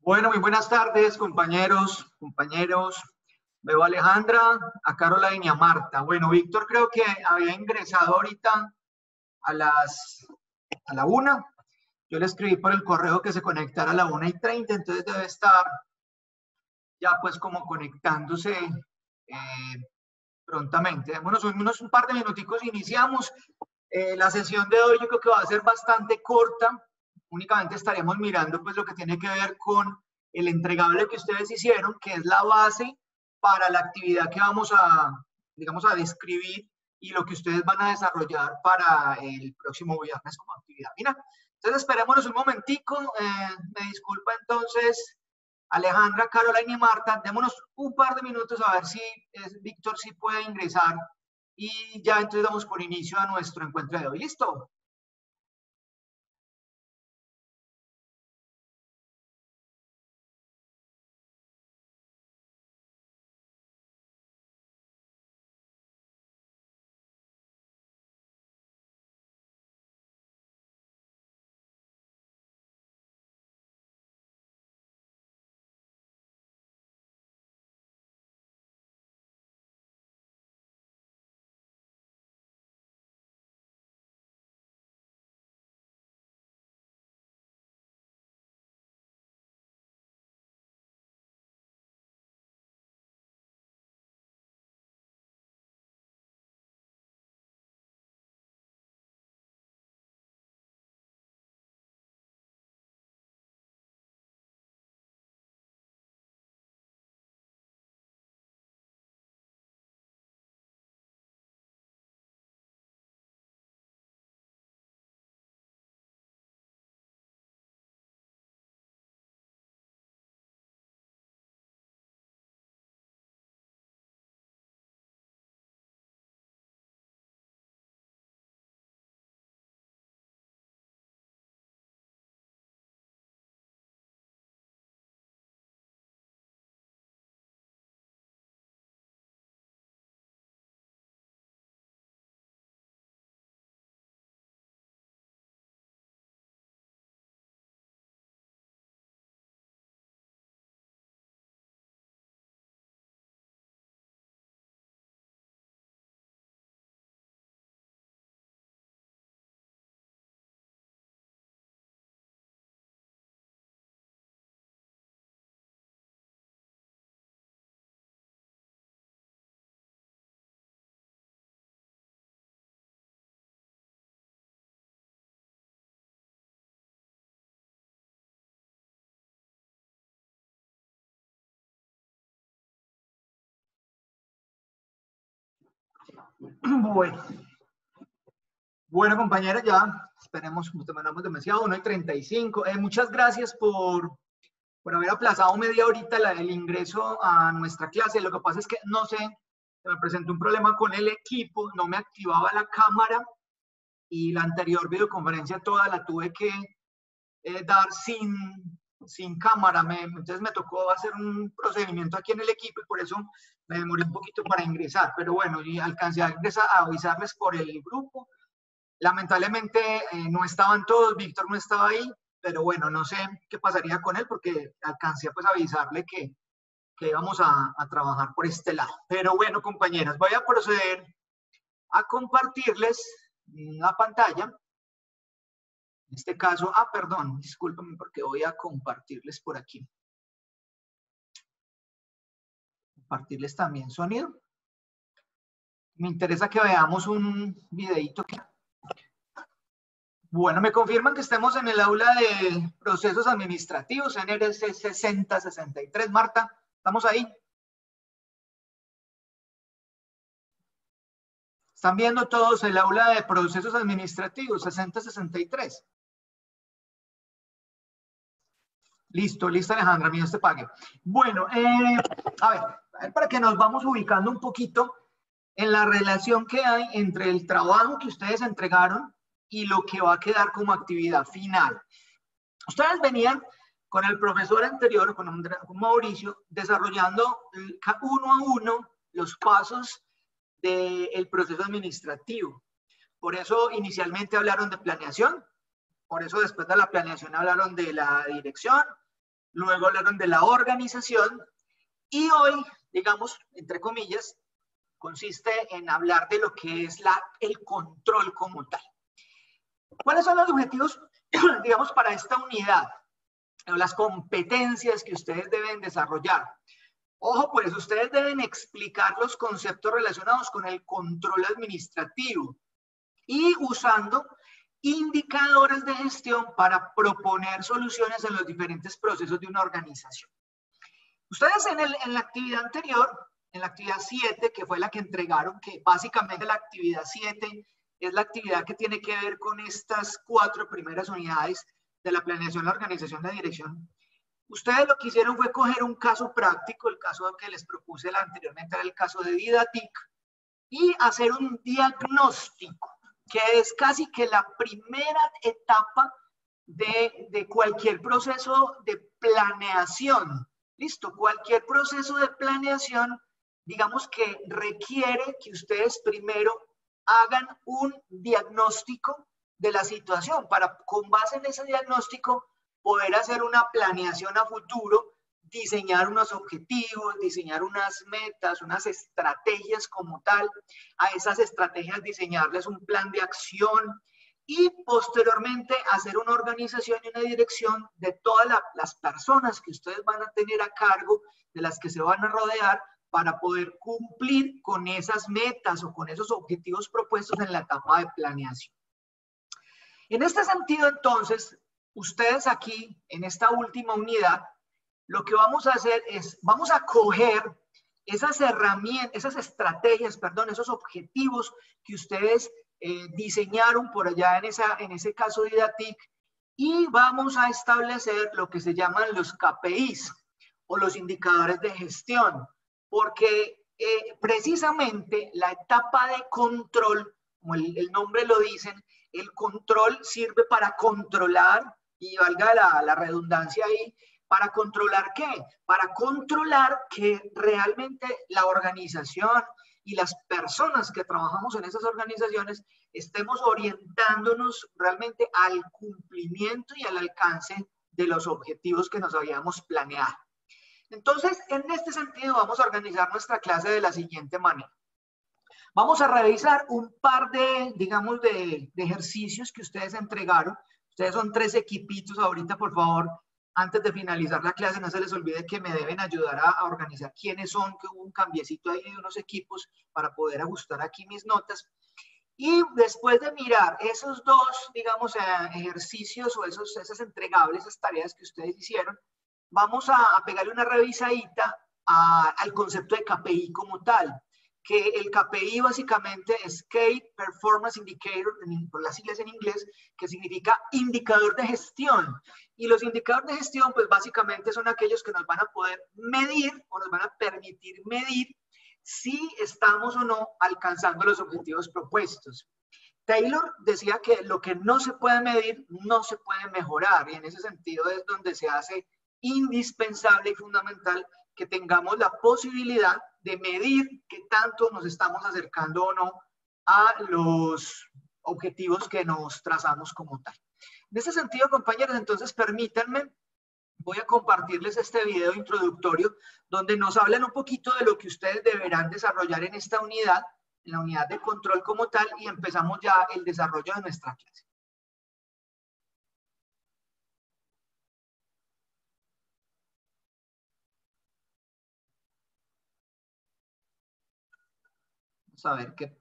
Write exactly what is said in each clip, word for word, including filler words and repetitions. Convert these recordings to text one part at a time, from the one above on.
Bueno, muy buenas tardes, compañeros, compañeros. Veo a Alejandra, a Caroline y a Marta. Bueno, Víctor creo que había ingresado ahorita a las a la una. Yo le escribí por el correo que se conectara a la una y treinta, entonces debe estar ya pues como conectándose eh, prontamente. Démonos unos un par de minuticos, iniciamos. Eh, la sesión de hoy yo creo que va a ser bastante corta. Únicamente estaremos mirando pues lo que tiene que ver con el entregable que ustedes hicieron, que es la base para la actividad que vamos a, digamos, a describir y lo que ustedes van a desarrollar para el próximo viernes como actividad final. Entonces esperémonos un momentico. Eh, me disculpa entonces Alejandra, Caroline y Marta. Démonos un par de minutos a ver si eh, Víctor sí puede ingresar y ya entonces damos por inicio a nuestro encuentro de hoy. ¿Listo? Bueno, bueno compañeros, ya esperemos, como terminamos demasiado, una y treinta y cinco. Eh, muchas gracias por, por haber aplazado media horita la, el ingreso a nuestra clase. Lo que pasa es que, no sé, se me presentó un problema con el equipo, no me activaba la cámara y la anterior videoconferencia toda la tuve que eh, dar sin, sin cámara. Me, entonces me tocó hacer un procedimiento aquí en el equipo y por eso me demoré un poquito para ingresar. Pero bueno, y alcancé a, ingresar, a avisarles por el grupo. Lamentablemente eh, no estaban todos, Víctor no estaba ahí, pero bueno, no sé qué pasaría con él porque alcancé pues a avisarle que, que íbamos a, a trabajar por este lado. Pero bueno, compañeras, voy a proceder a compartirles la pantalla. En este caso, ah, perdón, discúlpenme porque voy a compartirles por aquí. Compartirles también sonido. Me interesa que veamos un videito que... Bueno, me confirman que estemos en el aula de procesos administrativos, N R C sesenta sesenta y tres. Marta, ¿estamos ahí? ¿Están viendo todos el aula de procesos administrativos, sesenta sesenta y tres? Listo, listo, Alejandra, mío, este pague. Bueno, eh, a ver, a ver, para que nos vamos ubicando un poquito en la relación que hay entre el trabajo que ustedes entregaron y lo que va a quedar como actividad final. Ustedes venían con el profesor anterior, con Mauricio, desarrollando uno a uno los pasos del proceso administrativo. Por eso inicialmente hablaron de planeación, por eso después de la planeación hablaron de la dirección, luego hablaron de la organización y hoy, digamos, entre comillas, consiste en hablar de lo que es la, el control como tal. ¿Cuáles son los objetivos, digamos, para esta unidad? Las competencias que ustedes deben desarrollar. Ojo, pues ustedes deben explicar los conceptos relacionados con el control administrativo y usando indicadores de gestión para proponer soluciones en los diferentes procesos de una organización. Ustedes en, el, en la actividad anterior, en la actividad siete, que fue la que entregaron, que básicamente la actividad siete es la actividad que tiene que ver con estas cuatro primeras unidades de la planeación, la organización, la dirección. Ustedes lo que hicieron fue coger un caso práctico, el caso que les propuse anteriormente era el caso de Didatic, y hacer un diagnóstico, que es casi que la primera etapa de, de cualquier proceso de planeación. Listo, cualquier proceso de planeación, digamos que requiere que ustedes primero hagan un diagnóstico de la situación para, con base en ese diagnóstico, poder hacer una planeación a futuro, diseñar unos objetivos, diseñar unas metas, unas estrategias como tal, a esas estrategias diseñarles un plan de acción y posteriormente hacer una organización y una dirección de todas la, las personas que ustedes van a tener a cargo, de las que se van a rodear, para poder cumplir con esas metas o con esos objetivos propuestos en la etapa de planeación. En este sentido, entonces, ustedes aquí, en esta última unidad, lo que vamos a hacer es, vamos a coger esas herramientas, esas estrategias, perdón, esos objetivos que ustedes eh, diseñaron por allá en, esa, en ese caso de Didatic y vamos a establecer lo que se llaman los K P Is o los indicadores de gestión, porque eh, precisamente la etapa de control, como el, el nombre lo dicen, el control sirve para controlar, y valga la, la redundancia ahí, ¿para controlar qué? Para controlar que realmente la organización y las personas que trabajamos en esas organizaciones estemos orientándonos realmente al cumplimiento y al alcance de los objetivos que nos habíamos planeado. Entonces, en este sentido, vamos a organizar nuestra clase de la siguiente manera. Vamos a revisar un par de, digamos, de, de ejercicios que ustedes entregaron. Ustedes son tres equipitos ahorita, por favor. Antes de finalizar la clase, no se les olvide que me deben ayudar a, a organizar quiénes son, que hubo un cambiecito ahí de unos equipos para poder ajustar aquí mis notas. Y después de mirar esos dos, digamos, eh, ejercicios o esos, esas entregables, esas tareas que ustedes hicieron, vamos a, a pegarle una revisadita a, al concepto de K P I como tal, que el K P I básicamente es Key Performance Indicator, por las siglas en inglés, que significa indicador de gestión. Y los indicadores de gestión, pues básicamente son aquellos que nos van a poder medir o nos van a permitir medir si estamos o no alcanzando los objetivos propuestos. Taylor decía que lo que no se puede medir no se puede mejorar, y en ese sentido es donde se hace indispensable y fundamental que tengamos la posibilidad de medir qué tanto nos estamos acercando o no a los objetivos que nos trazamos como tal. En ese sentido, compañeros, entonces permítanme, voy a compartirles este video introductorio donde nos hablan un poquito de lo que ustedes deberán desarrollar en esta unidad, en la unidad de control como tal, y empezamos ya el desarrollo de nuestra clase. Vamos a ver qué...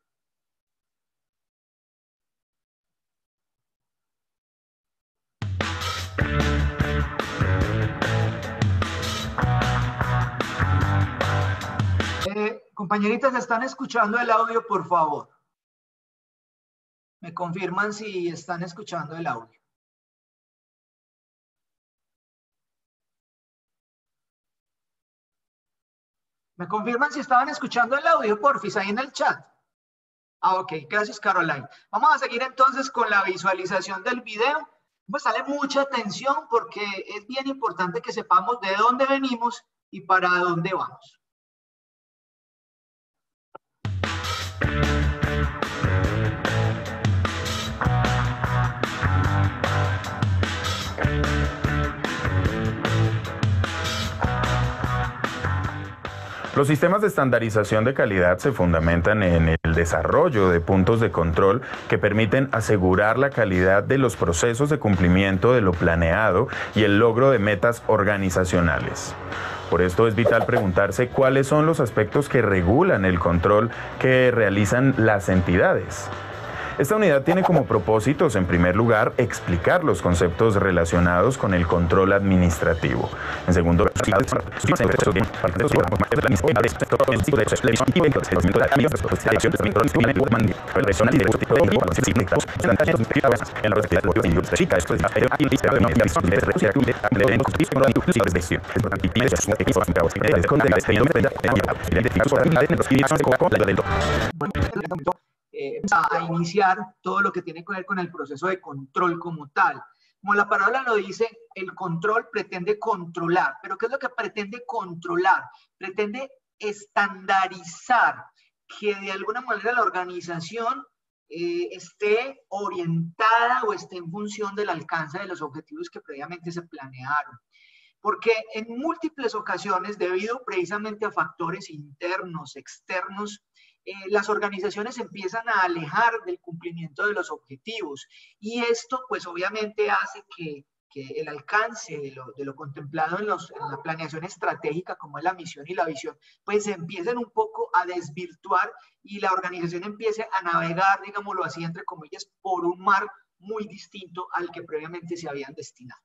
Eh, compañeritas, ¿están escuchando el audio, por favor? Me confirman si están escuchando el audio. ¿Me confirman si estaban escuchando el audio, porfis, ahí en el chat? Ah, ok, gracias, Caroline. Vamos a seguir entonces con la visualización del video. Pues sale mucha atención porque es bien importante que sepamos de dónde venimos y para dónde vamos. Los sistemas de estandarización de calidad se fundamentan en el desarrollo de puntos de control que permiten asegurar la calidad de los procesos de cumplimiento de lo planeado y el logro de metas organizacionales. Por esto es vital preguntarse cuáles son los aspectos que regulan el control que realizan las entidades. Esta unidad tiene como propósitos, en primer lugar, explicar los conceptos relacionados con el control administrativo. En segundo lugar, Eh, a iniciar todo lo que tiene que ver con el proceso de control como tal. Como la palabra lo dice, el control pretende controlar. ¿Pero qué es lo que pretende controlar? Pretende estandarizar, que de alguna manera la organización eh, esté orientada o esté en función del alcance de los objetivos que previamente se planearon. Porque en múltiples ocasiones, debido precisamente a factores internos, externos, Eh, las organizaciones empiezan a alejar del cumplimiento de los objetivos y esto pues obviamente hace que, que el alcance de lo, de lo contemplado en, los, en la planeación estratégica como es la misión y la visión pues se empiecen un poco a desvirtuar y la organización empiece a navegar, digámoslo así, entre comillas, por un mar muy distinto al que previamente se habían destinado.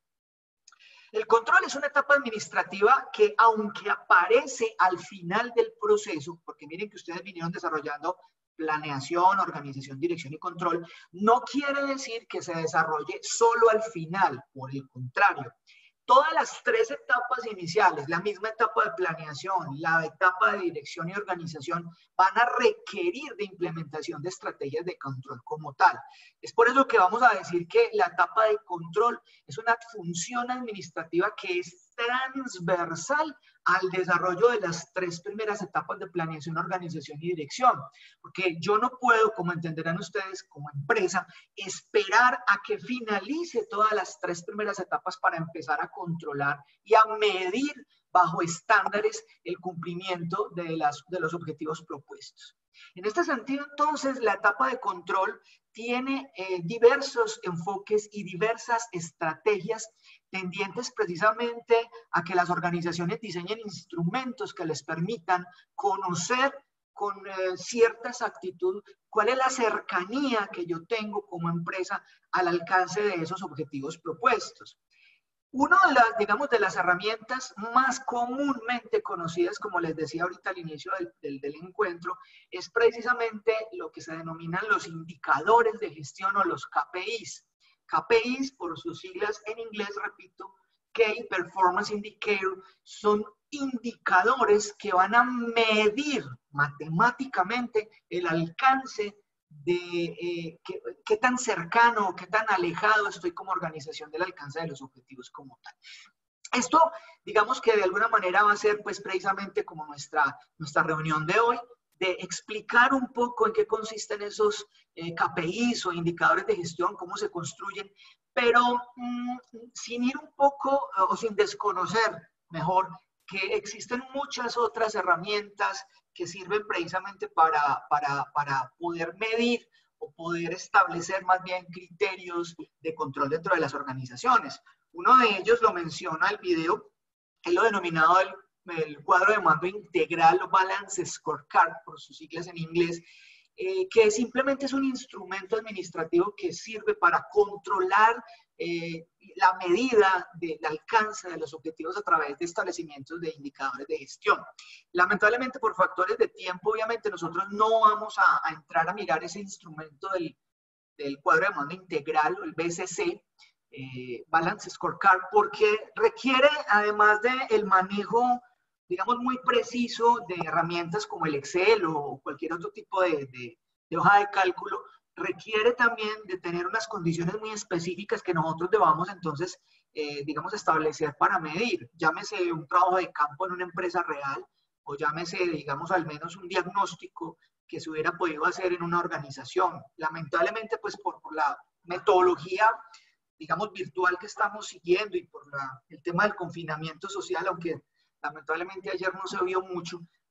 El control es una etapa administrativa que, aunque aparece al final del proceso, porque miren que ustedes vinieron desarrollando planeación, organización, dirección y control, no quiere decir que se desarrolle solo al final, por el contrario. Todas las tres etapas iniciales, la misma etapa de planeación, la etapa de dirección y organización, van a requerir de implementación de estrategias de control como tal. Es por eso que vamos a decir que la etapa de control es una función administrativa que es transversal al desarrollo de las tres primeras etapas de planeación, organización y dirección. Porque yo no puedo, como entenderán ustedes, como empresa, esperar a que finalice todas las tres primeras etapas para empezar a controlar y a medir bajo estándares el cumplimiento de, las, de los objetivos propuestos. En este sentido, entonces, la etapa de control tiene eh, diversos enfoques y diversas estrategias tendientes precisamente a que las organizaciones diseñen instrumentos que les permitan conocer con eh, cierta exactitud cuál es la cercanía que yo tengo como empresa al alcance de esos objetivos propuestos. Una de las, digamos, de las herramientas más comúnmente conocidas, como les decía ahorita al inicio del, del, del encuentro, es precisamente lo que se denominan los indicadores de gestión o los K P Is. K P Is, por sus siglas en inglés, repito, Key Performance Indicator, son indicadores que van a medir matemáticamente el alcance de eh, qué, qué tan cercano o qué tan alejado estoy como organización del alcance de los objetivos como tal. Esto, digamos que de alguna manera va a ser pues precisamente como nuestra, nuestra reunión de hoy, de explicar un poco en qué consisten esos eh, K P Is o indicadores de gestión, cómo se construyen, pero mmm, sin ir un poco o sin desconocer mejor que existen muchas otras herramientas que sirven precisamente para, para, para poder medir o poder establecer más bien criterios de control dentro de las organizaciones. Uno de ellos lo menciona el video, es lo denominado el, el cuadro de mando integral o Balance Scorecard, por sus siglas en inglés, eh, que simplemente es un instrumento administrativo que sirve para controlar eh, la medida del alcance de los objetivos a través de establecimientos de indicadores de gestión. Lamentablemente, por factores de tiempo, obviamente nosotros no vamos a, a entrar a mirar ese instrumento del, del cuadro de mando integral o el B C C, eh, Balance Scorecard, porque requiere, además del manejo, digamos, muy preciso de herramientas como el Excel o cualquier otro tipo de, de, de hoja de cálculo, requiere también de tener unas condiciones muy específicas que nosotros debamos entonces, eh, digamos, establecer para medir. Llámese un trabajo de campo en una empresa real o llámese, digamos, al menos un diagnóstico que se hubiera podido hacer en una organización. Lamentablemente, pues por, por la metodología, digamos, virtual que estamos siguiendo y por la, el tema del confinamiento social, aunque lamentablemente ayer no se vio mucho,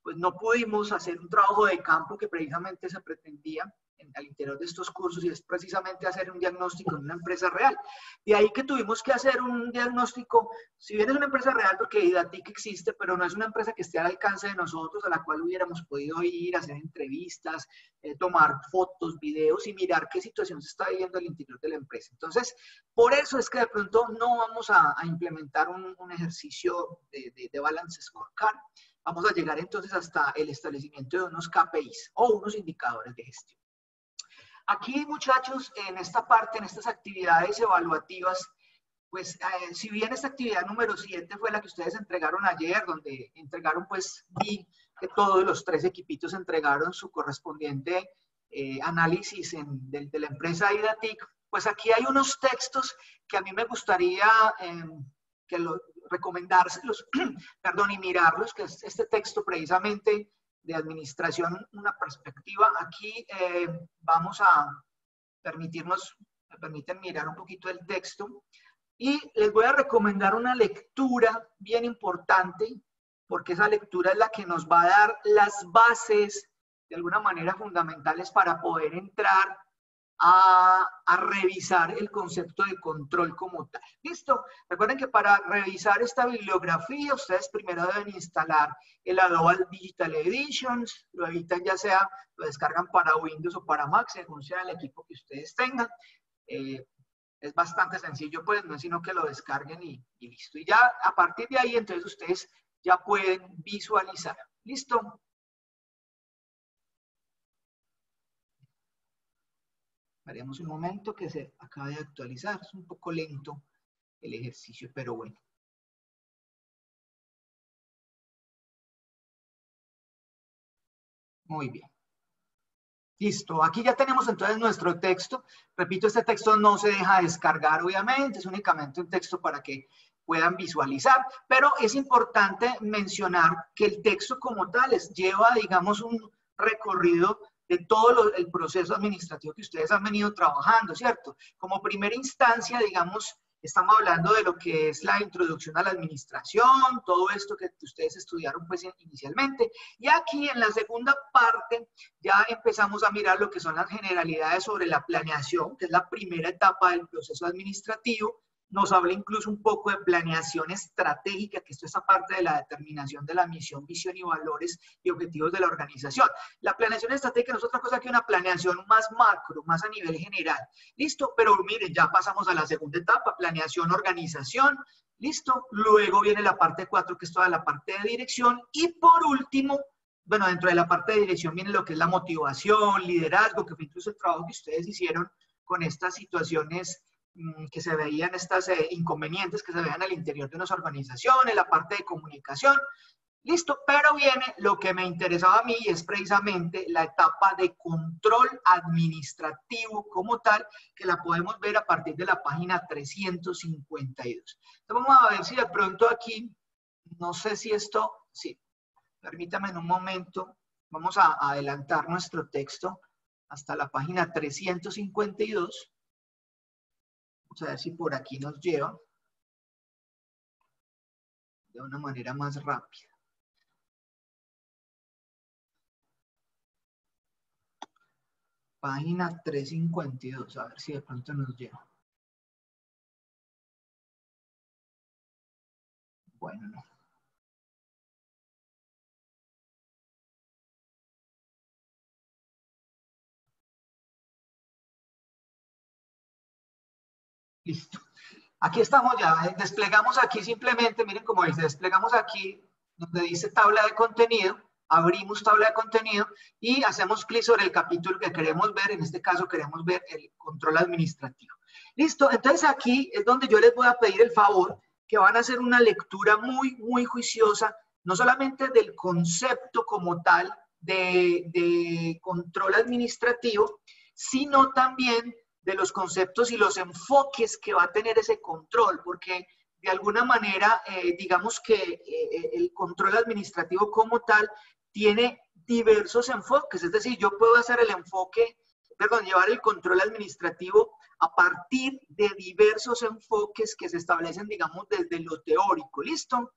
pues no pudimos hacer un trabajo de campo que precisamente se pretendía en, al interior de estos cursos, y es precisamente hacer un diagnóstico en una empresa real. De ahí que tuvimos que hacer un diagnóstico, si bien es una empresa real porque Idatic existe, pero no es una empresa que esté al alcance de nosotros, a la cual hubiéramos podido ir, hacer entrevistas, eh, tomar fotos, videos y mirar qué situación se está viviendo al interior de la empresa. Entonces, por eso es que de pronto no vamos a, a implementar un, un ejercicio de, de, de balance scorecard. Vamos a llegar entonces hasta el establecimiento de unos K P Is o unos indicadores de gestión. Aquí, muchachos, en esta parte, en estas actividades evaluativas, pues eh, si bien esta actividad número siete fue la que ustedes entregaron ayer, donde entregaron, pues vi que todos los tres equipitos entregaron su correspondiente eh, análisis en, de, de la empresa Idatic, pues aquí hay unos textos que a mí me gustaría eh, que lo, recomendárselos, perdón, y mirarlos, que es este texto precisamente de administración, una perspectiva. Aquí eh, vamos a permitirnos, me permiten mirar un poquito el texto, y les voy a recomendar una lectura bien importante, porque esa lectura es la que nos va a dar las bases, de alguna manera fundamentales, para poder entrar A, a revisar el concepto de control como tal. ¿Listo? Recuerden que para revisar esta bibliografía, ustedes primero deben instalar el Adobe Digital Editions, lo editan, ya sea, lo descargan para Windows o para Mac, según sea el equipo que ustedes tengan. Eh, es bastante sencillo, pues, no es sino que lo descarguen y, y listo. Y ya a partir de ahí, entonces ustedes ya pueden visualizar. ¿Listo? Haremos un momento que se acaba de actualizar. Es un poco lento el ejercicio, pero bueno. Muy bien. Listo. Aquí ya tenemos entonces nuestro texto. Repito, este texto no se deja descargar, obviamente. Es únicamente un texto para que puedan visualizar. Pero es importante mencionar que el texto como tal les lleva, digamos, un recorrido de todo lo, el proceso administrativo que ustedes han venido trabajando, ¿cierto? Como primera instancia, digamos, estamos hablando de lo que es la introducción a la administración, todo esto que ustedes estudiaron pues inicialmente. Y aquí en la segunda parte ya empezamos a mirar lo que son las generalidades sobre la planeación, que es la primera etapa del proceso administrativo. Nos habla incluso un poco de planeación estratégica, que esto es aparte de la determinación de la misión, visión y valores y objetivos de la organización. La planeación estratégica no es otra cosa que una planeación más macro, más a nivel general. ¿Listo? Pero miren, ya pasamos a la segunda etapa, planeación, organización. ¿Listo? Luego viene la parte cuatro, que es toda la parte de dirección. Y por último, bueno, dentro de la parte de dirección viene lo que es la motivación, liderazgo, que fue incluso el trabajo que ustedes hicieron con estas situaciones que se veían, estas eh, inconvenientes que se veían al interior de unas organizaciones, la parte de comunicación. Listo, pero viene lo que me interesaba a mí, y es precisamente la etapa de control administrativo como tal, que la podemos ver a partir de la página trescientos cincuenta y dos. Entonces vamos a ver si de pronto aquí, no sé si esto, sí, permítame en un momento, vamos a adelantar nuestro texto hasta la página trescientos cincuenta y dos. Vamos a ver si por aquí nos lleva de una manera más rápida. Página trescientos cincuenta y dos, a ver si de pronto nos lleva. Bueno, no. Listo. Aquí estamos ya, desplegamos aquí simplemente, miren cómo dice, desplegamos aquí donde dice tabla de contenido, abrimos tabla de contenido y hacemos clic sobre el capítulo que queremos ver, en este caso queremos ver el control administrativo. Listo, entonces aquí es donde yo les voy a pedir el favor que van a hacer una lectura muy, muy juiciosa, no solamente del concepto como tal de, de control administrativo, sino también de los conceptos y los enfoques que va a tener ese control, porque de alguna manera, eh, digamos que eh, el control administrativo como tal tiene diversos enfoques, es decir, yo puedo hacer el enfoque, perdón, llevar el control administrativo a partir de diversos enfoques que se establecen, digamos, desde lo teórico, ¿listo?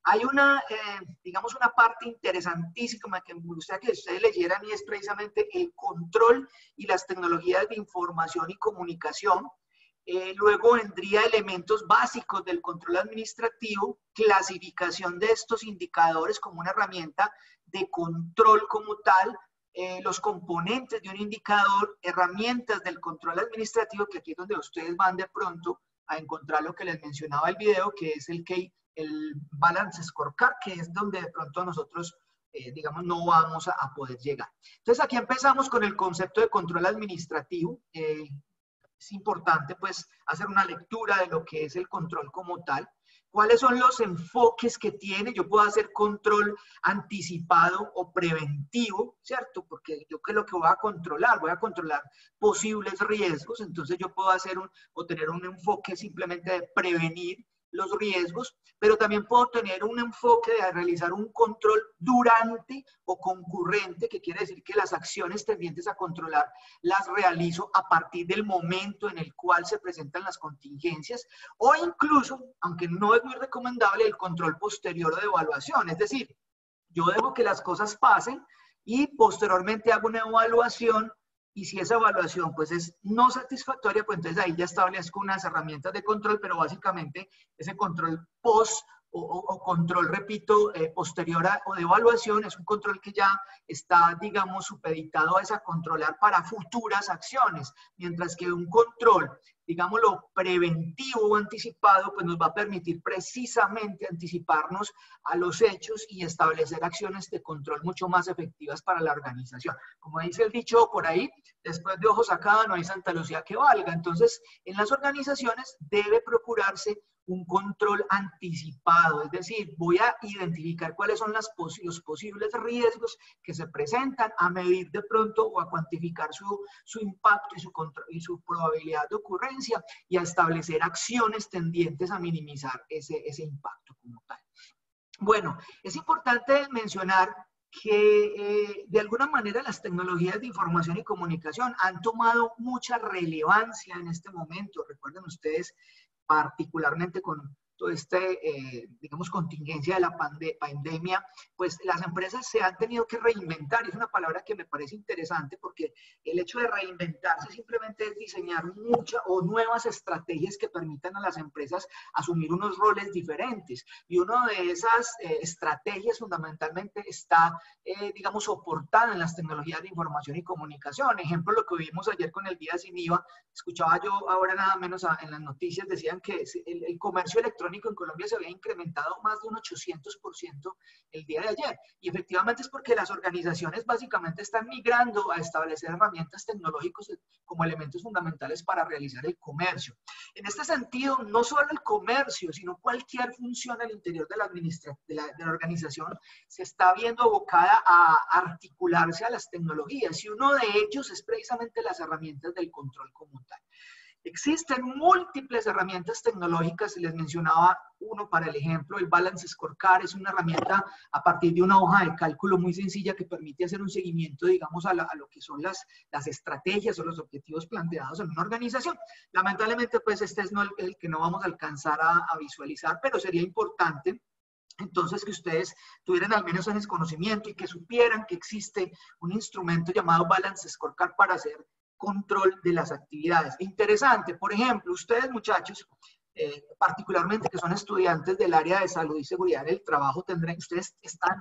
Hay una, eh, digamos, una parte interesantísima que me gustaría que ustedes leyeran y es precisamente el control y las tecnologías de información y comunicación. Eh, luego vendría elementos básicos del control administrativo, clasificación de estos indicadores como una herramienta de control como tal, eh, los componentes de un indicador, herramientas del control administrativo, que aquí es donde ustedes van de pronto a encontrar lo que les mencionaba el video, que es el, que, el Balance Scorecard, que es donde de pronto nosotros, eh, digamos, no vamos a, a poder llegar. Entonces aquí empezamos con el concepto de control administrativo. Eh, es importante pues hacer una lectura de lo que es el control como tal. ¿Cuáles son los enfoques que tiene? Yo puedo hacer control anticipado o preventivo, ¿cierto? Porque yo qué es lo que voy a controlar, voy a controlar posibles riesgos, entonces yo puedo hacer un, o tener un enfoque simplemente de prevenir los riesgos, pero también puedo tener un enfoque de realizar un control durante o concurrente, que quiere decir que las acciones tendientes a controlar las realizo a partir del momento en el cual se presentan las contingencias, o incluso, aunque no es muy recomendable, el control posterior o de evaluación, es decir, yo dejo que las cosas pasen y posteriormente hago una evaluación. Y si esa evaluación pues es no satisfactoria, pues entonces ahí ya establezco unas herramientas de control, pero básicamente ese control post o, o, o control, repito, eh, posterior a, o de evaluación es un control que ya está, digamos, supeditado a esa controlar para futuras acciones, mientras que un control, digámoslo, preventivo o anticipado, pues nos va a permitir precisamente anticiparnos a los hechos y establecer acciones de control mucho más efectivas para la organización. Como dice el dicho por ahí, después de ojo sacado no hay Santa Lucía que valga. Entonces, en las organizaciones debe procurarse un control anticipado, es decir, voy a identificar cuáles son las pos los posibles riesgos que se presentan, a medir de pronto o a cuantificar su, su impacto y su, y su probabilidad de ocurrencia y a establecer acciones tendientes a minimizar ese, ese impacto como tal. Bueno, es importante mencionar que eh, de alguna manera las tecnologías de información y comunicación han tomado mucha relevancia en este momento. Recuerden ustedes, particularmente con toda esta, eh, digamos, contingencia de la pande pandemia, pues las empresas se han tenido que reinventar. Es una palabra que me parece interesante porque el hecho de reinventarse simplemente es diseñar muchas o nuevas estrategias que permitan a las empresas asumir unos roles diferentes. Y una de esas eh, estrategias fundamentalmente está, eh, digamos, soportada en las tecnologías de información y comunicación. Ejemplo, lo que vimos ayer con el Día Sin I V A. Escuchaba yo ahora nada menos a, en las noticias, decían que el, el comercio electrónico en Colombia se había incrementado más de un ochocientos por ciento el día de ayer. Y efectivamente es porque las organizaciones básicamente están migrando a establecer herramientas tecnológicas como elementos fundamentales para realizar el comercio. En este sentido, no solo el comercio, sino cualquier función al interior de la, administra de la, de la organización se está viendo abocada a articularse a las tecnologías. Y uno de ellos es precisamente las herramientas del control como tal. Existen múltiples herramientas tecnológicas, les mencionaba uno para el ejemplo, el Balance Scorecard es una herramienta a partir de una hoja de cálculo muy sencilla que permite hacer un seguimiento, digamos, a, la, a lo que son las, las estrategias o los objetivos planteados en una organización. Lamentablemente, pues este es no el, el que no vamos a alcanzar a, a visualizar, pero sería importante entonces que ustedes tuvieran al menos ese conocimiento y que supieran que existe un instrumento llamado Balance Scorecard para hacer control de las actividades. Interesante, por ejemplo, ustedes muchachos, eh, particularmente que son estudiantes del área de salud y seguridad del trabajo, tendrán, ustedes están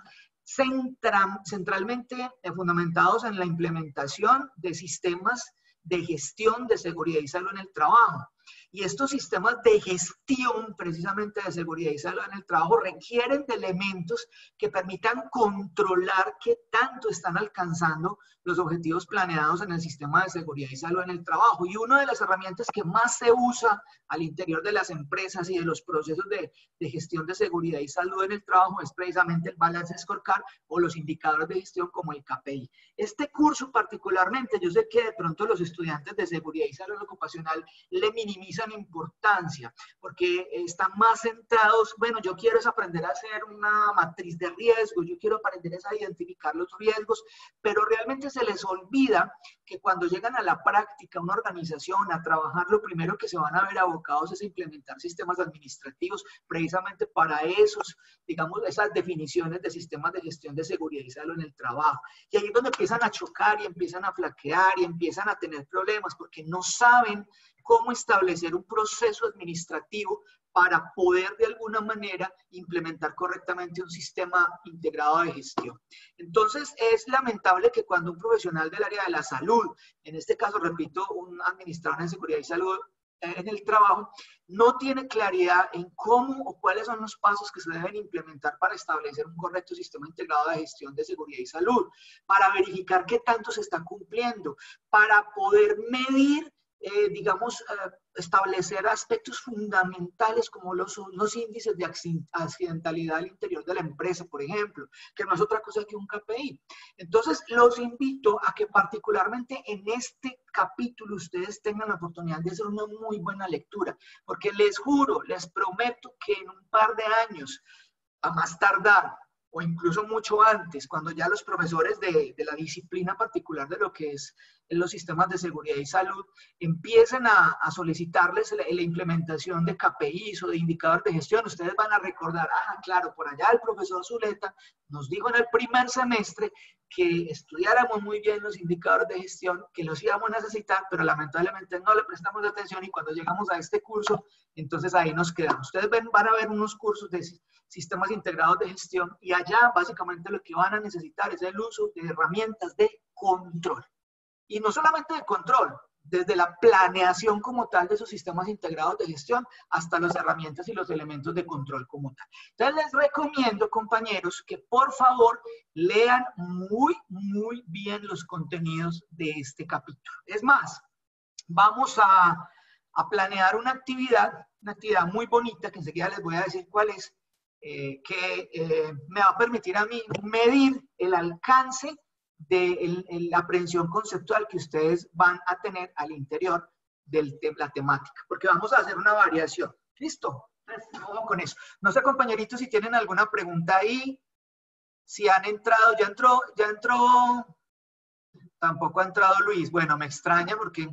centra, centralmente eh, fundamentados en la implementación de sistemas de gestión de seguridad y salud en el trabajo. Y estos sistemas de gestión, precisamente de seguridad y salud en el trabajo, requieren de elementos que permitan controlar qué tanto están alcanzando los objetivos planeados en el sistema de seguridad y salud en el trabajo. Y una de las herramientas que más se usa al interior de las empresas y de los procesos de, de gestión de seguridad y salud en el trabajo es precisamente el Balance Scorecard o los indicadores de gestión como el K P I. Este curso particularmente, yo sé que de pronto los estudiantes de seguridad y salud ocupacional le minimizan gran importancia, porque están más centrados, bueno, yo quiero es aprender a hacer una matriz de riesgos, yo quiero aprender a identificar los riesgos, pero realmente se les olvida que cuando llegan a la práctica, una organización, a trabajar, lo primero que se van a ver abocados es implementar sistemas administrativos, precisamente para esos, digamos, esas definiciones de sistemas de gestión de seguridad y salud en el trabajo. Y ahí es donde empiezan a chocar y empiezan a flaquear y empiezan a tener problemas porque no saben cómo establecer un proceso administrativo para poder de alguna manera implementar correctamente un sistema integrado de gestión. Entonces es lamentable que cuando un profesional del área de la salud, en este caso, repito, un administrador en seguridad y salud en el trabajo, no tiene claridad en cómo o cuáles son los pasos que se deben implementar para establecer un correcto sistema integrado de gestión de seguridad y salud, para verificar qué tanto se está cumpliendo, para poder medir, eh, digamos, eh, establecer aspectos fundamentales como los, los índices de accidentalidad al interior de la empresa, por ejemplo, que no es otra cosa que un K P I. Entonces, los invito a que particularmente en este capítulo ustedes tengan la oportunidad de hacer una muy buena lectura, porque les juro, les prometo que en un par de años, a más tardar, o incluso mucho antes, cuando ya los profesores de, de la disciplina particular de lo que es los sistemas de seguridad y salud empiecen a, a solicitarles la, la implementación de K P Is o de indicadores de gestión, ustedes van a recordar, ah, claro, por allá el profesor Zuleta nos dijo en el primer semestre que estudiáramos muy bien los indicadores de gestión, que los íbamos a necesitar, pero lamentablemente no le prestamos atención y cuando llegamos a este curso, entonces ahí nos quedamos. Ustedes ven, van a ver unos cursos de sistemas integrados de gestión y allá básicamente lo que van a necesitar es el uso de herramientas de control. Y no solamente de control, desde la planeación como tal de esos sistemas integrados de gestión hasta las herramientas y los elementos de control como tal. Entonces les recomiendo, compañeros, que por favor lean muy, muy bien los contenidos de este capítulo. Es más, vamos a, a planear una actividad, una actividad muy bonita, que enseguida les voy a decir cuál es, eh, que eh, me va a permitir a mí medir el alcance de el, el, la aprehensión conceptual que ustedes van a tener al interior de la temática, porque vamos a hacer una variación. ¿Listo? Vamos con eso. No sé, compañeritos, si tienen alguna pregunta ahí, si han entrado, ya entró, ya entró, tampoco ha entrado Luis. Bueno, me extraña porque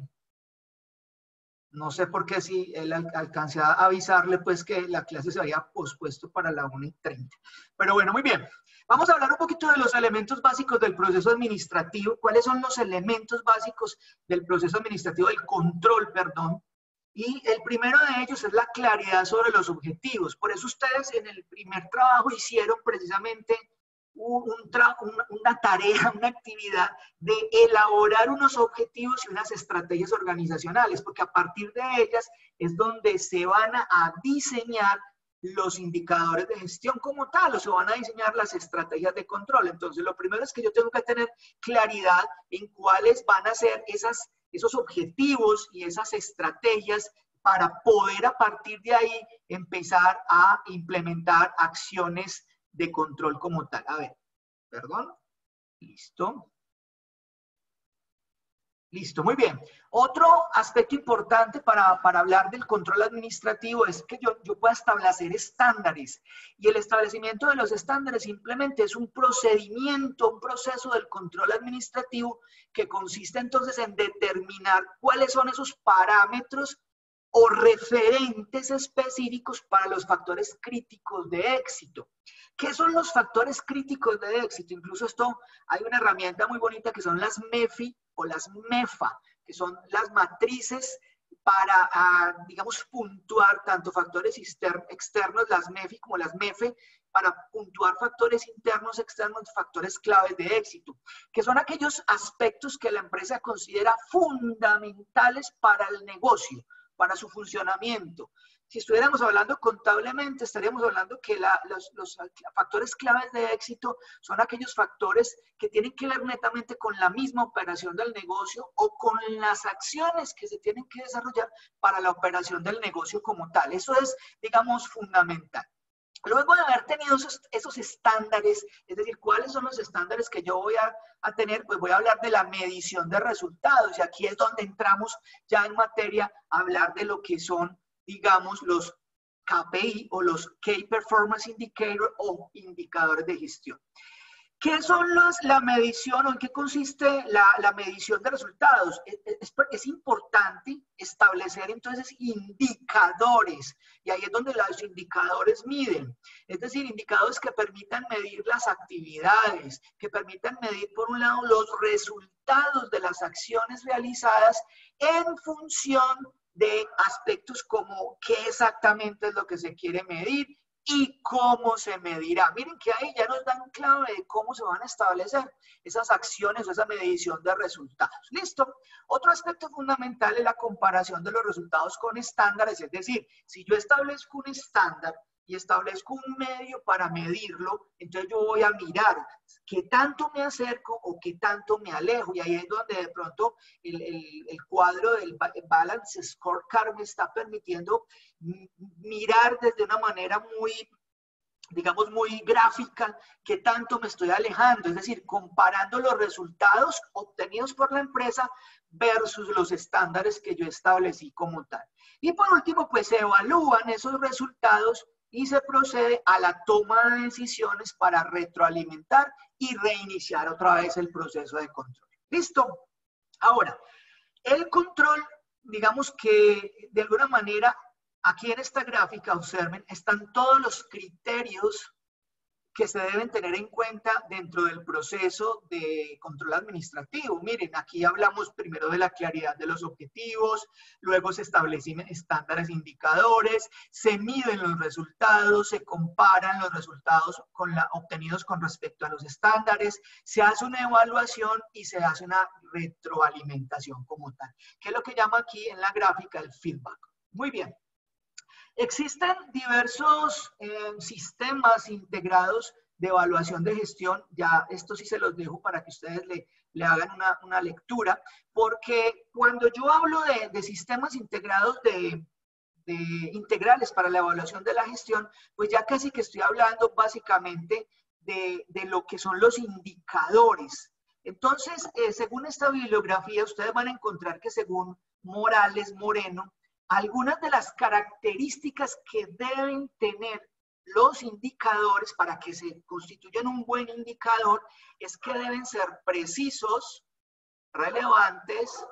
no sé por qué si él al, alcancé a avisarle pues que la clase se había pospuesto para la una y treinta. Pero bueno, muy bien. Vamos a hablar un poquito de los elementos básicos del proceso administrativo. ¿Cuáles son los elementos básicos del proceso administrativo, del control, perdón? Y el primero de ellos es la claridad sobre los objetivos. Por eso ustedes en el primer trabajo hicieron precisamente un, un tra una, una tarea, una actividad de elaborar unos objetivos y unas estrategias organizacionales, porque a partir de ellas es donde se van a, a diseñar los indicadores de gestión como tal, o se van a diseñar las estrategias de control. Entonces, lo primero es que yo tengo que tener claridad en cuáles van a ser esas, esos objetivos y esas estrategias para poder a partir de ahí empezar a implementar acciones de control como tal. A ver, perdón. Listo. Listo, muy bien. Otro aspecto importante para, para hablar del control administrativo es que yo, yo pueda establecer estándares. Y el establecimiento de los estándares simplemente es un procedimiento, un proceso del control administrativo que consiste entonces en determinar cuáles son esos parámetros o referentes específicos para los factores críticos de éxito. ¿Qué son los factores críticos de éxito? Incluso esto, hay una herramienta muy bonita que son las M E F I o las M E F A, que son las matrices para, uh, digamos, puntuar tanto factores externos, las M E F I como las M E F E, para puntuar factores internos, externos, factores claves de éxito, que son aquellos aspectos que la empresa considera fundamentales para el negocio, para su funcionamiento. Si estuviéramos hablando contablemente, estaríamos hablando que la, los, los factores claves de éxito son aquellos factores que tienen que ver netamente con la misma operación del negocio o con las acciones que se tienen que desarrollar para la operación del negocio como tal. Eso es, digamos, fundamental. Luego de haber tenido esos, esos estándares, es decir, ¿cuáles son los estándares que yo voy a, a tener? Pues voy a hablar de la medición de resultados. Y aquí es donde entramos ya en materia a hablar de lo que son, digamos, los K P I o los Key Performance Indicator o indicadores de gestión. ¿Qué son los, la medición o en qué consiste la, la medición de resultados? Es, es, es importante establecer entonces indicadores, y ahí es donde los indicadores miden, es decir, indicadores que permitan medir las actividades, que permitan medir por un lado los resultados de las acciones realizadas en función de aspectos como qué exactamente es lo que se quiere medir y cómo se medirá. Miren que ahí ya nos dan clave de cómo se van a establecer esas acciones o esa medición de resultados. ¿Listo? Otro aspecto fundamental es la comparación de los resultados con estándares, es decir, si yo establezco un estándar y establezco un medio para medirlo, entonces yo voy a mirar qué tanto me acerco o qué tanto me alejo, y ahí es donde de pronto el, el, el cuadro del Balance Scorecard me está permitiendo mirar desde una manera muy, digamos, muy gráfica, qué tanto me estoy alejando, es decir, comparando los resultados obtenidos por la empresa versus los estándares que yo establecí como tal. Y por último, pues se evalúan esos resultados y se procede a la toma de decisiones para retroalimentar y reiniciar otra vez el proceso de control. ¿Listo? Ahora, el control, digamos que de alguna manera, aquí en esta gráfica, observen, están todos los criterios que se deben tener en cuenta dentro del proceso de control administrativo. Miren, aquí hablamos primero de la claridad de los objetivos, luego se establecen estándares indicadores, se miden los resultados, se comparan los resultados con la, obtenidos con respecto a los estándares, se hace una evaluación y se hace una retroalimentación como tal, que es lo que llama aquí en la gráfica el feedback. Muy bien. Existen diversos eh, sistemas integrados de evaluación de gestión. Ya esto sí se los dejo para que ustedes le, le hagan una, una lectura, porque cuando yo hablo de, de sistemas integrados de, de integrales para la evaluación de la gestión, pues ya casi que estoy hablando básicamente de, de lo que son los indicadores. Entonces, eh, según esta bibliografía, ustedes van a encontrar que según Morales Moreno, algunas de las características que deben tener los indicadores para que se constituyan un buen indicador es que deben ser precisos, relevantes,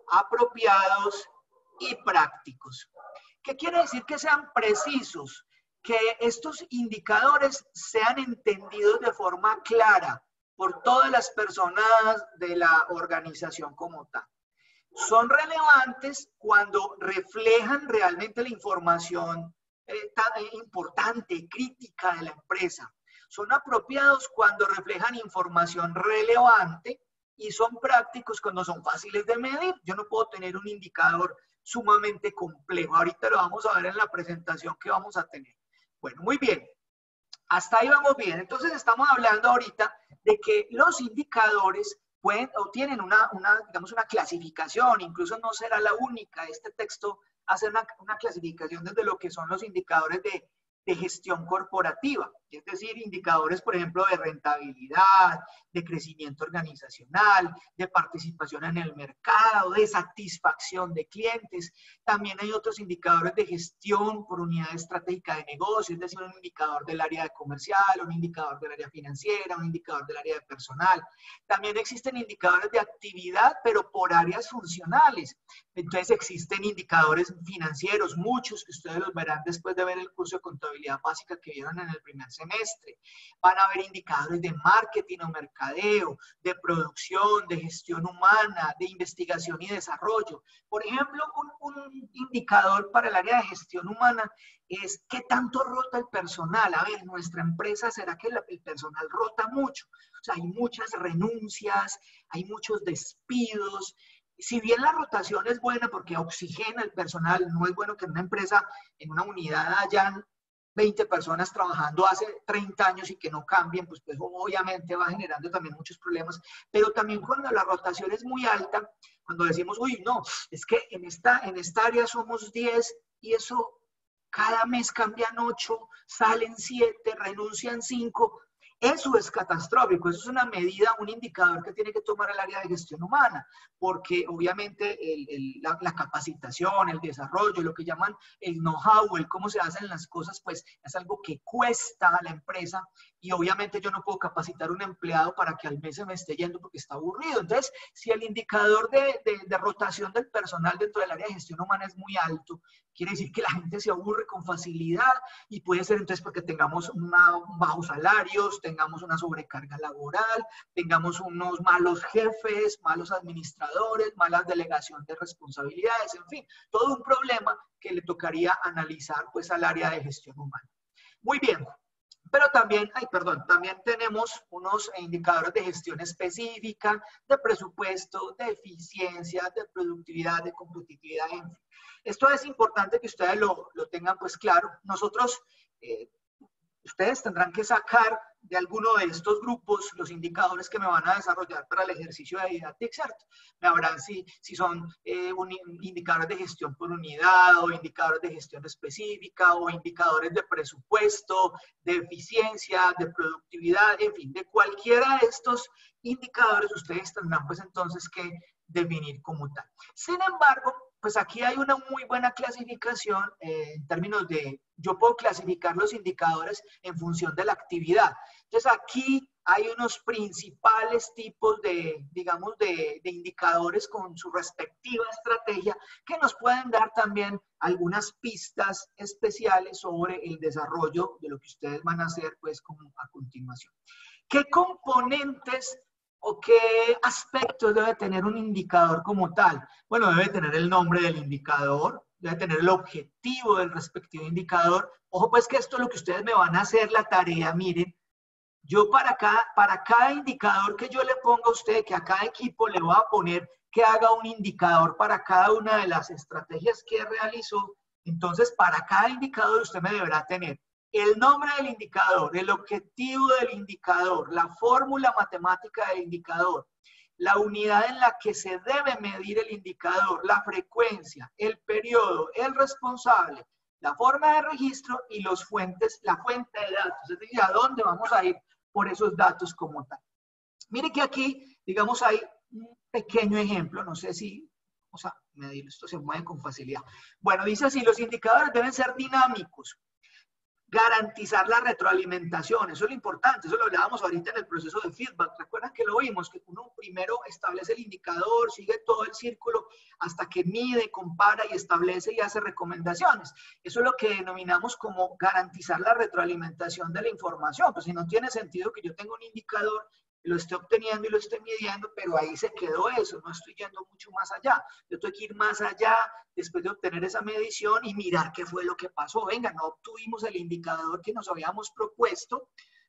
apropiados y prácticos. ¿Qué quiere decir que sean precisos? Que estos indicadores sean entendidos de forma clara por todas las personas de la organización como tal. Son relevantes cuando reflejan realmente la información eh, tan importante, crítica de la empresa. Son apropiados cuando reflejan información relevante y son prácticos cuando son fáciles de medir. Yo no puedo tener un indicador sumamente complejo. Ahorita lo vamos a ver en la presentación que vamos a tener. Bueno, muy bien. Hasta ahí vamos bien. Entonces estamos hablando ahorita de que los indicadores pueden o tienen una, una, digamos, una clasificación, incluso no será la única. Este texto hace una, una clasificación desde lo que son los indicadores de, de gestión corporativa, es decir, indicadores, por ejemplo, de rentabilidad, de crecimiento organizacional, de participación en el mercado, de satisfacción de clientes. También hay otros indicadores de gestión por unidad estratégica de negocio, es decir, un indicador del área de comercial, un indicador del área financiera, un indicador del área de personal. También existen indicadores de actividad, pero por áreas funcionales. Entonces existen indicadores financieros, muchos que ustedes los verán después de ver el curso de contabilidad básica que vieron en el primer semestre. Van a haber indicadores de marketing o mercadeo, de producción, de gestión humana, de investigación y desarrollo. Por ejemplo, un, un indicador para el área de gestión humana es qué tanto rota el personal. A ver, nuestra empresa, ¿será que la, el personal rota mucho? O sea, hay muchas renuncias, hay muchos despidos. Si bien la rotación es buena porque oxigena el personal, no es bueno que en una empresa, en una unidad hayan veinte personas trabajando hace treinta años y que no cambien, pues, pues obviamente va generando también muchos problemas. Pero también cuando la rotación es muy alta, cuando decimos, uy, no, es que en esta, en esta área somos diez y eso cada mes cambian ocho, salen siete, renuncian cinco. Eso es catastrófico, eso es una medida, un indicador que tiene que tomar el área de gestión humana, porque obviamente el, el, la, la capacitación, el desarrollo, lo que llaman el know-how, el cómo se hacen las cosas, pues es algo que cuesta a la empresa y obviamente yo no puedo capacitar a un empleado para que al mes se me esté yendo porque está aburrido. Entonces, si el indicador de, de, de rotación del personal dentro del área de gestión humana es muy alto, quiere decir que la gente se aburre con facilidad y puede ser entonces porque tengamos una, bajos salarios, tengamos una sobrecarga laboral, tengamos unos malos jefes, malos administradores, mala delegación de responsabilidades, en fin, todo un problema que le tocaría analizar pues al área de gestión humana. Muy bien. Pero también, ay, perdón, también tenemos unos indicadores de gestión específica, de presupuesto, de eficiencia, de productividad, de competitividad, en fin. Esto es importante que ustedes lo, lo tengan pues claro. Nosotros, eh, ustedes tendrán que sacar de alguno de estos grupos los indicadores que me van a desarrollar para el ejercicio de Didactic Cert. Me habrán si, si son eh, un, indicadores de gestión por unidad o indicadores de gestión específica o indicadores de presupuesto, de eficiencia, de productividad, en fin, de cualquiera de estos indicadores ustedes tendrán pues entonces que definir como tal. Sin embargo, pues aquí hay una muy buena clasificación eh, en términos de, yo puedo clasificar los indicadores en función de la actividad. Entonces aquí hay unos principales tipos de, digamos, de, de indicadores con su respectiva estrategia que nos pueden dar también algunas pistas especiales sobre el desarrollo de lo que ustedes van a hacer pues como a continuación. ¿Qué componentes o qué aspectos debe tener un indicador como tal? Bueno, debe tener el nombre del indicador, debe tener el objetivo del respectivo indicador. Ojo, pues que esto es lo que ustedes me van a hacer la tarea, miren. Yo para cada, para cada indicador que yo le ponga a usted, que a cada equipo le voy a poner que haga un indicador para cada una de las estrategias que realizó. Entonces, para cada indicador usted me deberá tener el nombre del indicador, el objetivo del indicador, la fórmula matemática del indicador, la unidad en la que se debe medir el indicador, la frecuencia, el periodo, el responsable, la forma de registro y los fuentes, la fuente de datos, es decir, a dónde vamos a ir por esos datos como tal. Mire que aquí, digamos, hay un pequeño ejemplo, no sé si, o sea, medir, esto se mueve con facilidad. Bueno, dice así, los indicadores deben ser dinámicos. Garantizar la retroalimentación, eso es lo importante, eso lo hablábamos ahorita en el proceso de feedback. ¿Recuerdan que lo vimos? Que uno primero establece el indicador, sigue todo el círculo hasta que mide, compara y establece y hace recomendaciones. Eso es lo que denominamos como garantizar la retroalimentación de la información. Pues si no tiene sentido que yo tenga un indicador, lo esté obteniendo y lo esté midiendo, pero ahí se quedó eso, no estoy yendo mucho más allá. Yo tengo que ir más allá después de obtener esa medición y mirar qué fue lo que pasó. Venga, no obtuvimos el indicador que nos habíamos propuesto,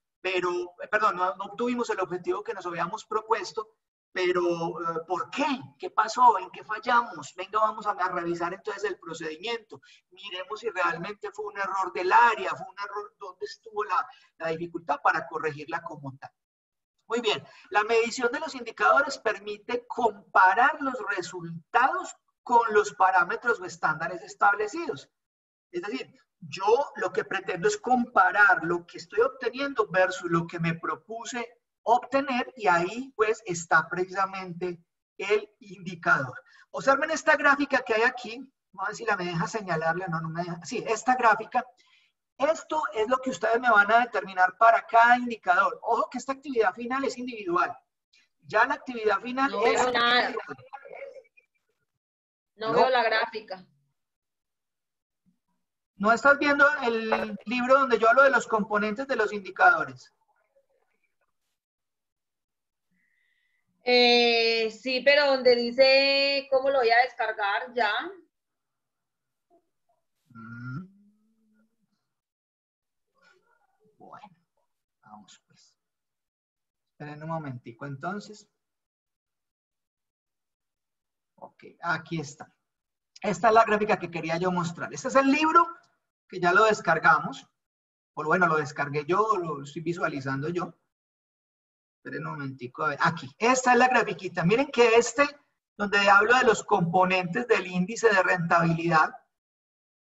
pero, perdón, no, no obtuvimos el objetivo que nos habíamos propuesto, pero ¿por qué? ¿Qué pasó? ¿En qué fallamos? Venga, vamos a, a revisar entonces el procedimiento. Miremos si realmente fue un error del área, fue un error, dónde estuvo la, la dificultad para corregirla como tal. Muy bien, la medición de los indicadores permite comparar los resultados con los parámetros o estándares establecidos. Es decir, yo lo que pretendo es comparar lo que estoy obteniendo versus lo que me propuse obtener y ahí pues está precisamente el indicador. Observen esta gráfica que hay aquí, vamos a ver si la me deja señalarle, no, no me deja, sí, esta gráfica. Esto es lo que ustedes me van a determinar para cada indicador. Ojo que esta actividad final es individual. Ya la actividad final no es... Veo nada. No, no veo la gráfica. ¿No estás viendo el libro donde yo hablo de los componentes de los indicadores? Eh, sí, pero donde dice cómo lo voy a descargar ya. Mm. Bueno, vamos pues. Esperen un momentico entonces. Ok, aquí está. Esta es la gráfica que quería yo mostrar. Este es el libro que ya lo descargamos. O bueno, lo descargué yo, lo estoy visualizando yo. Esperen un momentico, a ver, aquí. Esta es la grafiquita. Miren que este, donde hablo de los componentes del índice de rentabilidad,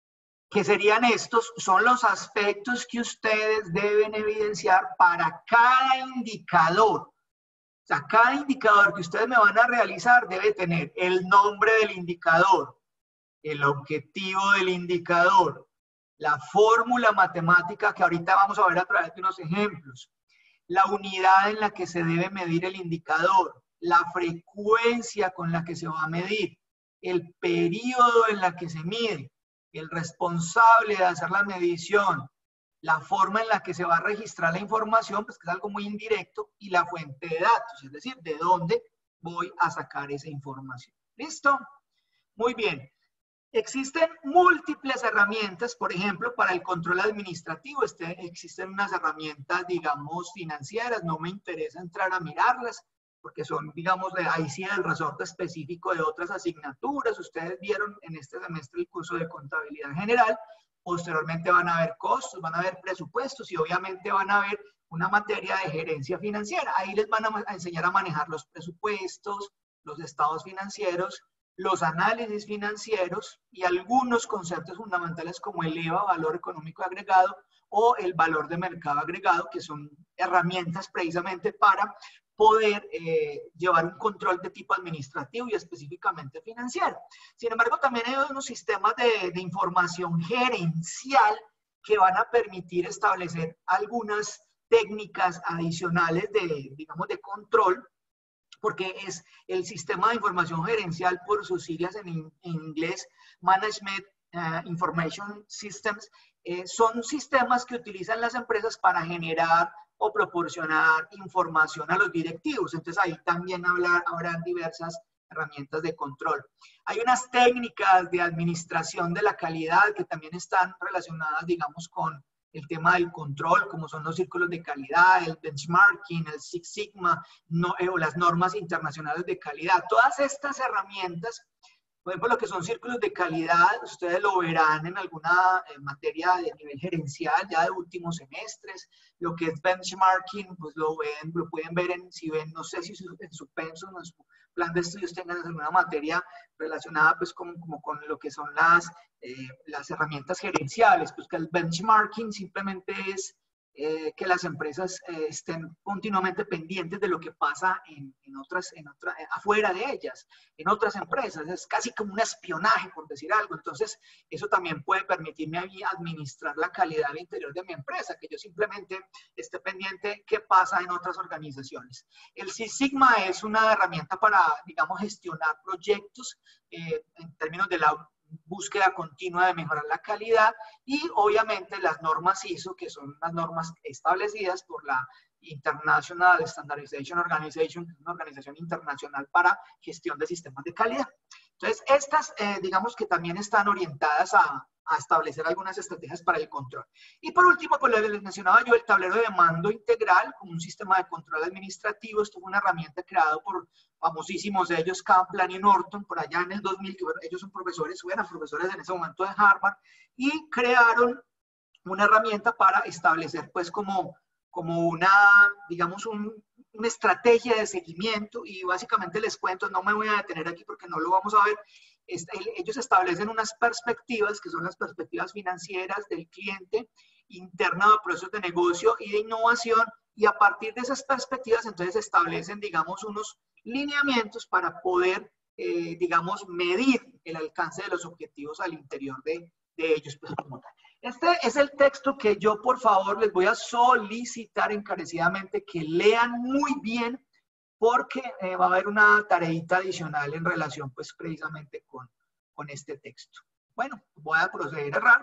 que serían estos, son los aspectos que ustedes deben evidenciar para cada indicador. O sea, cada indicador que ustedes me van a realizar debe tener el nombre del indicador, el objetivo del indicador, la fórmula matemática que ahorita vamos a ver a través de unos ejemplos, la unidad en la que se debe medir el indicador, la frecuencia con la que se va a medir, el periodo en la que se mide, el responsable de hacer la medición, la forma en la que se va a registrar la información, pues que es algo muy indirecto, y la fuente de datos, es decir, de dónde voy a sacar esa información. ¿Listo? Muy bien. Existen múltiples herramientas, por ejemplo, para el control administrativo. Este, existen unas herramientas, digamos, financieras. No me interesa entrar a mirarlas, porque son, digamos, de, ahí sí del resorte específico de otras asignaturas. Ustedes vieron en este semestre el curso de contabilidad general. Posteriormente van a ver costos, van a ver presupuestos y obviamente van a ver una materia de gerencia financiera. Ahí les van a enseñar a manejar los presupuestos, los estados financieros, los análisis financieros y algunos conceptos fundamentales como el E V A, valor económico agregado, o el valor de mercado agregado, que son herramientas precisamente para poder eh, llevar un control de tipo administrativo y específicamente financiero. Sin embargo, también hay unos sistemas de, de información gerencial que van a permitir establecer algunas técnicas adicionales de, digamos, de control, porque es el sistema de información gerencial, por sus siglas en, en inglés, Management uh, Information Systems, eh, son sistemas que utilizan las empresas para generar o proporcionar información a los directivos. Entonces ahí también hablar, habrán diversas herramientas de control. Hay unas técnicas de administración de la calidad que también están relacionadas, digamos, con el tema del control, como son los círculos de calidad, el benchmarking, el Six Sigma, no, eh, o las normas internacionales de calidad. Todas estas herramientas, por ejemplo, lo que son círculos de calidad, ustedes lo verán en alguna eh, materia de nivel gerencial, ya de últimos semestres. Lo que es benchmarking, pues lo ven, lo pueden ver en, si ven, no sé si su, en su pensum, en su plan de estudios tengan alguna materia relacionada pues con, como con lo que son las, eh, las herramientas gerenciales, pues que el benchmarking simplemente es eh, que las empresas eh, estén continuamente pendientes de lo que pasa en, en otras, en otra, afuera de ellas, en otras empresas. Es casi como un espionaje, por decir algo. Entonces, eso también puede permitirme a mí administrar la calidad al interior de mi empresa, que yo simplemente esté pendiente de qué pasa en otras organizaciones. El Six Sigma es una herramienta para, digamos, gestionar proyectos eh, en términos de la búsqueda continua de mejorar la calidad, y obviamente las normas I S O, que son las normas establecidas por la International Standardization Organization, una organización internacional para gestión de sistemas de calidad. Entonces, estas, eh, digamos que también están orientadas a, a establecer algunas estrategias para el control. Y por último, pues les mencionaba yo el tablero de mando integral como un sistema de control administrativo. Esto fue una herramienta creada por famosísimos de ellos, Kaplan y Norton, por allá en el dos mil, que bueno, ellos son profesores, eran profesores en ese momento de Harvard, y crearon una herramienta para establecer pues como, como una, digamos, un, una estrategia de seguimiento. Y básicamente les cuento, no me voy a detener aquí porque no lo vamos a ver. Este, ellos establecen unas perspectivas que son las perspectivas financieras del cliente, interna de procesos de negocio y de innovación, y a partir de esas perspectivas entonces establecen, digamos, unos lineamientos para poder, eh, digamos, medir el alcance de los objetivos al interior de, de ellos. Pues, como tal. Este es el texto que yo, por favor, les voy a solicitar encarecidamente que lean muy bien, porque eh, va a haber una tareita adicional en relación, pues, precisamente con, con este texto. Bueno, voy a proceder a errar.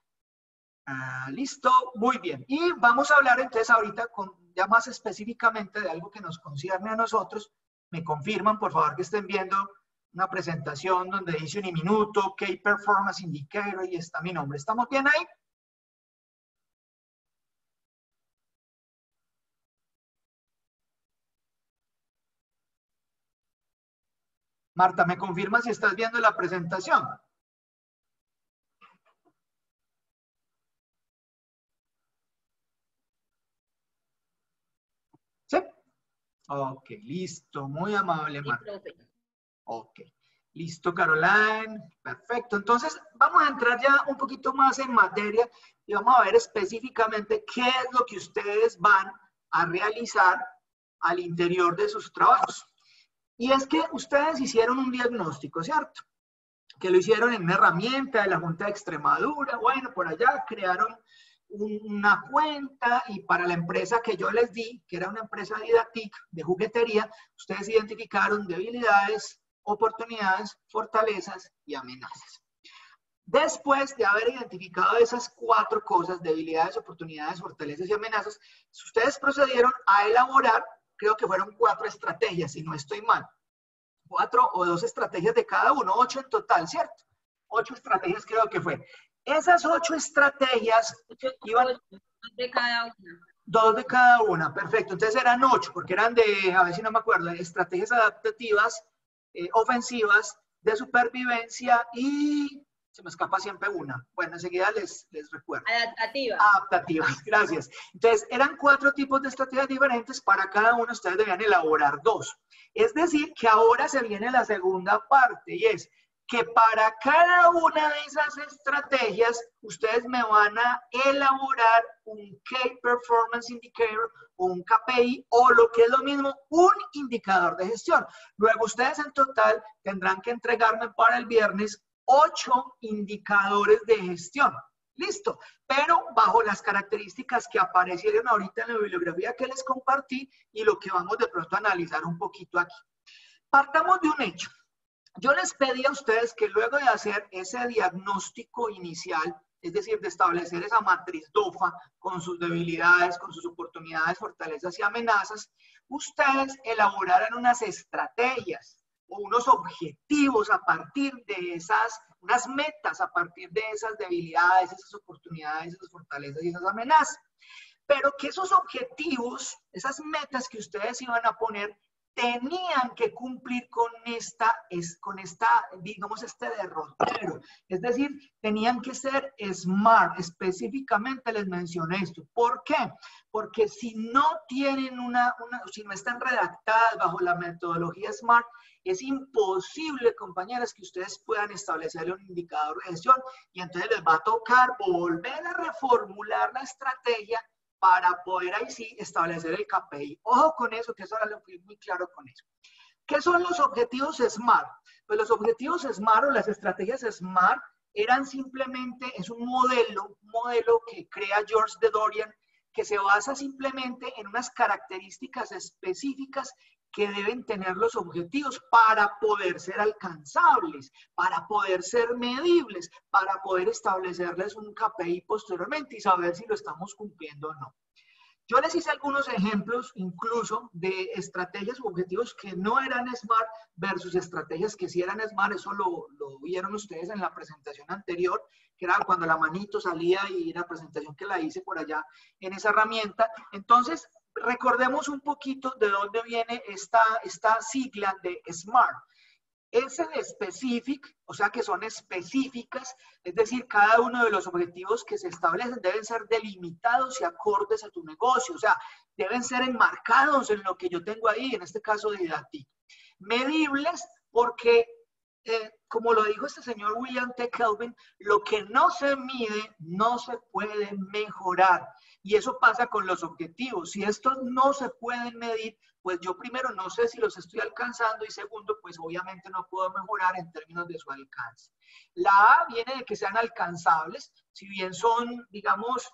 Ah, listo, muy bien. Y vamos a hablar entonces ahorita con, ya más específicamente de algo que nos concierne a nosotros. Me confirman, por favor, que estén viendo una presentación donde dice Uniminuto, Key Performance Indicator, y está mi nombre. ¿Estamos bien ahí? Marta, ¿me confirma si estás viendo la presentación? ¿Sí? Ok, listo. Muy amable, Marta. Ok. Listo, Caroline. Perfecto. Entonces, vamos a entrar ya un poquito más en materia y vamos a ver específicamente qué es lo que ustedes van a realizar al interior de sus trabajos. Y es que ustedes hicieron un diagnóstico, ¿cierto? Que lo hicieron en una herramienta de la Junta de Extremadura. Bueno, por allá crearon una cuenta y para la empresa que yo les di, que era una empresa Didactic de juguetería, ustedes identificaron debilidades, oportunidades, fortalezas y amenazas. Después de haber identificado esas cuatro cosas, debilidades, oportunidades, fortalezas y amenazas, ustedes procedieron a elaborar, creo que fueron cuatro estrategias, si no estoy mal. Cuatro o dos estrategias de cada uno, ocho en total, ¿cierto? Ocho estrategias creo que fue. Esas ocho estrategias iban... Dos de cada una. Dos de cada una, perfecto. Entonces eran ocho, porque eran de, a ver si no me acuerdo, estrategias adaptativas, eh, ofensivas, de supervivencia y... Se me escapa siempre una. Bueno, enseguida les, les recuerdo. Adaptativa. Adaptativas, gracias. Entonces, eran cuatro tipos de estrategias diferentes. Para cada uno ustedes debían elaborar dos. Es decir, que ahora se viene la segunda parte y es que para cada una de esas estrategias ustedes me van a elaborar un Key Performance Indicator o un K P I o lo que es lo mismo, un indicador de gestión. Luego ustedes en total tendrán que entregarme para el viernes ocho indicadores de gestión. Listo, pero bajo las características que aparecieron ahorita en la bibliografía que les compartí y lo que vamos de pronto a analizar un poquito aquí. Partamos de un hecho. Yo les pedí a ustedes que luego de hacer ese diagnóstico inicial, es decir, de establecer esa matriz DOFA con sus debilidades, con sus oportunidades, fortalezas y amenazas, ustedes elaboraran unas estrategias o unos objetivos a partir de esas, unas metas a partir de esas debilidades, esas oportunidades, esas fortalezas y esas amenazas. Pero que esos objetivos, esas metas que ustedes iban a poner, tenían que cumplir con esta, es, con esta, digamos, este derrotero. Es decir, tenían que ser SMART. Específicamente les mencioné esto. ¿Por qué? Porque si no tienen una, una, si no están redactadas bajo la metodología SMART, es imposible, compañeras, que ustedes puedan establecer un indicador de gestión y entonces les va a tocar volver a reformular la estrategia para poder ahí sí establecer el K P I. Ojo con eso, que eso ahora lo fui muy claro con eso. ¿Qué son los objetivos SMART? Pues los objetivos SMART o las estrategias SMART eran simplemente, es un modelo, un modelo que crea George de Dorian, que se basa simplemente en unas características específicas que deben tener los objetivos para poder ser alcanzables, para poder ser medibles, para poder establecerles un K P I posteriormente y saber si lo estamos cumpliendo o no. Yo les hice algunos ejemplos incluso de estrategias u objetivos que no eran SMART versus estrategias que sí eran SMART. Eso lo, lo vieron ustedes en la presentación anterior, que era cuando la manito salía y la presentación que la hice por allá en esa herramienta. Entonces, recordemos un poquito de dónde viene esta, esta sigla de SMART. Es el specific, o sea que son específicas, es decir, cada uno de los objetivos que se establecen deben ser delimitados y acordes a tu negocio, o sea, deben ser enmarcados en lo que yo tengo ahí, en este caso de Didactic. Medibles porque, eh, como lo dijo este señor William T. Kelvin, lo que no se mide no se puede mejorar. Y eso pasa con los objetivos. Si estos no se pueden medir, pues yo primero no sé si los estoy alcanzando y segundo, pues obviamente no puedo mejorar en términos de su alcance. La A viene de que sean alcanzables, si bien son, digamos,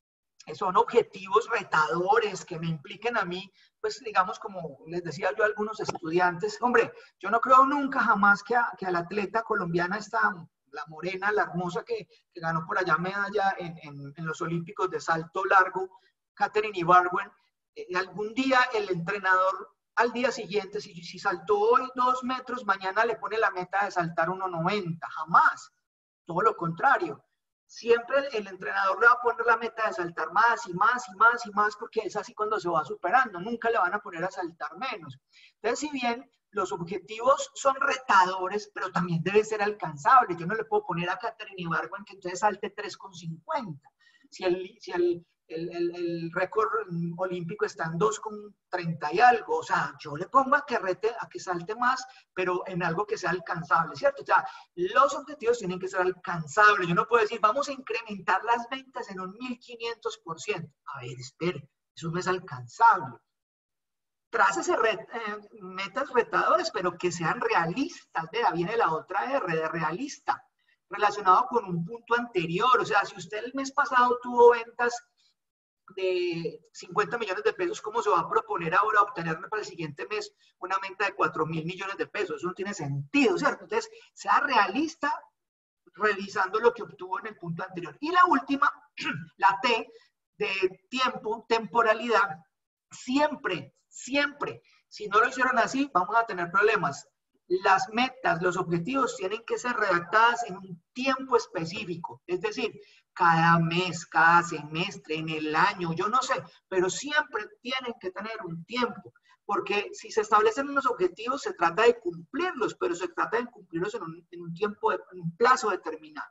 son objetivos retadores que me impliquen a mí, pues digamos, como les decía yo a algunos estudiantes, hombre, yo no creo nunca jamás que, a, que a la atleta colombiana esta, la morena, la hermosa que, que ganó por allá medalla en, en, en los olímpicos de salto largo, Katherine Ibargüen, eh, algún día el entrenador al día siguiente, si, si saltó hoy dos metros, mañana le pone la meta de saltar uno noventa, jamás, todo lo contrario. Siempre el entrenador le va a poner la meta de saltar más y más y más y más porque es así cuando se va superando, nunca le van a poner a saltar menos. Entonces, si bien los objetivos son retadores, pero también deben ser alcanzables. Yo no le puedo poner a Katherine Ibargüen que entonces salte tres con cincuenta. Si el, si el el, el, el récord olímpico está en dos con treinta y algo. O sea, yo le pongo a que rete, a que salte más, pero en algo que sea alcanzable, ¿cierto? O sea, los objetivos tienen que ser alcanzables. Yo no puedo decir, vamos a incrementar las ventas en un mil quinientos por ciento. A ver, espere, eso no es alcanzable. Trácese ret, eh, metas retadoras, pero que sean realistas. Vea, viene la otra R de realista, relacionado con un punto anterior. O sea, si usted el mes pasado tuvo ventas de cincuenta millones de pesos, ¿cómo se va a proponer ahora obtener para el siguiente mes una venta de cuatro mil millones de pesos? Eso no tiene sentido, ¿cierto? Entonces, sea realista revisando lo que obtuvo en el punto anterior. Y la última, la T, de tiempo, temporalidad, siempre, siempre, si no lo hicieron así, vamos a tener problemas. Las metas, los objetivos tienen que ser redactadas en un tiempo específico, es decir, cada mes, cada semestre, en el año, yo no sé, pero siempre tienen que tener un tiempo, porque si se establecen unos objetivos, se trata de cumplirlos, pero se trata de cumplirlos en un, en un tiempo, de, en un plazo determinado.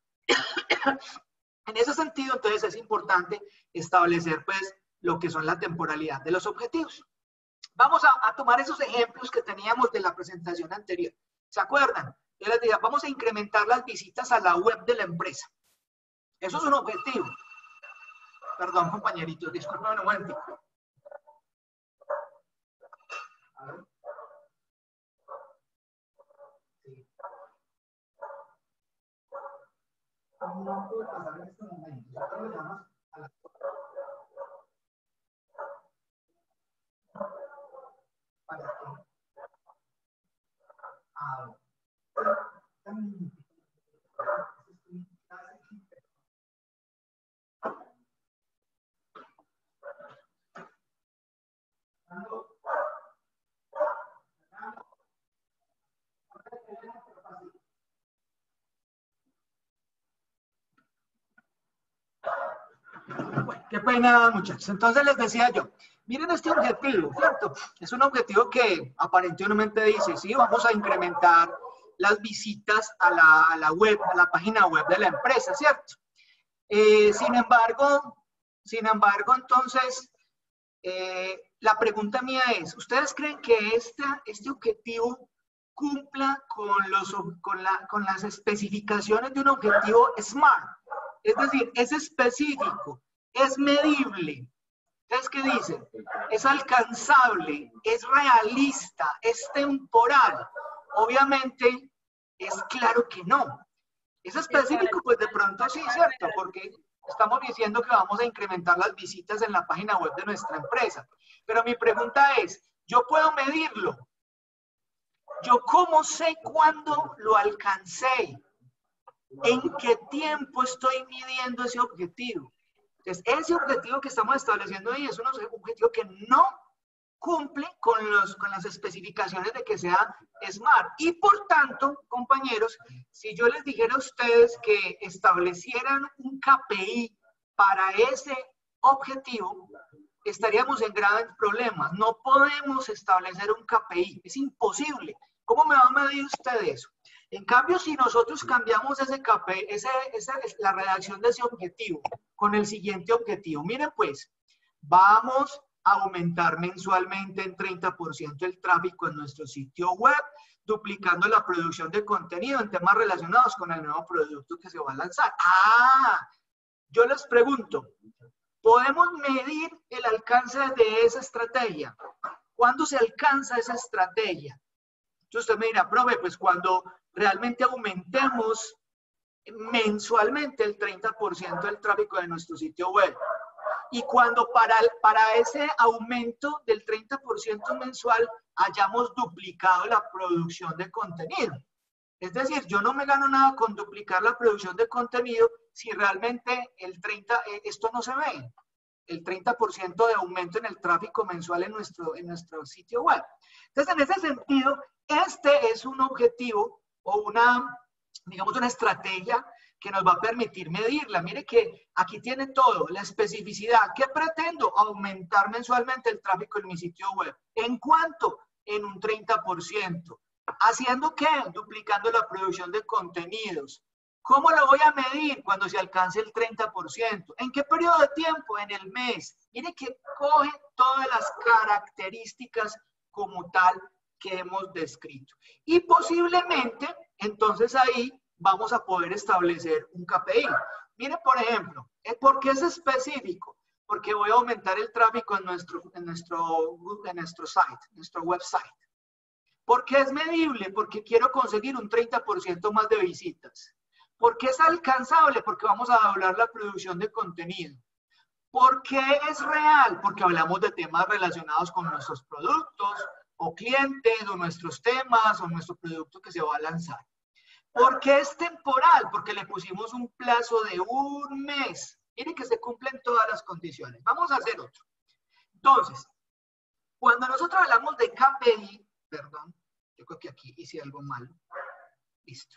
En ese sentido, entonces, es importante establecer, pues, lo que son la temporalidad de los objetivos. Vamos a, a tomar esos ejemplos que teníamos de la presentación anterior. ¿Se acuerdan? Yo les dije, vamos a incrementar las visitas a la web de la empresa. Eso es un objetivo. Perdón, compañeritos, disculpen un momentico. A ver. Sí. No puede pasar en este momento. Ya lo llamas a la... ¿Para qué? Ah, bueno, qué pena, muchachos. Entonces les decía yo, miren este objetivo, ¿cierto? Es un objetivo que aparentemente dice, sí, vamos a incrementar las visitas a la, a la web, a la página web de la empresa, ¿cierto? Eh, sin embargo, sin embargo, entonces, eh, la pregunta mía es, ¿ustedes creen que esta, este objetivo cumpla con, los, con, la, con las especificaciones de un objetivo SMART? Es decir, es específico, es medible. ¿Ustedes qué dicen? Es alcanzable, es realista, es temporal. Obviamente, es claro que no. Es específico, pues de pronto sí, ¿cierto? Porque estamos diciendo que vamos a incrementar las visitas en la página web de nuestra empresa. Pero mi pregunta es, ¿yo puedo medirlo? ¿Yo cómo sé cuándo lo alcancé? ¿En qué tiempo estoy midiendo ese objetivo? Entonces, ese objetivo que estamos estableciendo ahí es un objetivo que no cumple con, los, con las especificaciones de que sea SMART. Y por tanto, compañeros, si yo les dijera a ustedes que establecieran un K P I para ese objetivo, estaríamos en graves problemas. No podemos establecer un K P I, es imposible. ¿Cómo me va a medir usted eso? En cambio, si nosotros cambiamos ese K P I, ese, esa, la redacción de ese objetivo con el siguiente objetivo, miren pues, vamos a aumentar mensualmente en treinta por ciento el tráfico en nuestro sitio web, duplicando la producción de contenido en temas relacionados con el nuevo producto que se va a lanzar. Ah, yo les pregunto, ¿podemos medir el alcance de esa estrategia? ¿Cuándo se alcanza esa estrategia? Entonces usted me dirá, profe, pues cuando realmente aumentemos mensualmente el treinta por ciento del tráfico de nuestro sitio web. Y cuando para, para ese aumento del treinta por ciento mensual hayamos duplicado la producción de contenido. Es decir, yo no me gano nada con duplicar la producción de contenido si realmente el treinta, esto no se ve. El treinta por ciento de aumento en el tráfico mensual en nuestro, en nuestro sitio web. Entonces, en ese sentido, este es un objetivo o una, digamos, una estrategia que nos va a permitir medirla. Mire que aquí tiene todo, la especificidad. ¿Qué pretendo? Aumentar mensualmente el tráfico en mi sitio web. ¿En cuánto? En un treinta por ciento. ¿Haciendo qué? Duplicando la producción de contenidos. ¿Cómo lo voy a medir? Cuando se alcance el treinta por ciento. ¿En qué periodo de tiempo? En el mes. Mire que coge todas las características como tal que hemos descrito. Y posiblemente, entonces ahí vamos a poder establecer un K P I. Mire, por ejemplo, ¿por qué es específico? Porque voy a aumentar el tráfico en nuestro, en nuestro, en nuestro site, en nuestro website. ¿Por qué es medible? Porque quiero conseguir un treinta por ciento más de visitas. ¿Por qué es alcanzable? Porque vamos a doblar la producción de contenido. ¿Por qué es real? Porque hablamos de temas relacionados con nuestros productos o clientes o nuestros temas o nuestro producto que se va a lanzar. ¿Por qué es temporal? Porque le pusimos un plazo de un mes. Miren que se cumplen todas las condiciones. Vamos a hacer otro. Entonces, cuando nosotros hablamos de K P I, perdón, yo creo que aquí hice algo malo. Listo.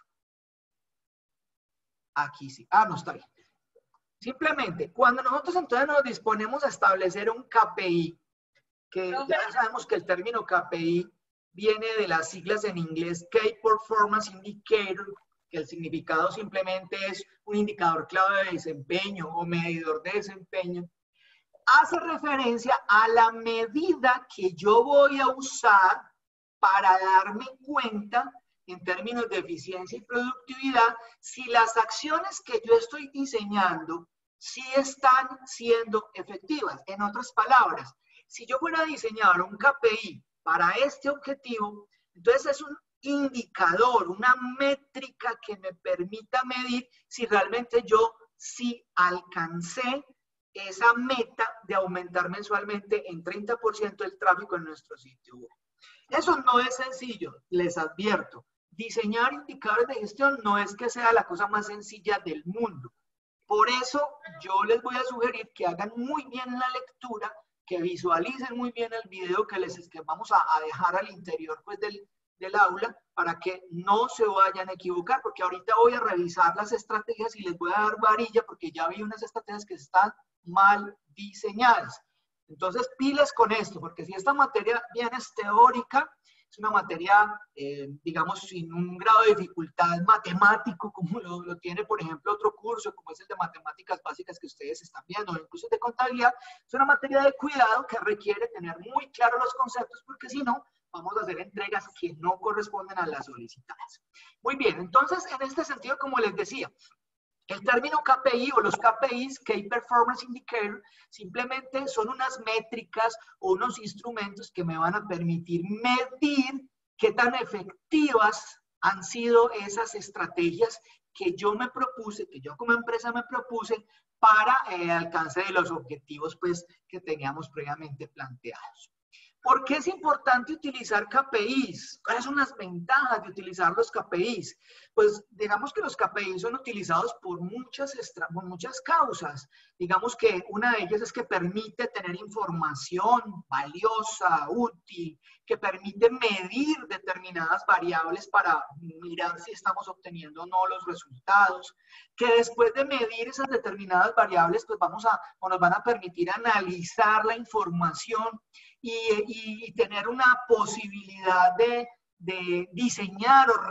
Aquí sí. Ah, no está bien. Simplemente, cuando nosotros entonces nos disponemos a establecer un K P I, que ya sabemos que el término K P I viene de las siglas en inglés Key Performance Indicator, que el significado simplemente es un indicador clave de desempeño o medidor de desempeño, hace referencia a la medida que yo voy a usar para darme cuenta en términos de eficiencia y productividad, si las acciones que yo estoy diseñando sí están siendo efectivas. En otras palabras, si yo fuera a diseñar un K P I para este objetivo, entonces es un indicador, una métrica que me permita medir si realmente yo sí alcancé esa meta de aumentar mensualmente en treinta por ciento el tráfico en nuestro sitio web. Eso no es sencillo, les advierto. Diseñar indicadores de gestión no es que sea la cosa más sencilla del mundo. Por eso yo les voy a sugerir que hagan muy bien la lectura, que visualicen muy bien el video que les que vamos a, a dejar al interior pues, del, del aula para que no se vayan a equivocar, porque ahorita voy a revisar las estrategias y les voy a dar varilla porque ya vi unas estrategias que están mal diseñadas. Entonces, pilas con esto, porque si esta materia bien es teórica, es una materia, eh, digamos, sin un grado de dificultad matemático, como lo, lo tiene, por ejemplo, otro curso, como es el de matemáticas básicas que ustedes están viendo, o incluso de contabilidad, es una materia de cuidado que requiere tener muy claros los conceptos, porque si no, vamos a hacer entregas que no corresponden a las solicitadas. Muy bien, entonces, en este sentido, como les decía, el término K P I o los K P Is, Key Performance Indicator, simplemente son unas métricas o unos instrumentos que me van a permitir medir qué tan efectivas han sido esas estrategias que yo me propuse, que yo como empresa me propuse para el alcance de los objetivos pues, que teníamos previamente planteados. ¿Por qué es importante utilizar K P Is? ¿Cuáles son las ventajas de utilizar los K P Is? Pues digamos que los K P Is son utilizados por muchas, por muchas causas. Digamos que una de ellas es que permite tener información valiosa, útil, que permite medir determinadas variables para mirar si estamos obteniendo o no los resultados, que después de medir esas determinadas variables, pues vamos a, o nos van a permitir analizar la información y, y, y tener una posibilidad de, de diseñar o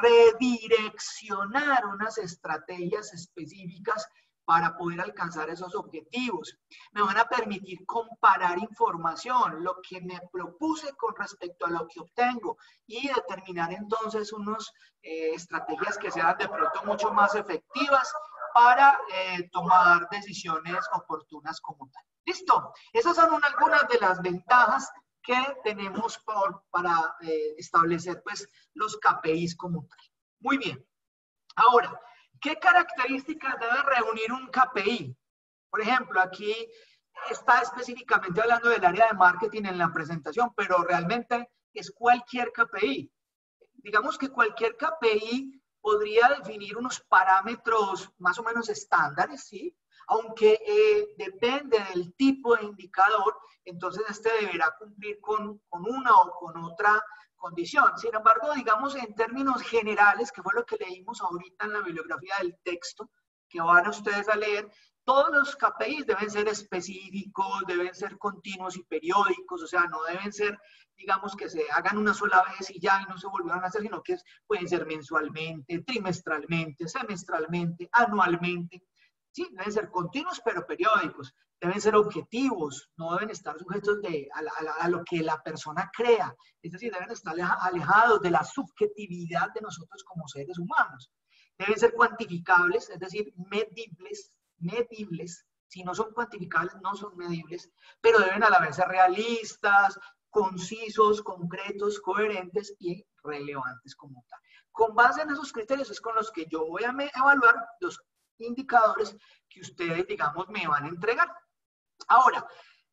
redireccionar unas estrategias específicas para poder alcanzar esos objetivos. Me van a permitir comparar información, lo que me propuse con respecto a lo que obtengo y determinar entonces unas eh, estrategias que sean de pronto mucho más efectivas para eh, tomar decisiones oportunas como tal. ¿Listo? Esas son una, algunas de las ventajas que tenemos por, para eh, establecer pues, los K P Is como tal. Muy bien. Ahora, ¿qué características debe reunir un K P I? Por ejemplo, aquí está específicamente hablando del área de marketing en la presentación, pero realmente es cualquier K P I. Digamos que cualquier K P I podría definir unos parámetros más o menos estándares, ¿sí? Aunque eh, depende del tipo de indicador, entonces este deberá cumplir con, con una o con otra condición. Sin embargo, digamos en términos generales, que fue lo que leímos ahorita en la bibliografía del texto, que van a ustedes a leer, Todos los K P Is deben ser específicos, deben ser continuos y periódicos, o sea, no deben ser, digamos, que se hagan una sola vez y ya y no se volvieron a hacer, sino que pueden ser mensualmente, trimestralmente, semestralmente, anualmente. Sí, deben ser continuos pero periódicos, deben ser objetivos, no deben estar sujetos de, a, a, a lo que la persona crea, es decir, deben estar alejados de la subjetividad de nosotros como seres humanos. Deben ser cuantificables, es decir, medibles, medibles, si no son cuantificables no son medibles, pero deben a la vez ser realistas, concisos, concretos, coherentes y relevantes como tal. Con base en esos criterios es con los que yo voy a evaluar los indicadores que ustedes, digamos, me van a entregar. Ahora,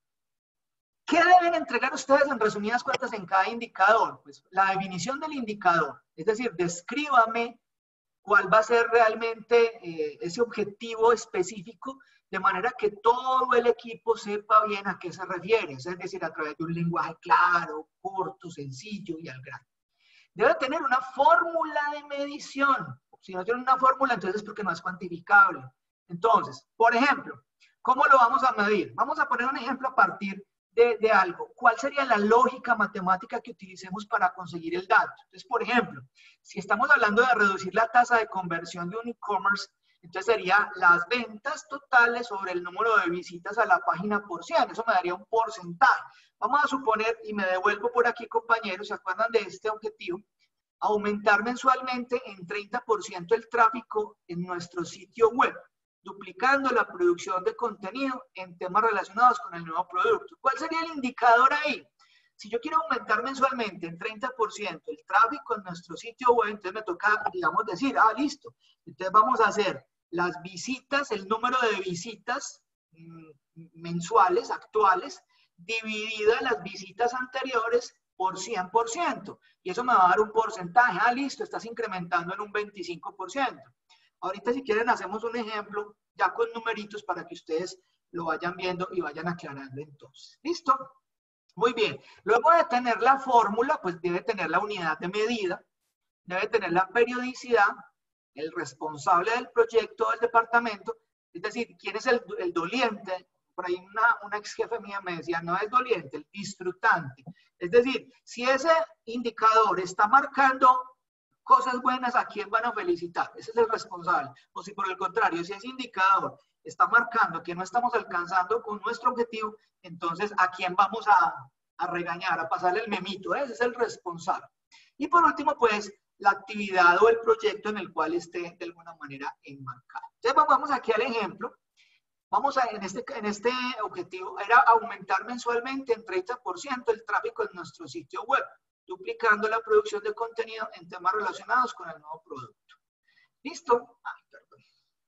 ¿qué deben entregar ustedes en resumidas cuentas en cada indicador? Pues la definición del indicador, es decir, descríbame cuál va a ser realmente eh, ese objetivo específico, de manera que todo el equipo sepa bien a qué se refiere, es decir, a través de un lenguaje claro, corto, sencillo y al grano. Debe tener una fórmula de medición. Si no tiene una fórmula, entonces es porque no es cuantificable. Entonces, por ejemplo, ¿cómo lo vamos a medir? Vamos a poner un ejemplo a partir de, de algo. ¿Cuál sería la lógica matemática que utilicemos para conseguir el dato? Entonces, por ejemplo, si estamos hablando de reducir la tasa de conversión de un e-commerce, entonces sería las ventas totales sobre el número de visitas a la página por cien. Eso me daría un porcentaje. Vamos a suponer, y me devuelvo por aquí, compañeros, ¿se acuerdan de este objetivo? Aumentar mensualmente en treinta por ciento el tráfico en nuestro sitio web, duplicando la producción de contenido en temas relacionados con el nuevo producto. ¿Cuál sería el indicador ahí? Si yo quiero aumentar mensualmente en treinta por ciento el tráfico en nuestro sitio web, entonces me toca, digamos, decir, ah, listo. Entonces vamos a hacer las visitas, el número de visitas mmm, mensuales, actuales, dividido en las visitas anteriores por cien por ciento. Y eso me va a dar un porcentaje. Ah, listo, estás incrementando en un veinticinco por ciento. Ahorita, si quieren, hacemos un ejemplo ya con numeritos para que ustedes lo vayan viendo y vayan aclarando entonces. ¿Listo? Muy bien. Luego de tener la fórmula, pues debe tener la unidad de medida, debe tener la periodicidad, el responsable del proyecto del departamento, es decir, quién es el, el doliente. Por ahí una, una ex jefe mía me decía, no es doliente, el disfrutante. Es decir, si ese indicador está marcando cosas buenas, ¿a quién van a felicitar? Ese es el responsable. O si por el contrario, si ese indicador está marcando que no estamos alcanzando con nuestro objetivo, entonces ¿a quién vamos a, a regañar, a pasarle el memito? Ese es el responsable. Y por último, pues, la actividad o el proyecto en el cual esté de alguna manera enmarcado. Entonces vamos aquí al ejemplo. Vamos a, en este, en este objetivo, era aumentar mensualmente en treinta por ciento el tráfico en nuestro sitio web, duplicando la producción de contenido en temas relacionados con el nuevo producto. ¿Listo? Ay, perdón.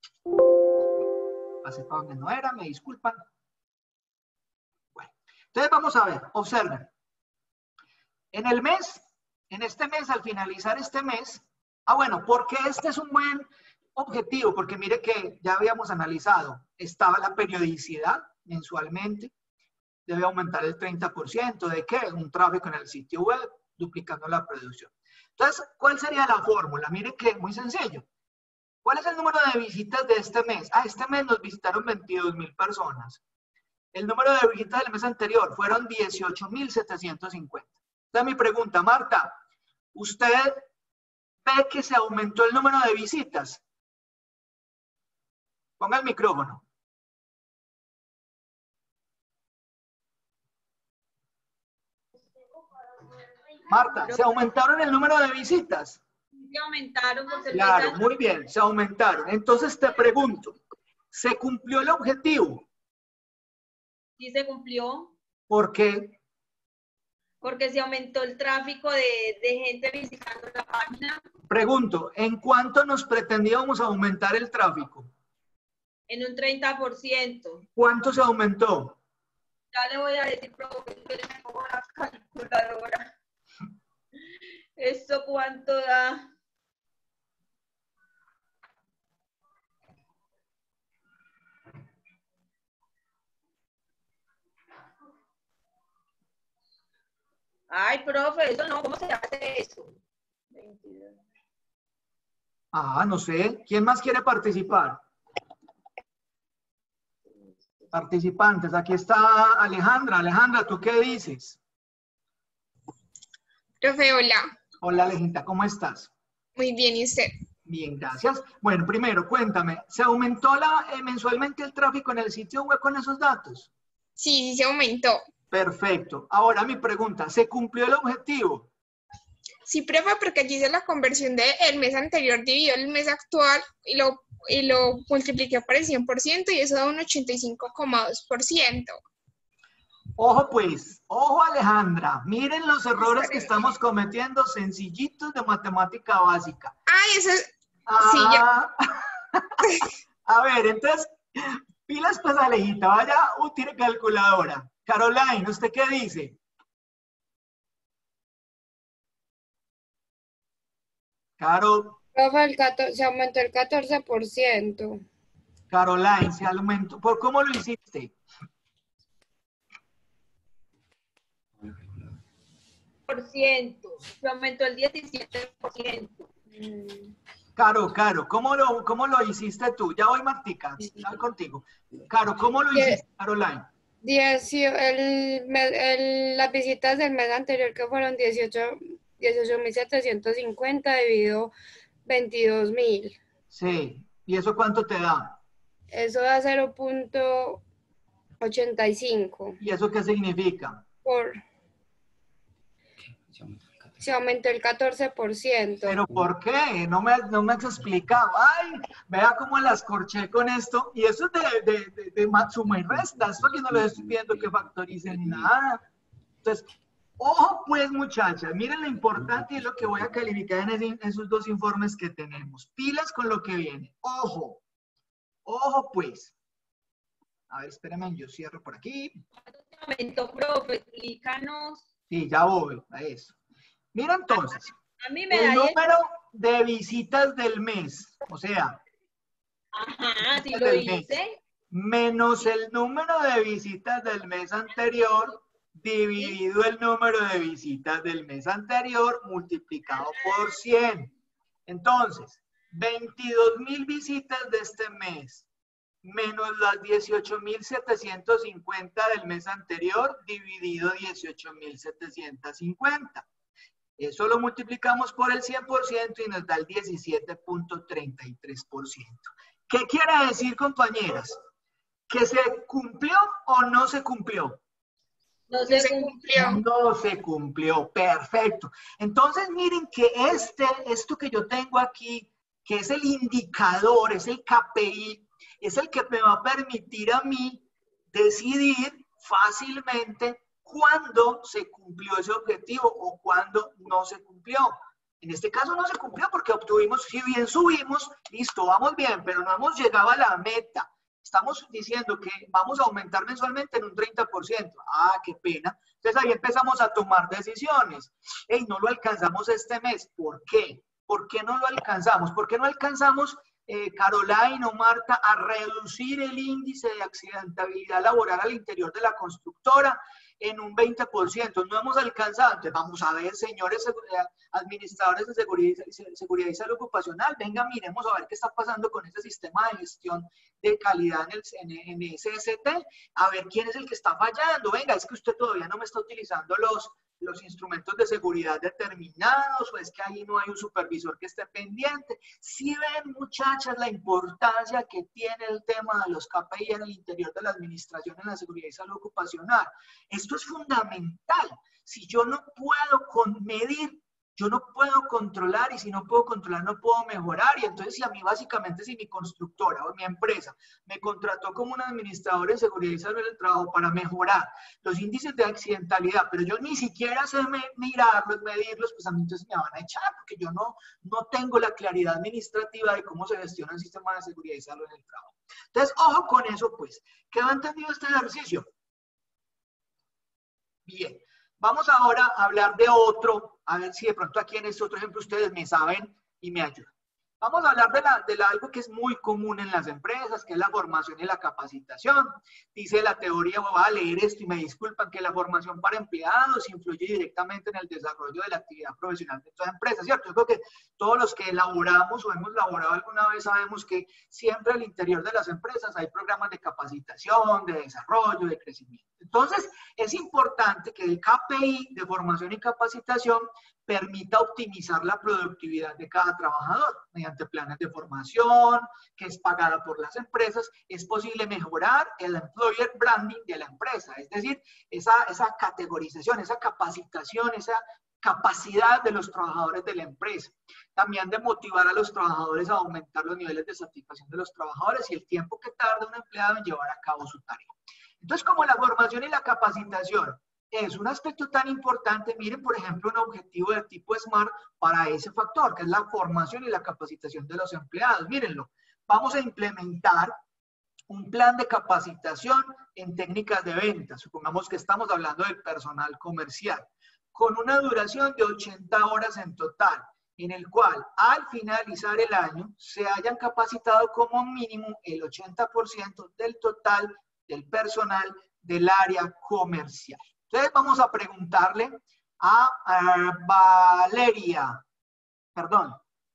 Pasé para donde no era, me disculpan. Bueno, entonces vamos a ver, observen. En el mes, en este mes, al finalizar este mes, ah, bueno, ¿por qué este es un buen objetivo? Porque mire que ya habíamos analizado, estaba la periodicidad mensualmente, debe aumentar el treinta por ciento, ¿de qué? Un tráfico en el sitio web, duplicando la producción. Entonces, ¿cuál sería la fórmula? Mire que muy sencillo. ¿Cuál es el número de visitas de este mes? Ah, este mes nos visitaron veintidós mil personas. El número de visitas del mes anterior fueron dieciocho mil setecientos cincuenta. Entonces, mi pregunta, Marta, ¿usted ve que se aumentó el número de visitas? Ponga el micrófono. Marta, ¿se aumentaron el número de visitas? Se aumentaron. Porque claro, muy bien, se aumentaron. Entonces te pregunto, ¿se cumplió el objetivo? Sí, se cumplió. ¿Por qué? Porque se aumentó el tráfico de, de gente visitando la página. Pregunto, ¿en cuánto nos pretendíamos aumentar el tráfico? En un treinta por ciento. ¿Cuánto se aumentó? Ya le voy a decir, profe, que le pongo la calculadora. ¿Esto cuánto da? Ay, profe, eso no, ¿cómo se hace eso? veintidós. Ah, no sé. ¿Quién más quiere participar? participantes. Aquí está Alejandra. Alejandra, ¿tú qué dices? Profe, hola. Hola, Alejita, ¿cómo estás? Muy bien, ¿y usted? Bien, gracias. Bueno, primero, cuéntame, ¿se aumentó la, eh, mensualmente el tráfico en el sitio web con esos datos? Sí, sí se aumentó. Perfecto. Ahora mi pregunta, ¿se cumplió el objetivo? Sí, profe, porque allí hice la conversión del mes anterior dividido el mes actual y lo, y lo multipliqué por el cien por ciento y eso da un ochenta y cinco coma dos por ciento. Ojo pues, ojo Alejandra, miren los errores que estamos cometiendo sencillitos de matemática básica. Ah, eso es... Ah, Sí, ya. A ver, entonces, pilas pues Alejita, vaya, útil calculadora. Caroline, ¿usted qué dice? Caro. Profe, el catorce, se aumentó el catorce por ciento. Caroline, se aumentó. ¿Por cómo lo hiciste? Por ciento. Se aumentó el diecisiete por ciento. Caro, Caro, ¿cómo lo, cómo lo hiciste tú? Ya voy, Martica, voy contigo. Caro, ¿cómo lo hiciste, Caroline? diez, el, el, las visitas del mes anterior, que fueron dieciocho mil setecientos cincuenta dividido veintidós mil. Sí, ¿y eso cuánto te da? Eso da cero punto ochenta y cinco. ¿Y eso qué significa? Por... Se aumentó el catorce por ciento. ¿Pero por qué? No me, no me has explicado. Ay, vea cómo las corché con esto. Y eso es de, de, de, de suma y resta. Esto aquí no les estoy pidiendo que factoricen ni nada. Entonces, ojo pues muchachas, miren lo importante y lo que voy a calificar en, ese, en esos dos informes que tenemos. Pilas con lo que viene. Ojo, ojo pues. A ver, espérame, yo cierro por aquí. Momento, profe, explícanos. Sí, ya voy a eso. Mira entonces, a mí me el da número de visitas del mes, o sea, ajá, sí lo hice, menos el número de visitas del mes anterior, dividido el número de visitas del mes anterior, multiplicado por cien. Entonces, veintidós mil visitas de este mes, menos las dieciocho mil setecientos cincuenta del mes anterior, dividido dieciocho mil setecientos cincuenta. Eso lo multiplicamos por el cien por ciento y nos da el diecisiete punto treinta y tres por ciento. ¿Qué quiere decir, compañeras? ¿Que se cumplió o no se cumplió? No se, se cumplió. No se cumplió, perfecto. Entonces miren que este, esto que yo tengo aquí, que es el indicador, es el K P I, es el que me va a permitir a mí decidir fácilmente cuándo se cumplió ese objetivo o cuándo no se cumplió. En este caso no se cumplió porque obtuvimos, si bien subimos, listo, vamos bien, pero no hemos llegado a la meta. Estamos diciendo que vamos a aumentar mensualmente en un treinta por ciento. Ah, qué pena. Entonces ahí empezamos a tomar decisiones. Hey, no lo alcanzamos este mes. ¿Por qué? ¿Por qué no lo alcanzamos? ¿Por qué no alcanzamos, eh, Caroline o Marta, a reducir el índice de accidentabilidad laboral al interior de la constructora en un veinte por ciento? No hemos alcanzado. Entonces vamos a ver, señores administradores de seguridad, seguridad y salud ocupacional, venga, miremos a ver qué está pasando con ese sistema de gestión de calidad en, el, en, en S S T, a ver quién es el que está fallando. Venga, es que usted todavía no me está utilizando los, los instrumentos de seguridad determinados, o es que ahí no hay un supervisor que esté pendiente. Si ven, muchachas, la importancia que tiene el tema de los K P I en el interior de la administración en la seguridad y salud ocupacional. Esto es fundamental. Si yo no puedo con medir, yo no puedo controlar, y si no puedo controlar no puedo mejorar. Y entonces si a mí básicamente, si mi constructora o mi empresa me contrató como un administrador de seguridad y salud del trabajo para mejorar los índices de accidentalidad, pero yo ni siquiera sé me, mirarlos, medirlos, pues a mí entonces me van a echar porque yo no, no tengo la claridad administrativa de cómo se gestiona el sistema de seguridad y salud en el trabajo. Entonces, ojo con eso, pues. ¿Quedó entendido este ejercicio? Bien. Vamos ahora a hablar de otro, a ver si de pronto aquí en este otro ejemplo ustedes me saben y me ayudan. Vamos a hablar de, la, de la, algo que es muy común en las empresas, que es la formación y la capacitación. Dice la teoría, voy a leer esto y me disculpan, que la formación para empleados influye directamente en el desarrollo de la actividad profesional de toda empresa, ¿cierto? Yo creo que todos los que elaboramos o hemos laborado alguna vez sabemos que siempre al interior de las empresas hay programas de capacitación, de desarrollo, de crecimiento. Entonces, es importante que el K P I de formación y capacitación permita optimizar la productividad de cada trabajador. Mediante planes de formación, que es pagada por las empresas, es posible mejorar el employer branding de la empresa, es decir, esa, esa categorización, esa capacitación, esa capacidad de los trabajadores de la empresa. También de motivar a los trabajadores a aumentar los niveles de satisfacción de los trabajadores y el tiempo que tarda un empleado en llevar a cabo su tarea. Entonces, como la formación y la capacitación es un aspecto tan importante, miren, por ejemplo, un objetivo de tipo SMART para ese factor, que es la formación y la capacitación de los empleados. Mírenlo, vamos a implementar un plan de capacitación en técnicas de ventas. Supongamos que estamos hablando del personal comercial, con una duración de ochenta horas en total, en el cual al finalizar el año se hayan capacitado como mínimo el ochenta por ciento del total del personal del área comercial. Entonces vamos a preguntarle a, a Valeria, perdón,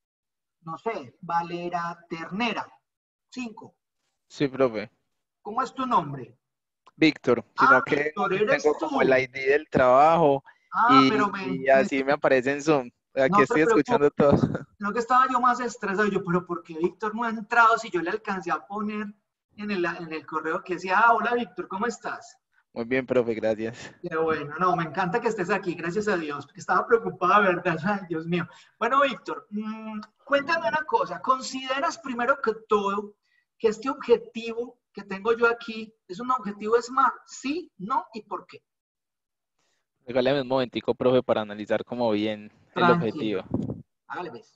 no sé, Valera Ternera, cinco. Sí, profe. ¿Cómo es tu nombre? Víctor, sino Ah, que Víctor, eres tengo tú. como el I D del trabajo Ah, y, pero me, y así me aparece en Zoom. Aquí no estoy escuchando todo. Lo que estaba yo más estresado, yo, pero ¿por qué Víctor no ha entrado si yo le alcancé a poner en el, en el correo que decía, ah, hola Víctor, ¿cómo estás? Muy bien, profe, gracias. Qué bueno, no, me encanta que estés aquí, gracias a Dios, porque estaba preocupada, ¿verdad? Ay, Dios mío. Bueno, Víctor, mmm, cuéntame una cosa, ¿consideras primero que todo que este objetivo que tengo yo aquí es un objetivo SMART? ¿Sí, no y por qué? Regálame un momentico, profe, para analizar como bien el objetivo. Hágale, ves.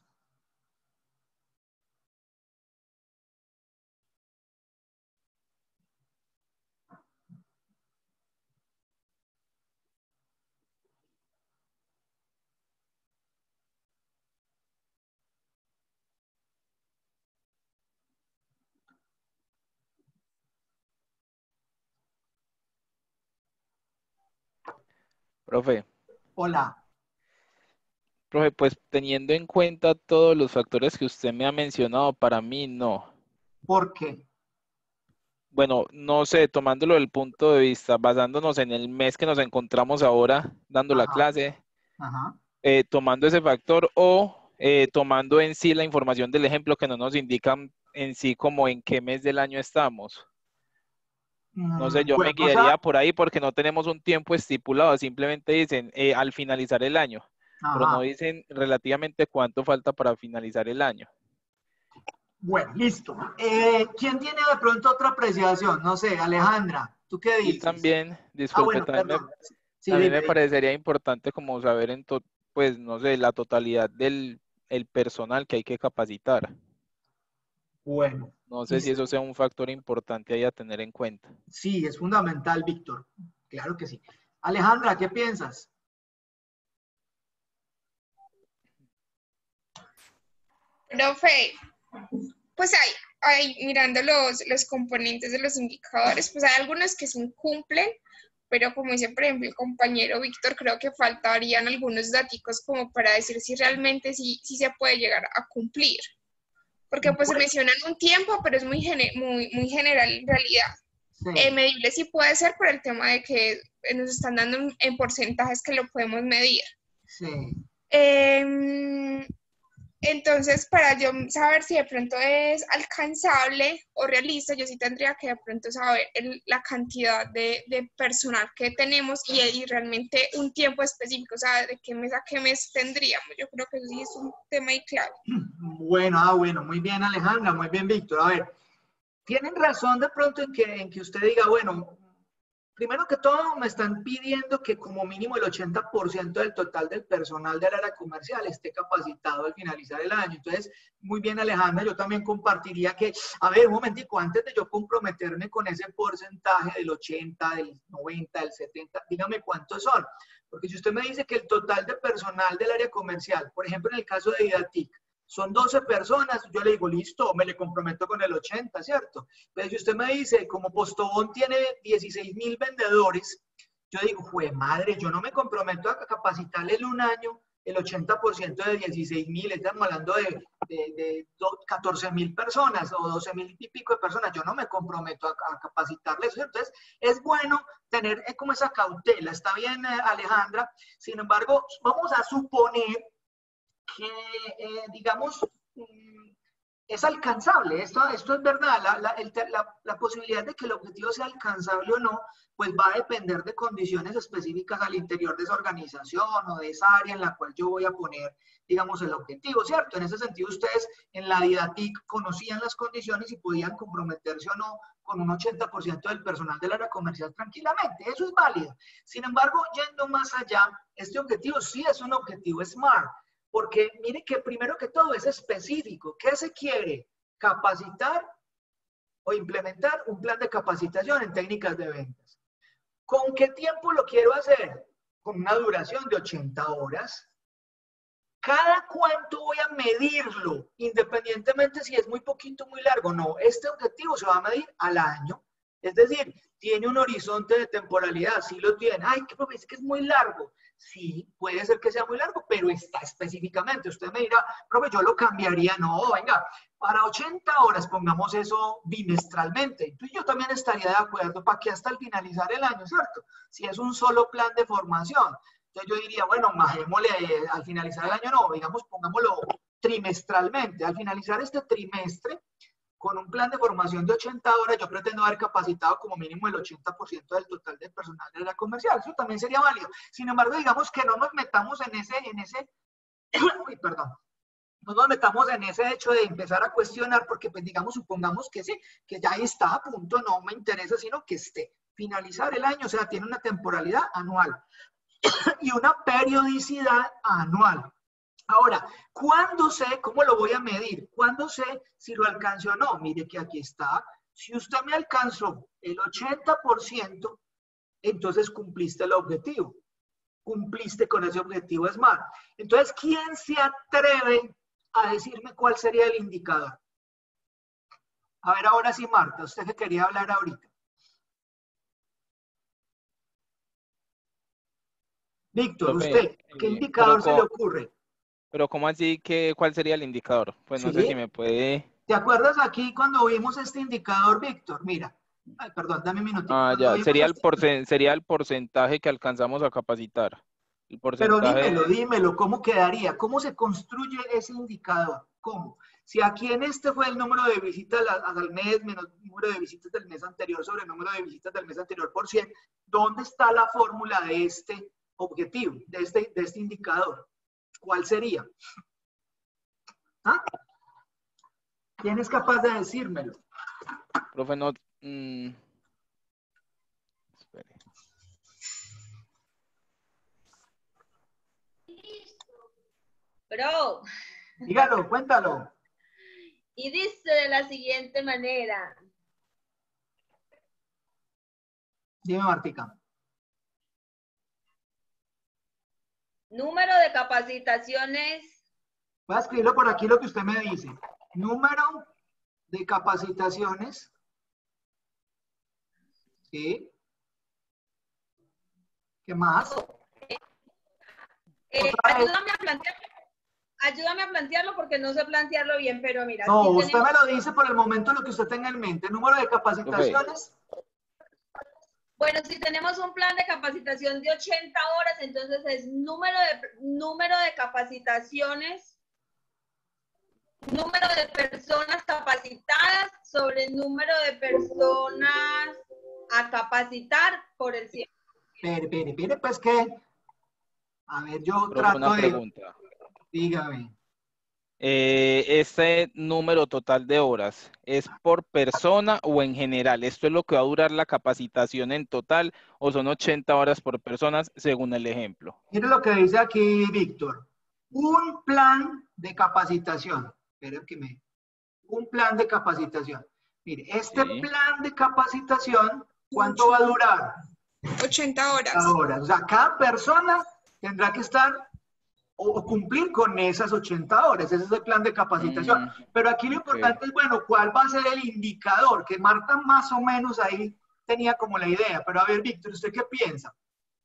Profe. Hola. Profe, pues teniendo en cuenta todos los factores que usted me ha mencionado, para mí no. ¿Por qué? Bueno, no sé, tomándolo del punto de vista, basándonos en el mes que nos encontramos ahora dando Ajá. la clase, Ajá. Eh, tomando ese factor o eh, tomando en sí la información del ejemplo que no nos indican en sí como en qué mes del año estamos. No sé, yo bueno, me guiaría o sea, por ahí porque no tenemos un tiempo estipulado, simplemente dicen eh, al finalizar el año, pero no ajá. dicen relativamente cuánto falta para finalizar el año. Bueno, listo. Eh, ¿Quién tiene de pronto otra apreciación? No sé, Alejandra, ¿tú qué Y dices? también, Ah, disculpe, bueno, también me, perdón. Sí, también dime, me dime. parecería importante como saber en to- pues no sé, la totalidad del el personal que hay que capacitar. Bueno, No sé si listo. eso sea un factor importante ahí a tener en cuenta. Sí, es fundamental, Víctor. Claro que sí. Alejandra, ¿qué piensas? Profe, pues hay, hay mirando los, los componentes de los indicadores, pues hay algunos que se incumplen, pero como dice, por ejemplo, el compañero Víctor, creo que faltarían algunos datos como para decir si realmente sí, sí se puede llegar a cumplir. Porque pues se mencionan un tiempo, pero es muy, gene, muy, muy general en realidad. Sí. Eh, medible sí puede ser por el tema de que nos están dando en, en porcentajes que lo podemos medir. Sí. Eh, entonces, para yo saber si de pronto es alcanzable o realista, yo sí tendría que de pronto saber el, la cantidad de, de personal que tenemos y, y realmente un tiempo específico, o sea, de qué mes a qué mes tendríamos. Yo creo que eso sí es un tema ahí clave. Bueno, ah, bueno, muy bien, Alejandra, muy bien, Víctor. A ver, tienen razón de pronto en que, en que usted diga, bueno, primero que todo me están pidiendo que como mínimo el ochenta por ciento del total del personal del área comercial esté capacitado al finalizar el año. Entonces, muy bien, Alejandra, yo también compartiría que, a ver, un momentico, antes de yo comprometerme con ese porcentaje del ochenta, del noventa, del setenta, dígame cuántos son. Porque si usted me dice que el total de personal del área comercial, por ejemplo, en el caso de Idatic, son doce personas, yo le digo, listo, me le comprometo con el ochenta, ¿cierto? Pero si usted me dice, como Postobón tiene dieciséis mil vendedores, yo digo, jue madre, yo no me comprometo a capacitarle en un año el ochenta por ciento de dieciséis mil, estamos hablando de, de, de catorce mil personas o doce mil y pico de personas, yo no me comprometo a, a capacitarles. Entonces, es bueno tener como esa cautela. Está bien, Alejandra. Sin embargo, vamos a suponer que, eh, digamos, es alcanzable. Esto, esto es verdad. La, la, el, la, la posibilidad de que el objetivo sea alcanzable o no, pues va a depender de condiciones específicas al interior de esa organización o de esa área en la cual yo voy a poner, digamos, el objetivo, ¿cierto? En ese sentido, ustedes en la DIDATIC conocían las condiciones y podían comprometerse o no con un ochenta por ciento del personal del área comercial tranquilamente. Eso es válido. Sin embargo, yendo más allá, este objetivo sí es un objetivo SMART, porque mire que primero que todo es específico. ¿Qué se quiere? Capacitar o implementar un plan de capacitación en técnicas de ventas. ¿Con qué tiempo lo quiero hacer? Con una duración de ochenta horas. ¿Cada cuánto voy a medirlo? Independientemente si es muy poquito o muy largo. No, este objetivo se va a medir al año. Es decir, tiene un horizonte de temporalidad. Sí lo tiene. Ay, ¿qué profe? Es que es muy largo. Sí, puede ser que sea muy largo, pero está específicamente. Usted me dirá, profe, yo lo cambiaría. No, venga, para ochenta horas pongamos eso bimestralmente. Tú y yo también estaría de acuerdo para que hasta el finalizar el año, ¿cierto? Si es un solo plan de formación. Entonces yo diría, bueno, majémosle eh, al finalizar el año, no, digamos, pongámoslo trimestralmente. Al finalizar este trimestre, con un plan de formación de ochenta horas, yo pretendo haber capacitado como mínimo el ochenta por ciento del total del personal de la comercial. Eso también sería válido. Sin embargo, digamos que no nos metamos en ese, en ese, uy, perdón, no nos metamos en ese hecho de empezar a cuestionar, porque pues digamos, supongamos que sí, que ya está a punto, no me interesa, sino que esté. Finalizar el año, o sea, tiene una temporalidad anual y una periodicidad anual. Ahora, ¿cuándo sé cómo lo voy a medir? ¿Cuándo sé si lo alcanzo o no? Mire que aquí está. Si usted me alcanzó el ochenta por ciento, entonces cumpliste el objetivo. Cumpliste con ese objetivo SMART. Entonces, ¿quién se atreve a decirme cuál sería el indicador? A ver, ahora sí, Marta, usted que quería hablar ahorita. Víctor, usted, ¿qué indicador se le ocurre? Pero ¿cómo así que cuál sería el indicador? Pues no ¿Sí? sé si me puede... ¿Te acuerdas aquí cuando vimos este indicador, Víctor? Mira, ay, perdón, dame un minutito. Ah, ya, sería, este... el porcent sería el porcentaje que alcanzamos a capacitar. El porcentaje... Pero dímelo, dímelo, ¿cómo quedaría? ¿Cómo se construye ese indicador? ¿Cómo? Si aquí en este fue el número de visitas al mes menos el número de visitas del mes anterior sobre el número de visitas del mes anterior por cien, ¿dónde está la fórmula de este objetivo, de este, de este indicador? ¿Cuál sería? ¿Ah? ¿Quién es capaz de decírmelo? Profe, no... Mmm... Espere. Bro. Dígalo, cuéntalo. Y dice de la siguiente manera. Dime, Martica. Número de capacitaciones. Voy a escribirlo por aquí lo que usted me dice. Número de capacitaciones. ¿Sí? ¿Qué más? Eh, ayúdame a plantearlo. Ayúdame a plantearlo porque no sé plantearlo bien, pero mira. No, si usted tenemos... me lo dice por el momento lo que usted tenga en mente. Número de capacitaciones. Okay. Bueno, si tenemos un plan de capacitación de ochenta horas, entonces es número de, número de capacitaciones, número de personas capacitadas sobre el número de personas a capacitar por el cien. Espere, espere, espere, pues que, a ver, yo Pero trato una de... pregunta. Dígame. Eh, ¿este número total de horas es por persona o en general? ¿Esto es lo que va a durar la capacitación en total o son ochenta horas por personas según el ejemplo? Mire lo que dice aquí Víctor. Un plan de capacitación. Esperen que me... Un plan de capacitación. Mire, este sí. plan de capacitación, ¿cuánto va a durar? ochenta horas. Ahora, o sea, cada persona tendrá que estar o cumplir con esas ochenta horas. Ese es el plan de capacitación. Mm, Pero aquí lo importante okay. es, bueno, ¿cuál va a ser el indicador? Que Marta más o menos ahí tenía como la idea. Pero a ver, Víctor, ¿usted qué piensa?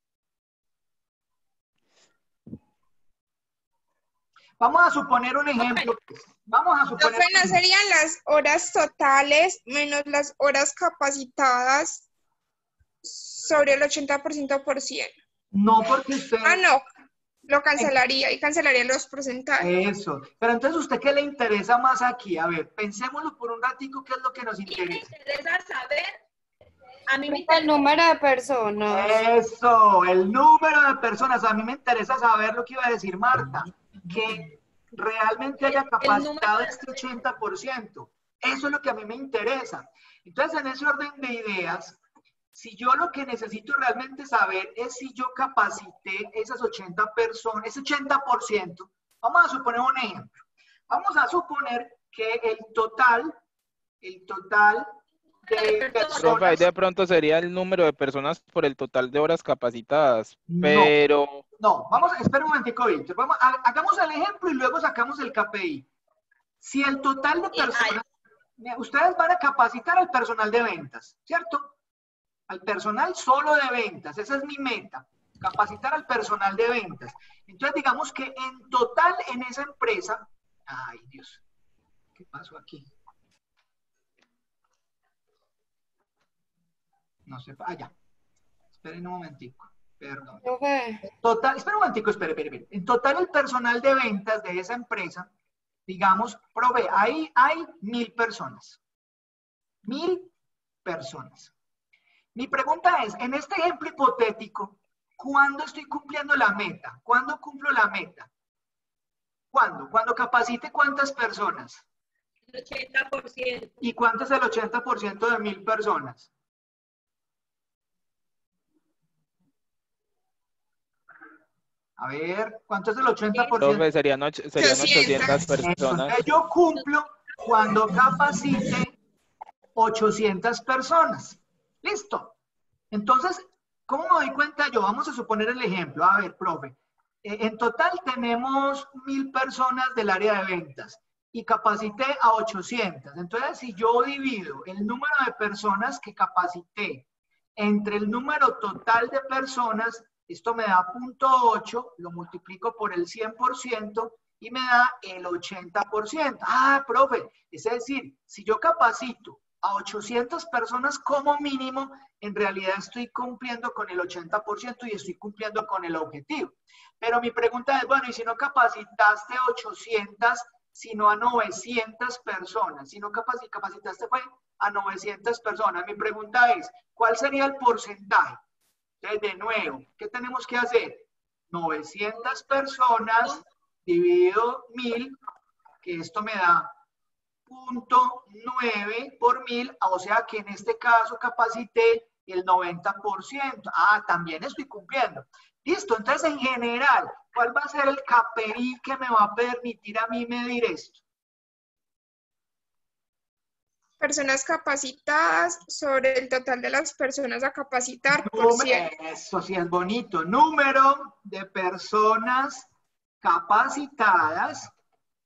Vamos a suponer un ejemplo. Vamos a suponer... Profe, ¿no serían las horas totales menos las horas capacitadas sobre el ochenta por ciento por cien? No, porque usted... Ah, no. Lo cancelaría y cancelaría los porcentajes. Eso. Pero entonces, ¿usted qué le interesa más aquí? A ver, pensémoslo por un ratico, ¿qué es lo que nos interesa? Me interesa saber, a mí me interesa el número de personas. Eso, el número de personas. A mí me interesa saber lo que iba a decir Marta, que realmente haya capacitado este ochenta por ciento. Eso es lo que a mí me interesa. Entonces, en ese orden de ideas, si yo lo que necesito realmente saber es si yo capacité esas ochenta personas, ese ochenta por ciento, vamos a suponer un ejemplo. Vamos a suponer que el total, el total de personas... Profe, de pronto sería el número de personas por el total de horas capacitadas, pero... No, no. Vamos, espera un momentico, Víctor. Vamos, hagamos el ejemplo y luego sacamos el K P I. Si el total de personas... Ustedes van a capacitar al personal de ventas, ¿cierto? Al personal solo de ventas, esa es mi meta, capacitar al personal de ventas. Entonces, digamos que en total en esa empresa, ay Dios, ¿qué pasó aquí? No sé, ah, ya, esperen un momentico, perdón. Total, esperen un momentico, espere, espere, espere. En total el personal de ventas de esa empresa, digamos, provee, ahí hay mil personas, mil personas. Mi pregunta es, en este ejemplo hipotético, ¿cuándo estoy cumpliendo la meta? ¿Cuándo cumplo la meta? ¿Cuándo? ¿Cuándo capacite cuántas personas? El ochenta por ciento. ¿Y cuánto es el ochenta por ciento de mil personas? A ver, ¿cuánto es el ochenta por ciento? Profe, serían, och serían ochocientas personas. Entonces, yo cumplo cuando capacite ochocientas personas. Listo. Entonces, ¿cómo me doy cuenta yo? Vamos a suponer el ejemplo. A ver, profe. Eh, en total tenemos mil personas del área de ventas y capacité a ochocientas. Entonces, si yo divido el número de personas que capacité entre el número total de personas, esto me da punto ocho, lo multiplico por el cien por ciento y me da el ochenta por ciento. Ah, profe, es decir, si yo capacito a ochocientas personas como mínimo, en realidad estoy cumpliendo con el ochenta por ciento y estoy cumpliendo con el objetivo. Pero mi pregunta es, bueno, ¿y si no capacitaste a ochocientas, sino a novecientas personas? Si no capacitaste fue a novecientas personas. Mi pregunta es, ¿cuál sería el porcentaje? Entonces, de nuevo, ¿qué tenemos que hacer? novecientas personas dividido mil, que esto me da punto nueve por mil, o sea que en este caso capacité el noventa por ciento. Ah, también estoy cumpliendo. Listo, entonces en general, ¿cuál va a ser el K P I que me va a permitir a mí medir esto? Personas capacitadas sobre el total de las personas a capacitar por cien. Eso sí es bonito. Número de personas capacitadas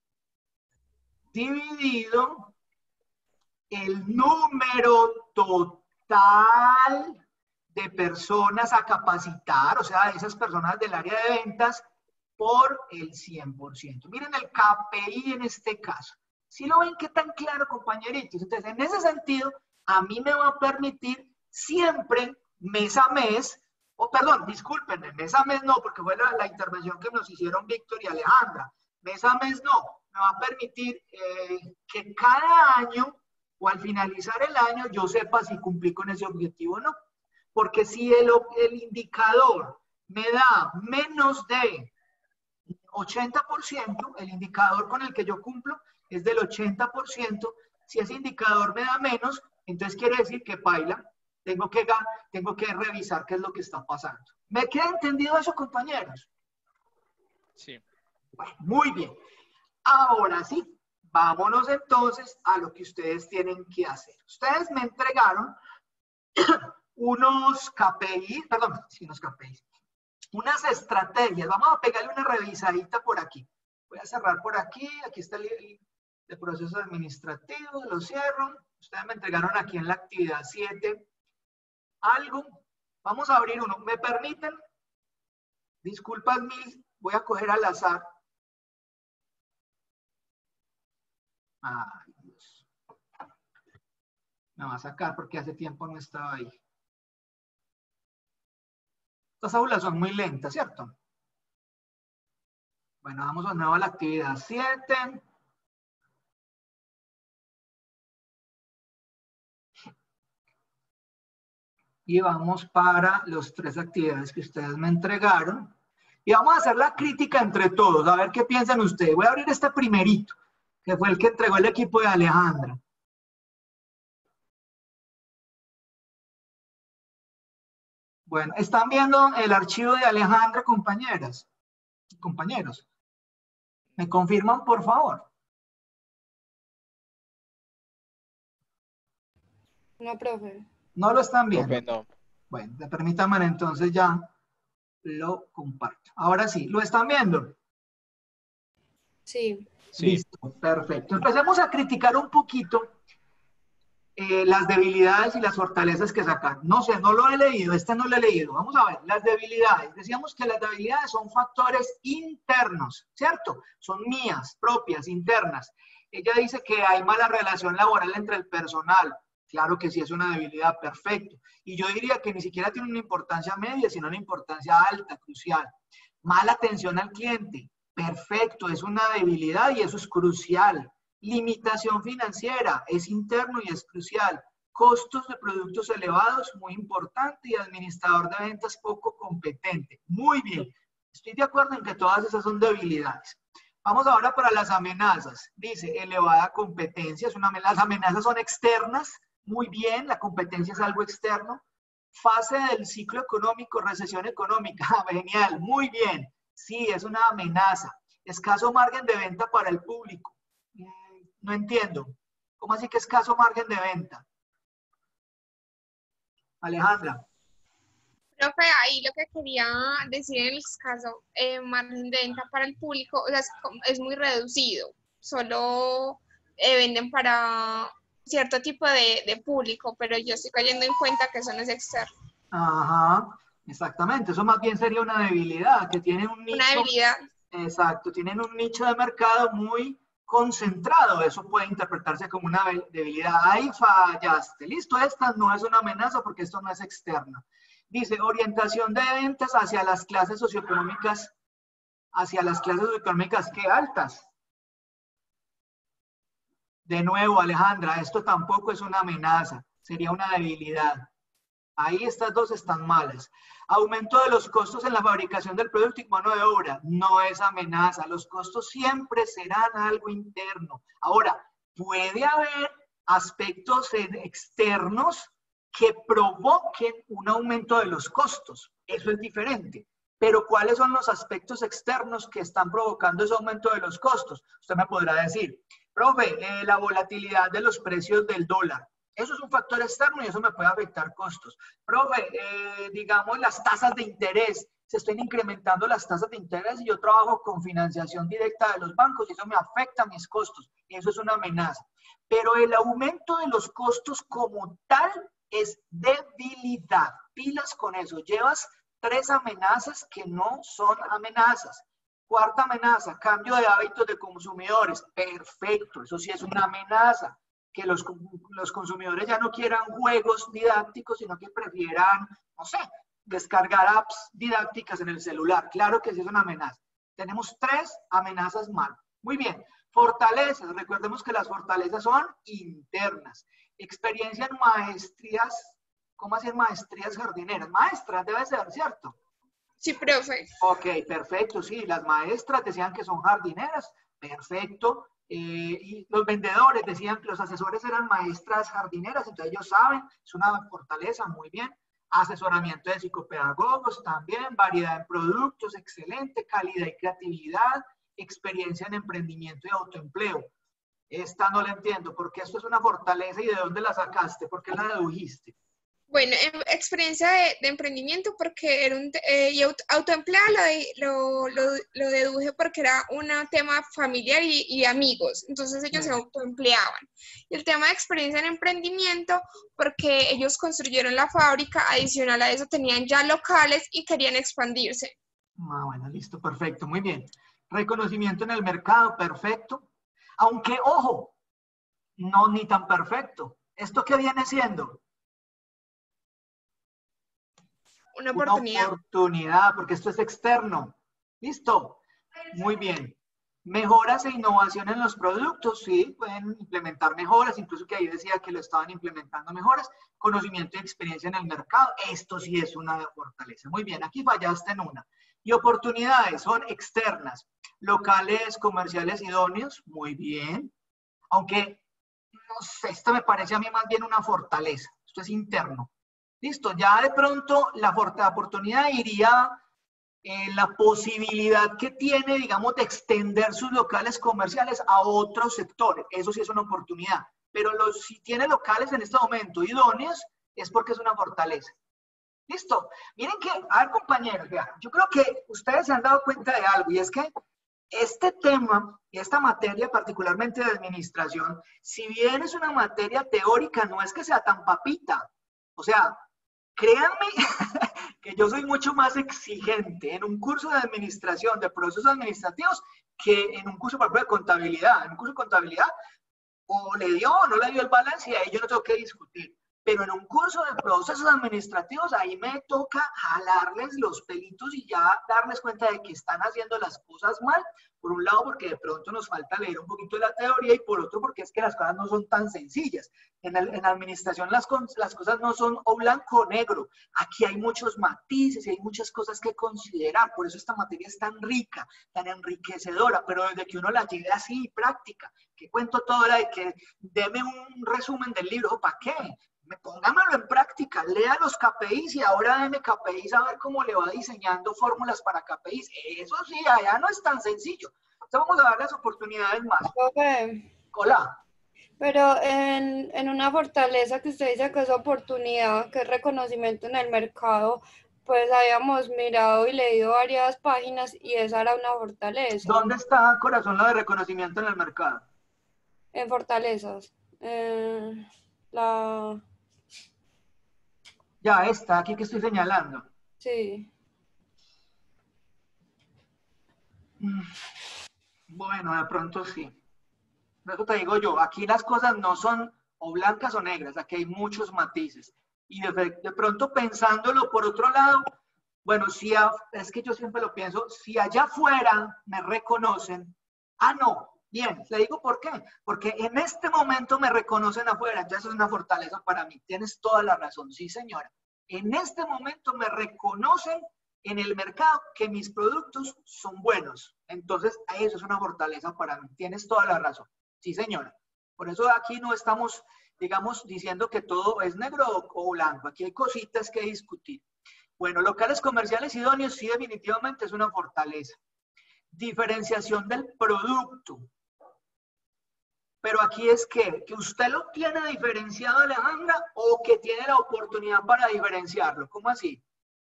dividido el número total de personas a capacitar, o sea, esas personas del área de ventas, por el cien por ciento. Miren el K P I en este caso. ¿Sí lo ven qué tan claro, compañeritos? Entonces, en ese sentido, a mí me va a permitir siempre, mes a mes, o perdón, discúlpenme, mes a mes no, porque fue la, la intervención que nos hicieron Víctor y Alejandra. Mes a mes no. Me va a permitir eh, que cada año o al finalizar el año yo sepa si cumplí con ese objetivo o no. Porque si el, el indicador me da menos de ochenta por ciento, el indicador con el que yo cumplo es del ochenta por ciento, si ese indicador me da menos, entonces quiere decir que paila, tengo que, tengo que revisar qué es lo que está pasando. ¿Me queda entendido eso, compañeros? Sí. Bueno, muy bien. Ahora sí, vámonos entonces a lo que ustedes tienen que hacer. Ustedes me entregaron unos K P I, perdón, sí, unos K P I, Unas estrategias. Vamos a pegarle una revisadita por aquí. Voy a cerrar por aquí. Aquí está el, el, el proceso administrativo. Lo cierro. Ustedes me entregaron aquí en la actividad siete algo. Vamos a abrir uno. ¿Me permiten? Disculpas mil. Voy a coger al azar. Ay, Dios. Me va a sacar porque hace tiempo no estaba ahí. Estas aulas son muy lentas, ¿cierto? Bueno, vamos de nuevo a la actividad siete. Y vamos para las tres actividades que ustedes me entregaron. Y vamos a hacer la crítica entre todos, a ver qué piensan ustedes. Voy a abrir este primerito, que fue el que entregó el equipo de Alejandra. Bueno, ¿están viendo el archivo de Alejandra, compañeras? Compañeros. ¿Me confirman, por favor? No, profe. ¿No lo están viendo? Profe, no. Bueno, permítanme entonces ya lo comparto. Ahora sí, ¿lo están viendo? Sí. Sí. Listo, perfecto. Empecemos a criticar un poquito eh, las debilidades y las fortalezas que sacan. No sé, no lo he leído, este no lo he leído. Vamos a ver, las debilidades. Decíamos que las debilidades son factores internos, ¿cierto? Son mías, propias, internas. Ella dice que hay mala relación laboral entre el personal. Claro que sí, es una debilidad, perfecto. Y yo diría que ni siquiera tiene una importancia media, sino una importancia alta, crucial. Mala atención al cliente. Perfecto, es una debilidad y eso es crucial. Limitación financiera, es interno y es crucial. Costos de productos elevados, muy importante. Y administrador de ventas poco competente. Muy bien, estoy de acuerdo en que todas esas son debilidades. Vamos ahora para las amenazas. Dice, elevada competencia, es una amenaza. Las amenazas son externas. Muy bien, la competencia es algo externo. Fase del ciclo económico, recesión económica. Genial, muy bien. Sí, es una amenaza. Escaso margen de venta para el público. No entiendo. ¿Cómo así que escaso margen de venta? Alejandra. Profe, ahí lo que quería decir en el escaso eh, margen de venta para el público, o sea, es, es muy reducido. Solo eh, venden para cierto tipo de, de público, pero yo estoy cayendo en cuenta que eso no es externo. Ajá, exactamente. Eso más bien sería una debilidad, que tienen un nicho. Una debilidad. Exacto, tienen un nicho de mercado muy concentrado. Eso puede interpretarse como una debilidad. Ahí fallaste. Listo, esta no es una amenaza porque esto no es externo. Dice, orientación de ventas hacia las clases socioeconómicas, hacia las clases socioeconómicas, ¿qué altas? De nuevo, Alejandra, esto tampoco es una amenaza, sería una debilidad. Ahí estas dos están malas. Aumento de los costos en la fabricación del producto y mano de obra, no es amenaza. Los costos siempre serán algo interno. Ahora, puede haber aspectos externos que provoquen un aumento de los costos. Eso es diferente. Pero ¿cuáles son los aspectos externos que están provocando ese aumento de los costos? Usted me podrá decir, profe, eh, la volatilidad de los precios del dólar. Eso es un factor externo y eso me puede afectar costos. Profe, eh, digamos las tasas de interés. Se están incrementando las tasas de interés y yo trabajo con financiación directa de los bancos y eso me afecta a mis costos. Y eso es una amenaza. Pero el aumento de los costos como tal es debilidad. Pilas con eso. Llevas tres amenazas que no son amenazas. Cuarta amenaza, cambio de hábitos de consumidores. Perfecto, eso sí es una amenaza. Que los, los consumidores ya no quieran juegos didácticos, sino que prefieran, no sé, descargar apps didácticas en el celular. Claro que sí es una amenaza. Tenemos tres amenazas mal. Muy bien. Fortalezas. Recordemos que las fortalezas son internas. Experiencia en maestrías. ¿Cómo hacer maestrías jardineras? Maestras debe ser, ¿cierto? Sí, profe. Ok, perfecto. Sí, las maestras decían que son jardineras. Perfecto. Eh, y los vendedores decían que los asesores eran maestras jardineras, entonces ellos saben, es una fortaleza, muy bien. Asesoramiento de psicopedagogos también, variedad en productos, excelente, calidad y creatividad, experiencia en emprendimiento y autoempleo. Esta no la entiendo, porque esto es una fortaleza y ¿de dónde la sacaste? ¿Por qué la dedujiste? Bueno, em- experiencia de, de emprendimiento porque era un, te- eh, y auto- autoempleada lo, de- lo, lo- lo deduje porque era un tema familiar y, y amigos, entonces ellos se Sí. autoempleaban. Y el tema de experiencia en emprendimiento porque ellos construyeron la fábrica, adicional a eso tenían ya locales y querían expandirse. Ah, bueno, listo, perfecto, muy bien. Reconocimiento en el mercado, perfecto. Aunque, ojo, no ni tan perfecto. ¿Esto qué viene siendo? Una Una oportunidad. oportunidad, porque esto es externo. ¿Listo? Muy bien. Mejoras e innovación en los productos, sí, pueden implementar mejoras, incluso que ahí decía que lo estaban implementando mejoras. Conocimiento y experiencia en el mercado, esto sí es una fortaleza. Muy bien, aquí fallaste en una. Y oportunidades son externas, locales, comerciales idóneos, muy bien. Aunque, no sé, esto me parece a mí más bien una fortaleza, esto es interno. Listo, ya de pronto la, la oportunidad iría en la posibilidad que tiene, digamos, de extender sus locales comerciales a otros sectores. Eso sí es una oportunidad. Pero los, si tiene locales en este momento idóneos, es porque es una fortaleza. Listo. Miren que, a ver, compañeros, vean, yo creo que ustedes se han dado cuenta de algo, y es que este tema y esta materia, particularmente de administración, si bien es una materia teórica, no es que sea tan papita. O sea, créanme que yo soy mucho más exigente en un curso de administración, de procesos administrativos, que en un curso, por ejemplo, de contabilidad. En un curso de contabilidad, o le dio o no le dio el balance y ahí yo no tengo que discutir. Pero en un curso de procesos administrativos, ahí me toca jalarles los pelitos y ya darles cuenta de que están haciendo las cosas mal. Por un lado, porque de pronto nos falta leer un poquito de la teoría, y por otro, porque es que las cosas no son tan sencillas. En, el, en administración las, las cosas no son o blanco o negro. Aquí hay muchos matices y hay muchas cosas que considerar. Por eso esta materia es tan rica, tan enriquecedora, pero desde que uno la lleve así, práctica. Que cuento todo era de que deme un resumen del libro. ¿Para qué? Póngamelo en práctica, lea los K P Is y ahora deme K P Is a ver cómo le va diseñando fórmulas para K P Is. Eso sí, allá no es tan sencillo. Entonces vamos a dar las oportunidades más. Okay. Hola. Pero en, en una fortaleza que usted dice que es oportunidad, que es reconocimiento en el mercado, pues habíamos mirado y leído varias páginas y esa era una fortaleza. ¿Dónde está, corazón, lo de reconocimiento en el mercado? En fortalezas. Eh, la... Ya está, aquí que estoy señalando. Sí. Bueno, de pronto sí. Eso te digo yo, aquí las cosas no son o blancas o negras, aquí hay muchos matices. Y de, de pronto pensándolo por otro lado, bueno, si a, es que yo siempre lo pienso, si allá afuera me reconocen, ah, no, bien, le digo por qué, porque en este momento me reconocen afuera, ya eso es una fortaleza para mí, tienes toda la razón, sí señora, en este momento me reconocen en el mercado que mis productos son buenos, entonces eso es una fortaleza para mí, tienes toda la razón, sí señora, por eso aquí no estamos, digamos, diciendo que todo es negro o, o blanco, aquí hay cositas que discutir. Bueno, locales comerciales idóneos, sí, definitivamente es una fortaleza. Diferenciación del producto. Pero aquí es que, que usted lo tiene diferenciado, Alejandra, o que tiene la oportunidad para diferenciarlo. ¿Cómo así?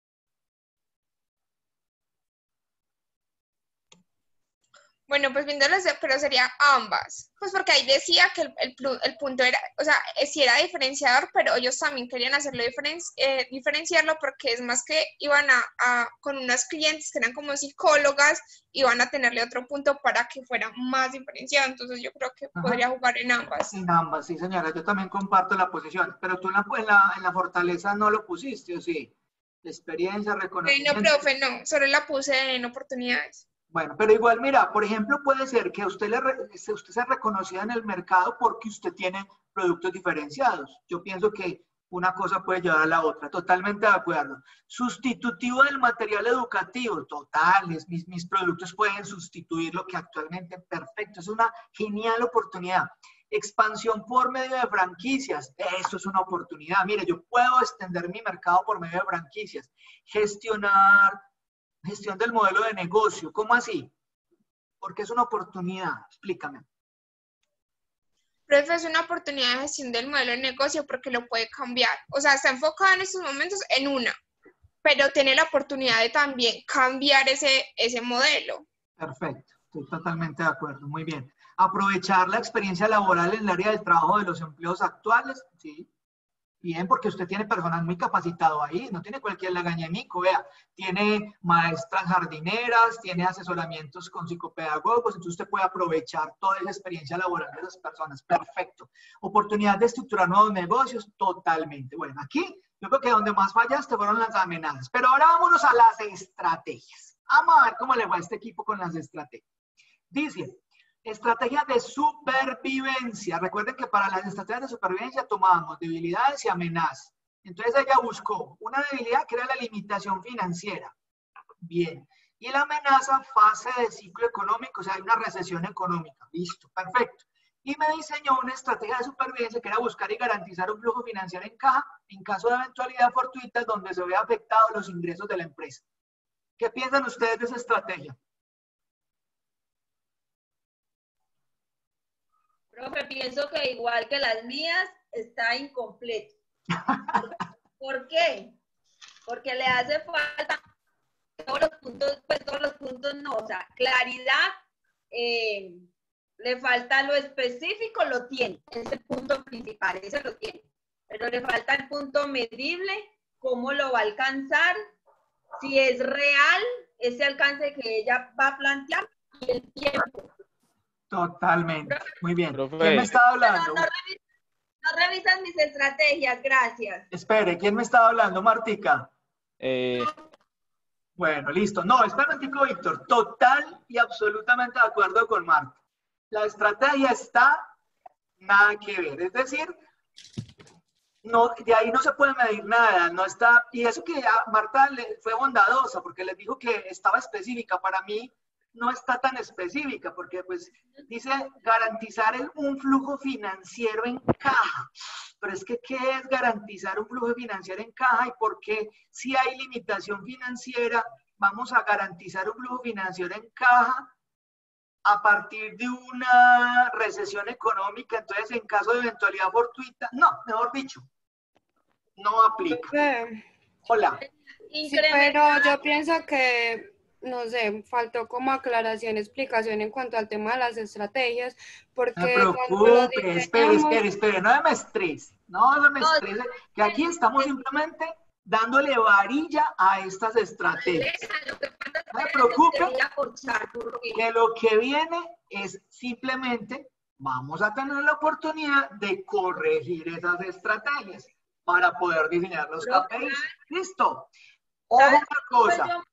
Bueno, pues viéndolos, pero sería ambas. Pues porque ahí decía que el, el, el punto era, o sea, sí era diferenciador, pero ellos también querían hacerlo diferen, eh, diferenciarlo porque es más que iban a, a, con unos clientes que eran como psicólogas, iban a tenerle otro punto para que fuera más diferenciado. Entonces yo creo que Ajá. podría jugar en ambas. En ambas, sí señora, yo también comparto la posición, pero tú en la, en la, en la fortaleza no lo pusiste, ¿o sí? Experiencia, reconocimiento. Eh, no, profe, no, solo la puse en oportunidades. Bueno, pero igual, mira, por ejemplo, puede ser que usted, le, usted sea reconocida en el mercado porque usted tiene productos diferenciados. Yo pienso que una cosa puede llevar a la otra, totalmente de acuerdo. Sustitutivo del material educativo, totales, mis, mis productos pueden sustituir lo que actualmente, perfecto, es una genial oportunidad. Expansión por medio de franquicias, eso es una oportunidad. Mire, yo puedo extender mi mercado por medio de franquicias. Gestionar... Gestión del modelo de negocio, ¿cómo así? Porque es una oportunidad, explícame. Profe, es una oportunidad de gestión del modelo de negocio porque lo puede cambiar. O sea, está enfocado en estos momentos en una, pero tiene la oportunidad de también cambiar ese, ese modelo. Perfecto, estoy totalmente de acuerdo, muy bien. Aprovechar la experiencia laboral en el área del trabajo de los empleos actuales, sí. Bien, porque usted tiene personal muy capacitado ahí, no tiene cualquier lagañamico, vea, tiene maestras jardineras, tiene asesoramientos con psicopedagogos, entonces usted puede aprovechar toda esa experiencia laboral de esas personas, perfecto. Oportunidad de estructurar nuevos negocios, totalmente. Bueno, aquí yo creo que donde más fallaste fueron las amenazas, pero ahora vámonos a las estrategias. Vamos a ver cómo le va a este equipo con las estrategias. Dice, estrategia de supervivencia. Recuerden que para las estrategias de supervivencia tomábamos debilidades y amenazas. Entonces ella buscó una debilidad que era la limitación financiera. Bien. Y la amenaza, fase de ciclo económico, o sea, hay una recesión económica. Listo, perfecto. Y me diseñó una estrategia de supervivencia que era buscar y garantizar un flujo financiero en caja en caso de eventualidad fortuita donde se vea afectado los ingresos de la empresa. ¿Qué piensan ustedes de esa estrategia? Profe, pienso que igual que las mías, está incompleto. ¿Por qué? Porque le hace falta todos los puntos, pues todos los puntos no, o sea, claridad, eh, le falta lo específico, lo tiene, ese es el punto principal, ese lo tiene, pero le falta el punto medible, cómo lo va a alcanzar, si es real ese alcance que ella va a plantear y el tiempo. Totalmente. Muy bien. Profe. ¿Quién me está hablando? No, no, revisan, no revisan mis estrategias, gracias. Espere, ¿quién me está hablando, Martica? Eh, Bueno, listo. No, espera un tico, Víctor. Total y absolutamente de acuerdo con Marta. La estrategia está nada que ver. Es decir, no, de ahí no se puede medir nada. No está, y eso que a Marta le fue bondadosa porque les dijo que estaba específica. Para mí no está tan específica porque pues dice garantizar el, un flujo financiero en caja. Pero es que, ¿qué es garantizar un flujo financiero en caja y por qué si hay limitación financiera vamos a garantizar un flujo financiero en caja a partir de una recesión económica? Entonces, en caso de eventualidad fortuita, no, mejor dicho, no aplica. Profe, Hola. sí, pero yo pienso que, no sé, faltó como aclaración, explicación en cuanto al tema de las estrategias, porque No me cuando lo preocupe, espere, diseñamos- espere, espere, no me estrese, no me estrese, que aquí estamos simplemente dándole varilla a estas estrategias. No me preocupe, que lo que viene es simplemente, vamos a tener la oportunidad de corregir esas estrategias para poder diseñar los K P Is. ¿Listo? Otra cosa.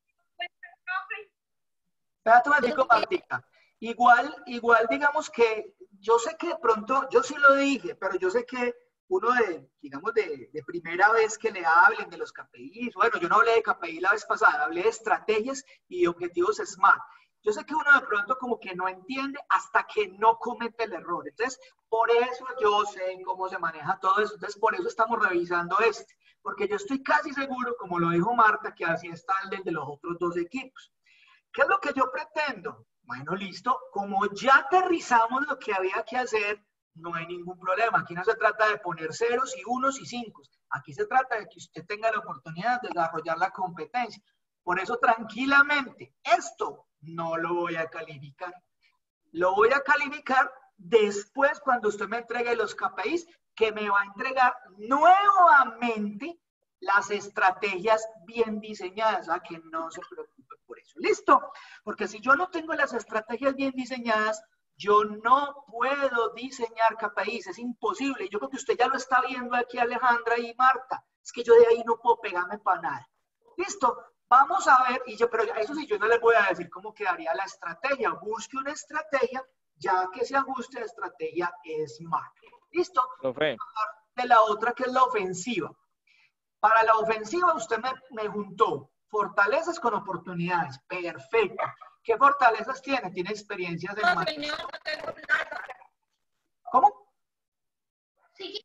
Espérate un momentico, Martica. Igual, igual digamos que yo sé que de pronto, yo sí lo dije, pero yo sé que uno de, digamos, de, de primera vez que le hablen de los K P Is, bueno, yo no hablé de K P I la vez pasada, hablé de estrategias y objetivos SMART. Yo sé que uno de pronto como que no entiende hasta que no comete el error. Entonces, por eso yo sé cómo se maneja todo eso. Entonces, por eso estamos revisando este. Porque yo estoy casi seguro, como lo dijo Marta, que así está el de los otros dos equipos. ¿Qué es lo que yo pretendo? Bueno, listo. Como ya aterrizamos lo que había que hacer, no hay ningún problema. Aquí no se trata de poner ceros y unos y cinco. Aquí se trata de que usted tenga la oportunidad de desarrollar la competencia. Por eso, tranquilamente, esto no lo voy a calificar. Lo voy a calificar después cuando usted me entregue los K P Is, que me va a entregar nuevamente las estrategias bien diseñadas. A que no se preocupe por eso. ¿Listo? Porque si yo no tengo las estrategias bien diseñadas, yo no puedo diseñar K P Is. Es imposible. Yo creo que usted ya lo está viendo aquí, Alejandra y Marta. Es que yo de ahí no puedo pegarme para nada. ¿Listo? Vamos a ver, y yo, pero eso sí, yo no les voy a decir cómo quedaría la estrategia. Busque una estrategia, ya que se ajuste a la estrategia SMART. ¿Listo? profe. De la otra, que es la ofensiva. Para la ofensiva, usted me, me juntó fortalezas con oportunidades. Perfecto. ¿Qué fortalezas tiene? Tiene experiencias en No, señor, no tengo plata. ¿Cómo? Sí,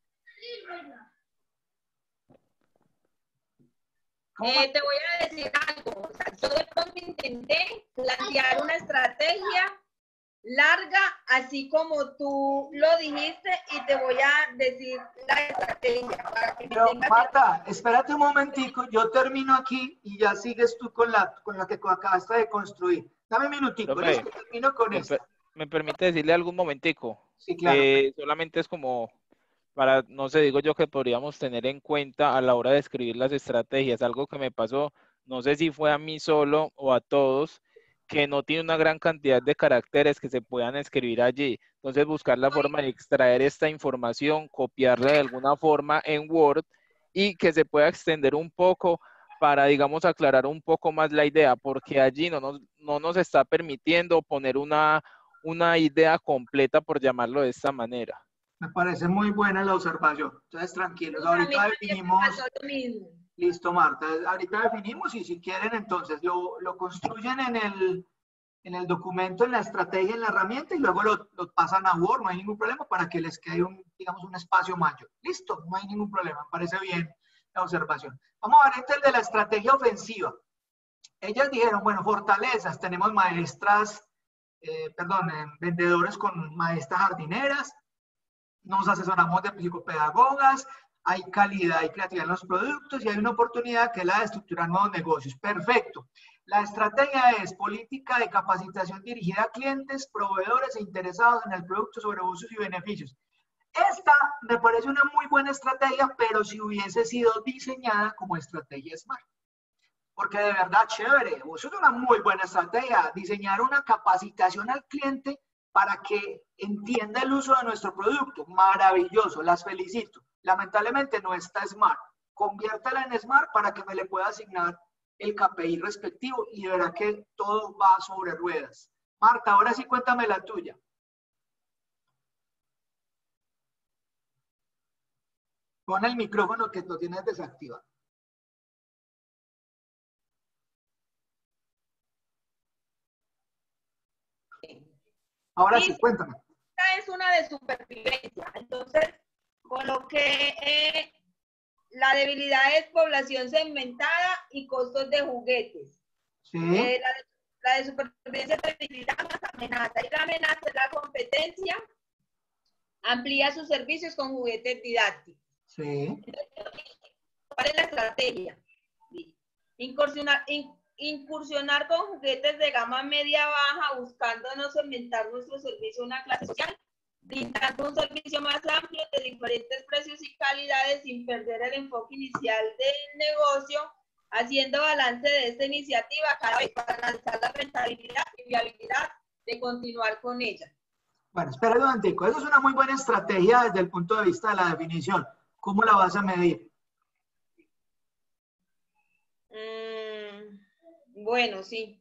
¿Cómo? Eh, te voy a decir algo. O sea, yo de pronto intenté plantear una estrategia larga, así como tú lo dijiste, y te voy a decir la estrategia para que Pero, tengas- Marta, espérate un momentico, yo termino aquí y ya sigues tú con la, con la que acabaste de construir. Dame un minutico, Profe, listo, termino con ¿Me, esta. per- me permite decirle algún momentico? Sí, claro. Eh, solamente es como para, no sé, digo yo que podríamos tener en cuenta a la hora de escribir las estrategias. Algo que me pasó, no sé si fue a mí solo o a todos, que no tiene una gran cantidad de caracteres que se puedan escribir allí. Entonces, buscar la forma de extraer esta información, copiarla de alguna forma en Word y que se pueda extender un poco para, digamos, aclarar un poco más la idea, porque allí no nos, no nos está permitiendo poner una, una idea completa, por llamarlo de esta manera. Me parece muy buena la observación. Entonces, tranquilos, A mí ahorita también me definimos. pasó lo mismo. Listo, Marta. Ahorita definimos y si quieren, entonces lo, lo construyen en el, en el documento, en la estrategia, en la herramienta y luego lo, lo pasan a Word, no hay ningún problema para que les quede un, digamos, un espacio mayor. Listo, no hay ningún problema, me parece bien la observación. Vamos a ver entonces el de la estrategia ofensiva. Ellas dijeron, bueno, fortalezas, tenemos maestras, eh, perdón, eh, vendedores con maestras jardineras, nos asesoramos de psicopedagogas, hay calidad y creatividad en los productos y hay una oportunidad que es la de estructurar nuevos negocios. Perfecto. La estrategia es política de capacitación dirigida a clientes, proveedores e interesados en el producto sobre usos y beneficios. Esta me parece una muy buena estrategia, pero si hubiese sido diseñada como estrategia SMART. Porque de verdad, chévere, eso es una muy buena estrategia, diseñar una capacitación al cliente para que entienda el uso de nuestro producto. Maravilloso, las felicito. Lamentablemente no está SMART. Conviértela en SMART para que me le pueda asignar el K P I respectivo y verá que todo va sobre ruedas. Marta, ahora sí cuéntame la tuya. Pon el micrófono que lo tienes desactivado. Ahora sí, cuéntame. Esta es una de supervivencia. Entonces, coloqué eh, la debilidad es población segmentada y costos de juguetes. Sí. Eh, la, de, la de supervivencia es debilidad más amenaza. Y la amenaza es la competencia. Amplía sus servicios con juguetes didácticos. Sí. ¿Cuál es la estrategia? Incursionar, in, incursionar con juguetes de gama media-baja, buscando no segmentar nuestro servicio a una clase social, brindando un servicio más amplio de diferentes precios y calidades sin perder el enfoque inicial del negocio, haciendo balance de esta iniciativa cada vez para analizar la rentabilidad y viabilidad de continuar con ella. Bueno, espera un momentico. Eso es una muy buena estrategia desde el punto de vista de la definición. ¿Cómo la vas a medir? Mm, bueno, sí.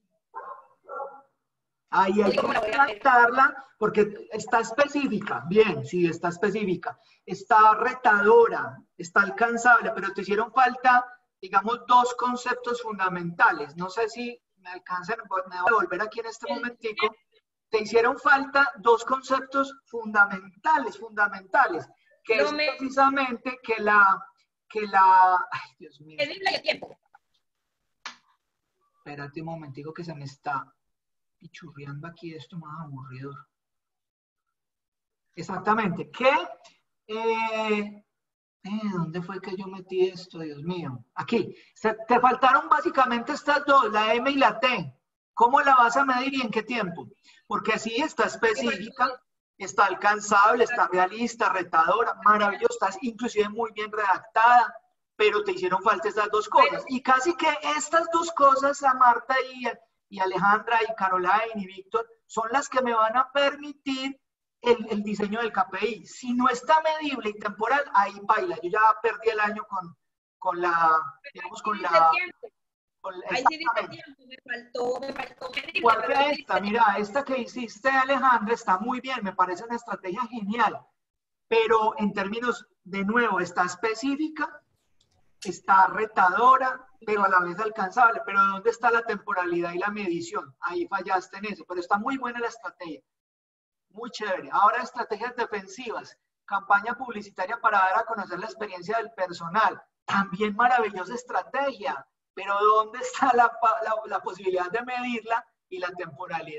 Ahí hay que adaptarla porque está específica. Bien, sí, está específica. Está retadora, está alcanzable, pero te hicieron falta, digamos, dos conceptos fundamentales. No sé si me alcanzan, me voy a volver aquí en este momentico. Te hicieron falta dos conceptos fundamentales, fundamentales, que Lo es me... precisamente que la, que la, ay, Dios mío. El tiempo. Espérate un momentico que se me está pichurriando aquí esto más aburridor. Exactamente, que, eh, eh, ¿dónde fue que yo metí esto, Dios mío? Aquí, se, te faltaron básicamente estas dos, la M y la T. ¿Cómo la vas a medir y en qué tiempo? Porque sí, está específica, está alcanzable, está realista, retadora, maravillosa, está inclusive muy bien redactada, pero te hicieron falta estas dos cosas. Y casi que estas dos cosas, a Marta y, y Alejandra y Caroline y Víctor, son las que me van a permitir el, el diseño del K P I. Si no está medible y temporal, ahí baila. Yo ya perdí el año con, con la, digamos, con la... Ahí sí dice tiempo, me faltó, me faltó medir. Igual que esta, mira, esta que hiciste, Alejandra, está muy bien, me parece una estrategia genial, pero en términos, de nuevo, está específica, está retadora, pero a la vez alcanzable, pero ¿dónde está la temporalidad y la medición? Ahí fallaste en eso, pero está muy buena la estrategia, muy chévere. Ahora, estrategias defensivas, campaña publicitaria para dar a conocer la experiencia del personal, también maravillosa estrategia. Pero ¿dónde está la, la, la posibilidad de medirla y la temporalidad?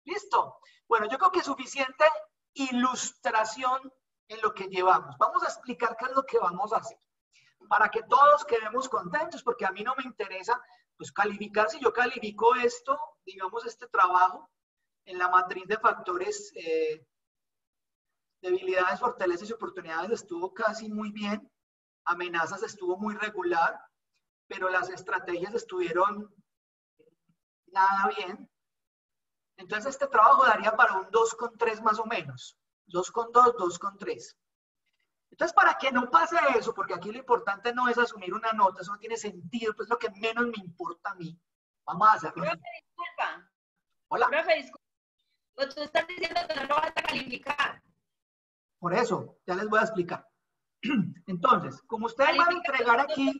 ¿Listo? Bueno, yo creo que es suficiente ilustración en lo que llevamos. Vamos a explicar qué es lo que vamos a hacer para que todos quedemos contentos, porque a mí no me interesa pues calificar. Si yo califico esto, digamos este trabajo en la matriz de factores, eh, debilidades, fortalezas y oportunidades estuvo casi muy bien, amenazas estuvo muy regular, pero las estrategias estuvieron nada bien. Entonces este trabajo daría para un dos con tres más o menos. dos con dos, dos con tres. Entonces, para que no pase eso, porque aquí lo importante no es asumir una nota, eso no tiene sentido, pues lo que menos me importa a mí. Vamos a hacerlo. Profe, disculpa. Hola. Profe, disculpa. Tú estás diciendo que no lo vas a calificar. Por eso, ya les voy a explicar. Entonces, como ustedes van a entregar aquí,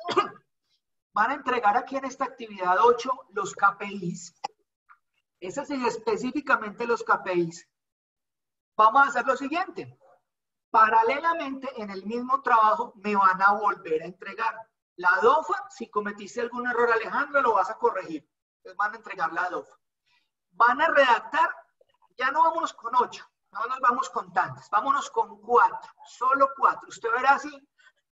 van a entregar aquí en esta actividad ocho los K P Is. Esas son específicamente los K P Is. Vamos a hacer lo siguiente. Paralelamente, en el mismo trabajo, me van a volver a entregar. La DOFA, si cometiste algún error, Alejandro, lo vas a corregir. Entonces van a entregar la DOFA. Van a redactar, ya no vámonos con ocho, no nos vamos con tantas, vámonos con cuatro, solo cuatro. Usted verá si,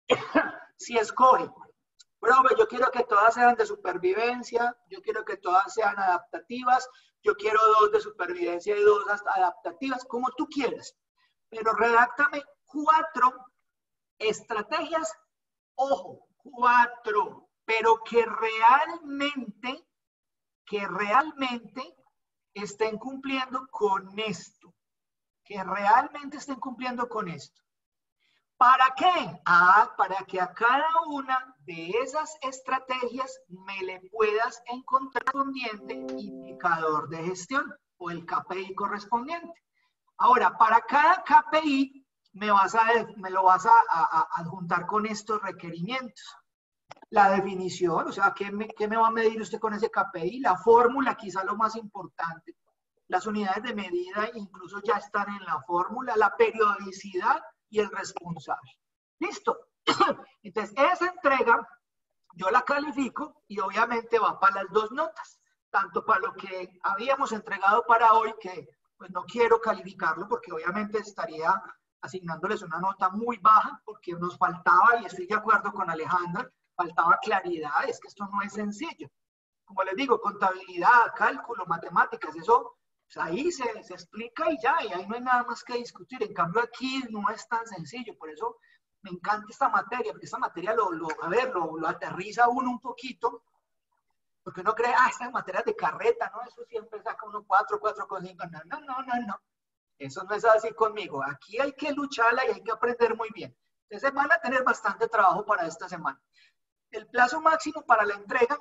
si escoge. Profe, yo quiero que todas sean de supervivencia, yo quiero que todas sean adaptativas, yo quiero dos de supervivencia y dos adaptativas, como tú quieras. Pero redáctame cuatro estrategias, ojo, cuatro, pero que realmente, que realmente estén cumpliendo con esto, que realmente estén cumpliendo con esto. ¿Para qué? Ah, para que a cada una de esas estrategias me le puedas encontrar correspondiente indicador de gestión o el K P I correspondiente. Ahora, para cada K P I me, vas a, me lo vas a, a, a adjuntar con estos requerimientos. La definición, o sea, ¿qué me, ¿qué me va a medir usted con ese K P I? La fórmula, quizá lo más importante. Las unidades de medida incluso ya están en la fórmula, la periodicidad y el responsable. ¿Listo? Entonces, esa entrega yo la califico y obviamente va para las dos notas. Tanto para lo que habíamos entregado para hoy, que pues no quiero calificarlo porque obviamente estaría asignándoles una nota muy baja porque nos faltaba, y estoy de acuerdo con Alejandra, faltaba claridad, es que esto no es sencillo. Como les digo, contabilidad, cálculo, matemáticas, eso pues ahí se, se explica y ya, y ahí no hay nada más que discutir. En cambio aquí no es tan sencillo, por eso me encanta esta materia, porque esta materia lo, lo a ver, lo, lo aterriza uno un poquito, porque uno cree, ah, estas materias de carreta, ¿no? Eso siempre saca uno cuatro, cuatro con cinco. No, no, no, no, no. Eso no es así conmigo. Aquí hay que lucharla y hay que aprender muy bien. Entonces van a tener bastante trabajo para esta semana. El plazo máximo para la entrega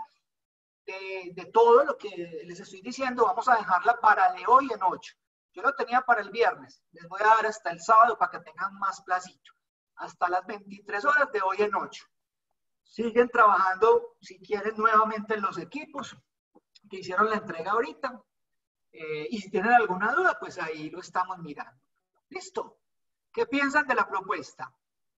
de, de todo lo que les estoy diciendo, vamos a dejarla para de hoy en ocho. Yo lo tenía para el viernes. Les voy a dar hasta el sábado para que tengan más placito. Hasta las veintitrés horas de hoy en ocho. Siguen trabajando, si quieren, nuevamente en los equipos que hicieron la entrega ahorita. Eh, y si tienen alguna duda, pues ahí lo estamos mirando. ¿Listo? ¿Qué piensan de la propuesta?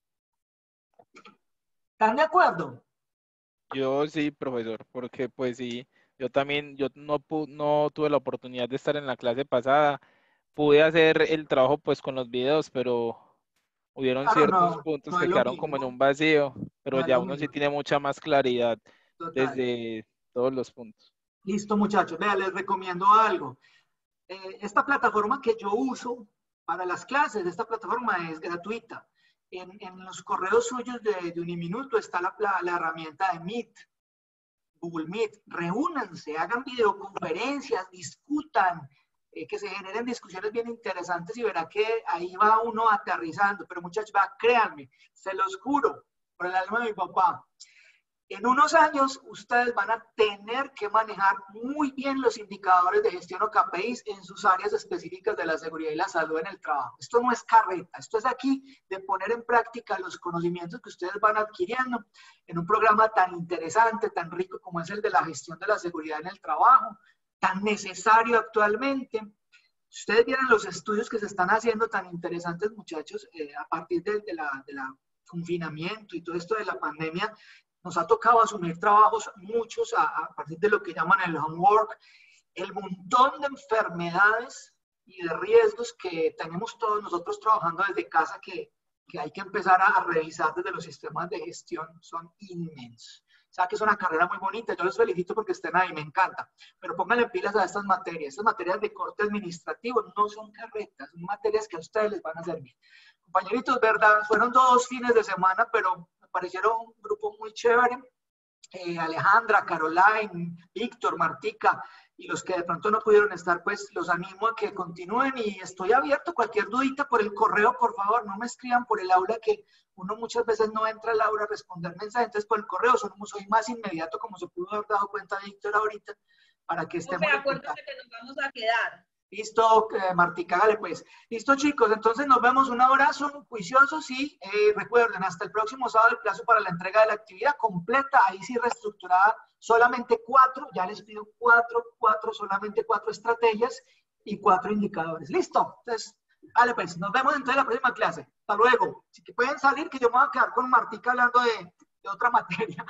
¿Están de acuerdo? Yo sí, profesor, porque pues sí, yo también, yo no, pu no tuve la oportunidad de estar en la clase pasada. Pude hacer el trabajo pues con los videos, pero hubieron Claro, ciertos no, puntos no que es lo quedaron mismo. como en un vacío, pero No es ya lo uno sí mismo. tiene mucha más claridad Total. desde todos los puntos. Listo, muchachos. Vea, les recomiendo algo. Eh, esta plataforma que yo uso para las clases, esta plataforma es gratuita. En, en los correos suyos de, de Uniminuto está la, la, la herramienta de Meet, Google Meet. Reúnanse, hagan videoconferencias, discutan, eh, que se generen discusiones bien interesantes y verá que ahí va uno aterrizando. Pero muchachos, va, créanme, se los juro, por el alma de mi papá, en unos años ustedes van a tener que manejar muy bien los indicadores de gestión o K P Is en sus áreas específicas de la seguridad y la salud en el trabajo. Esto no es carreta, esto es aquí de poner en práctica los conocimientos que ustedes van adquiriendo en un programa tan interesante, tan rico como es el de la gestión de la seguridad en el trabajo, tan necesario actualmente. Ustedes vieron los estudios que se están haciendo tan interesantes, muchachos, eh, a partir de, de la, de la confinamiento y todo esto de la pandemia. Nos ha tocado asumir trabajos, muchos, a, a partir de lo que llaman el homework. el montón de enfermedades y de riesgos que tenemos todos nosotros trabajando desde casa que, que hay que empezar a revisar desde los sistemas de gestión son inmensos. O sea que es una carrera muy bonita, yo les felicito porque estén ahí, me encanta, pero pónganle pilas a estas materias. Estas materias de corte administrativo no son carretas, son materias que a ustedes les van a servir. Compañeritos, verdad, fueron dos fines de semana, pero me parecieron un grupo muy chévere. Eh, Alejandra, Caroline, Víctor, Martica, y los que de pronto no pudieron estar, pues los animo a que continúen y estoy abierto. Cualquier dudita por el correo, por favor, no me escriban por el aula, que uno muchas veces no entra al aula a responder mensajes, entonces por el correo soy, soy más inmediato, como se pudo haber dado cuenta Víctor ahorita, para que estemos en contacto. Que nos vamos a quedar. Listo, eh, Martica, dale pues. Listo, chicos, entonces nos vemos. Un abrazo, juiciosos, y eh, recuerden, hasta el próximo sábado el plazo para la entrega de la actividad completa, ahí sí reestructurada, solamente cuatro, ya les pido cuatro, cuatro, solamente cuatro estrategias y cuatro indicadores. Listo, entonces, dale pues, nos vemos entonces en la próxima clase. Hasta luego. Si que pueden salir, que yo me voy a quedar con Martica hablando de, de otra materia.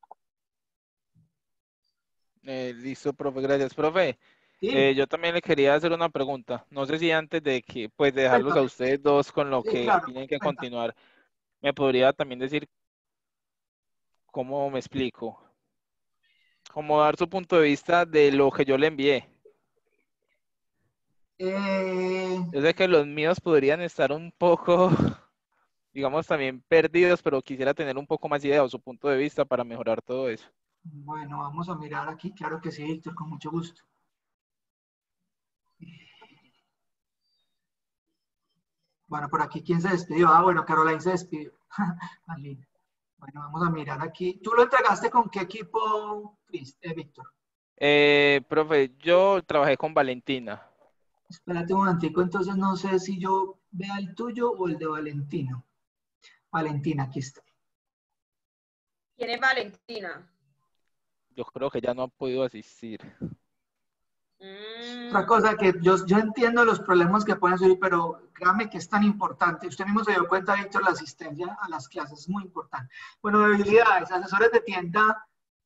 Eh, listo, profe, gracias, profe. Sí. Eh, yo también le quería hacer una pregunta. No sé si antes de que, pues, dejarlos a ustedes dos con lo Sí, que claro, tienen que cuenta. continuar, me podría también decir cómo me explico, cómo dar su punto de vista de lo que yo le envié. Eh, Yo sé que los míos podrían estar un poco, digamos, también perdidos, pero quisiera tener un poco más idea o su punto de vista para mejorar todo eso. bueno, vamos a mirar aquí. Claro que sí, Víctor, con mucho gusto. Bueno, por aquí, ¿quién se despidió? Ah, bueno, Caroline se despidió. Bueno, vamos a mirar aquí. ¿Tú lo entregaste con qué equipo, Chris, eh, Víctor? Eh, profe, yo trabajé con Valentina. Espérate un momentico, entonces no sé si yo vea el tuyo o el de Valentino. Valentina, aquí está. ¿Quién es Valentina? Yo creo que ya no ha podido asistir. Mm. Otra cosa que yo, yo entiendo los problemas que pueden surgir, pero créame que es tan importante. Usted mismo se dio cuenta, Víctor, la asistencia a las clases es muy importante. Bueno, debilidades, asesores de tienda.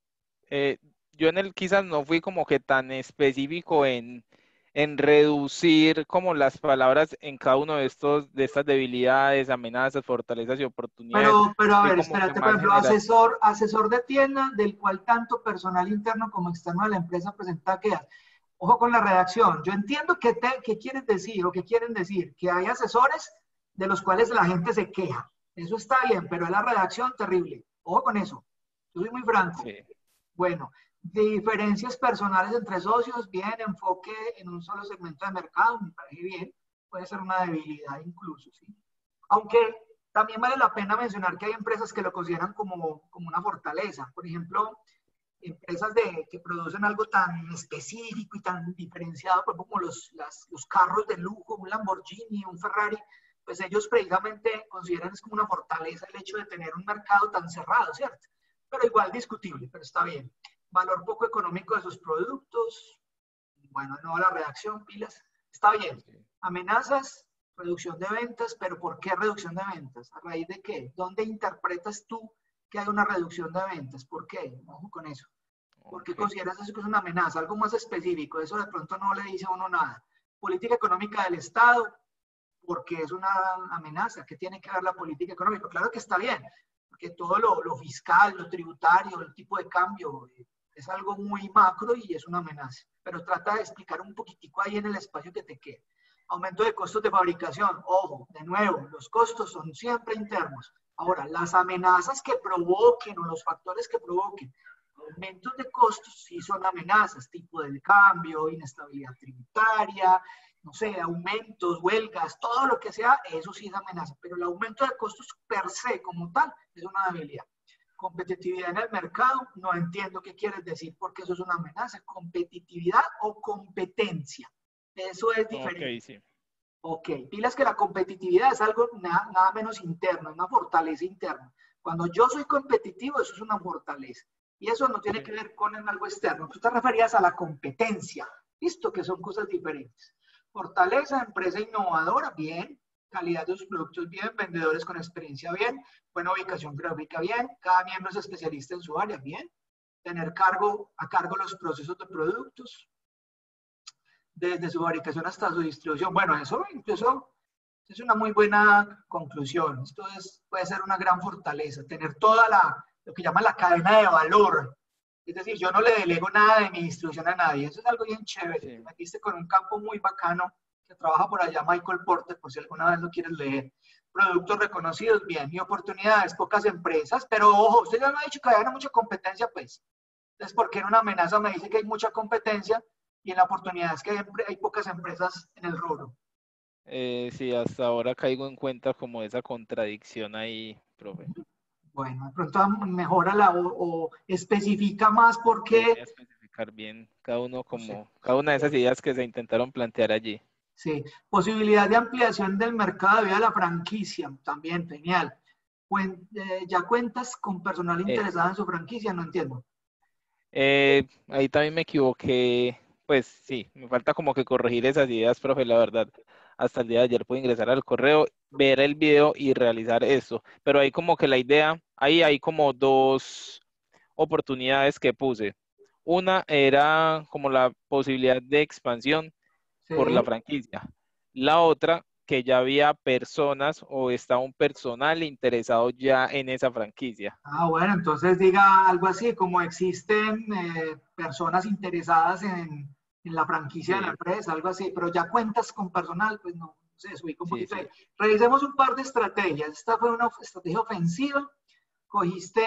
Eh, yo en el quizás no fui como que tan específico en, en reducir como las palabras en cada uno de estos, de estas debilidades, amenazas, fortalezas y oportunidades. Pero, pero a Fui ver, como que espérate, por más ejemplo, general. asesor, asesor de tienda, del cual tanto personal interno como externo de la empresa presenta quejas. Ojo con la redacción. Yo entiendo que, te, que quieres decir o que quieren decir que hay asesores de los cuales la gente se queja. Eso está bien, pero es la redacción terrible. Ojo con eso. Yo soy muy franco. Sí. Bueno, diferencias personales entre socios, bien, enfoque en un solo segmento de mercado, me parece bien. Puede ser una debilidad incluso, ¿sí? Aunque también vale la pena mencionar que hay empresas que lo consideran como, como una fortaleza. Por ejemplo, empresas de, que producen algo tan específico y tan diferenciado, pues como los, las, los carros de lujo, un Lamborghini, un Ferrari, pues ellos precisamente consideran es como una fortaleza el hecho de tener un mercado tan cerrado, ¿cierto? Pero igual discutible, pero está bien. Valor poco económico de sus productos, bueno, no la redacción, pilas, está bien. Amenazas, reducción de ventas, pero ¿por qué reducción de ventas? ¿A raíz de qué? ¿Dónde interpretas tú que hay una reducción de ventas? ¿Por qué? Ojo con eso. ¿Por qué Okay. consideras eso que es una amenaza? Algo más específico, eso de pronto no le dice a uno nada. Política económica del Estado, porque es una amenaza. ¿Qué tiene que ver la política económica? Claro que está bien, porque todo lo, lo fiscal, lo tributario, el tipo de cambio, es algo muy macro y es una amenaza. Pero trata de explicar un poquitico ahí en el espacio que te quede. Aumento de costos de fabricación. Ojo, de nuevo, los costos son siempre internos. Ahora, las amenazas que provoquen o los factores que provoquen aumentos de costos sí son amenazas, tipo del cambio, inestabilidad tributaria, no sé, aumentos, huelgas, todo lo que sea, eso sí es amenaza. Pero el aumento de costos per se como tal es una debilidad. Competitividad en el mercado, no entiendo qué quieres decir porque eso es una amenaza. Competitividad o competencia, eso es diferente. Okay, sí. Ok, pilas que la competitividad es algo nada, nada menos interno, una fortaleza interna. Cuando yo soy competitivo, eso es una fortaleza. Y eso no tiene que ver con algo externo. Tú te referías a la competencia. Listo, que son cosas diferentes. Fortaleza, empresa innovadora, bien. Calidad de sus productos, bien. Vendedores con experiencia, bien. Buena ubicación geográfica, bien. Cada miembro es especialista en su área, bien. Tener cargo, a cargo los procesos de productos. desde su fabricación hasta su distribución. Bueno, eso, eso es una muy buena conclusión. Esto es, puede ser una gran fortaleza, tener toda la, lo que llaman la cadena de valor. Es decir, yo no le delego nada de mi distribución a nadie. Eso es algo bien chévere. Sí. Te metiste con un campo muy bacano que trabaja por allá Michael Porter, por si alguna vez lo quieres leer. Productos reconocidos, bien. Y oportunidades, pocas empresas. Pero ojo, usted ya me ha dicho que hay mucha competencia, pues. Entonces, ¿por qué en una amenaza me dice que hay mucha competencia y en la oportunidad es que hay, hay pocas empresas en el rubro? Eh, sí, hasta ahora caigo en cuenta como esa contradicción ahí, profe. Bueno, de pronto mejórala o, o especifica más por qué. Voy a especificar bien cada uno como, sí. cada una de esas ideas que se intentaron plantear allí. Sí, posibilidad de ampliación del mercado debido a la franquicia, también, genial. Cuen, eh, ¿Ya cuentas con personal interesado eh, en su franquicia? No entiendo. Eh, ahí también me equivoqué, pues sí, me falta como que corregir esas ideas, profe, la verdad. Hasta el día de ayer pude ingresar al correo, ver el video y realizar eso. Pero ahí como que la idea, ahí hay como dos oportunidades que puse. Una era como la posibilidad de expansión sí. por la franquicia. La otra, que ya había personas o está un personal interesado ya en esa franquicia. Ah, bueno, entonces diga algo así, como existen eh, personas interesadas en, en la franquicia sí. de la empresa, algo así, pero ya cuentas con personal, pues no, no sé, subí un poquito. Sí, sí. Revisemos un par de estrategias. Esta fue una estrategia ofensiva. Cogiste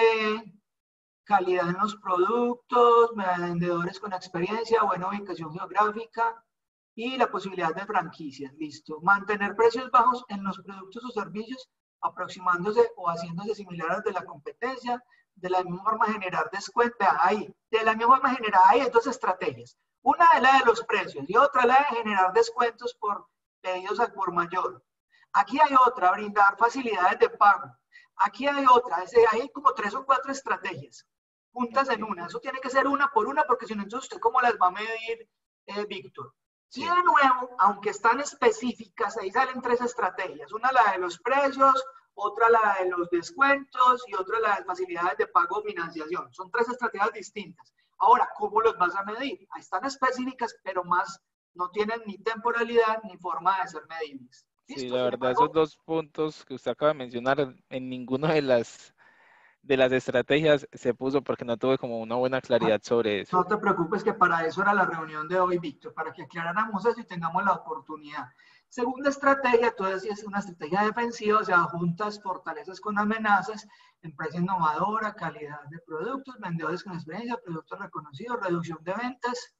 calidad en los productos, vendedores con experiencia, buena ubicación geográfica y la posibilidad de franquicias. Listo. Mantener precios bajos en los productos o servicios, aproximándose o haciéndose similares de la competencia. De la misma forma generar descuento. Ahí, de la misma forma generar, ahí hay dos estrategias. Una es la de los precios y otra la de generar descuentos por pedidos al por mayor. Aquí hay otra, brindar facilidades de pago. Aquí hay otra, hay como tres o cuatro estrategias juntas en una. Eso tiene que ser una por una, porque si no, entonces usted cómo las va a medir, eh, Víctor. Sí. Y de nuevo, aunque están específicas, ahí salen tres estrategias. Una la de los precios, otra la de los descuentos y otra la de facilidades de pago o financiación. Son tres estrategias distintas. Ahora, ¿cómo los vas a medir? Ahí están específicas, pero más no tienen ni temporalidad ni forma de ser medibles. ¿Listo? Sí, la verdad, esos dos puntos que usted acaba de mencionar, en ninguna de las de las estrategias se puso porque no tuve como una buena claridad sobre eso. No te preocupes, que para eso era la reunión de hoy, Víctor, para que aclaráramos eso y tengamos la oportunidad. Segunda estrategia, tú decías una estrategia defensiva, o sea, juntas fortalezas con amenazas, empresa innovadora, calidad de productos, vendedores con experiencia, productos reconocidos, reducción de ventas.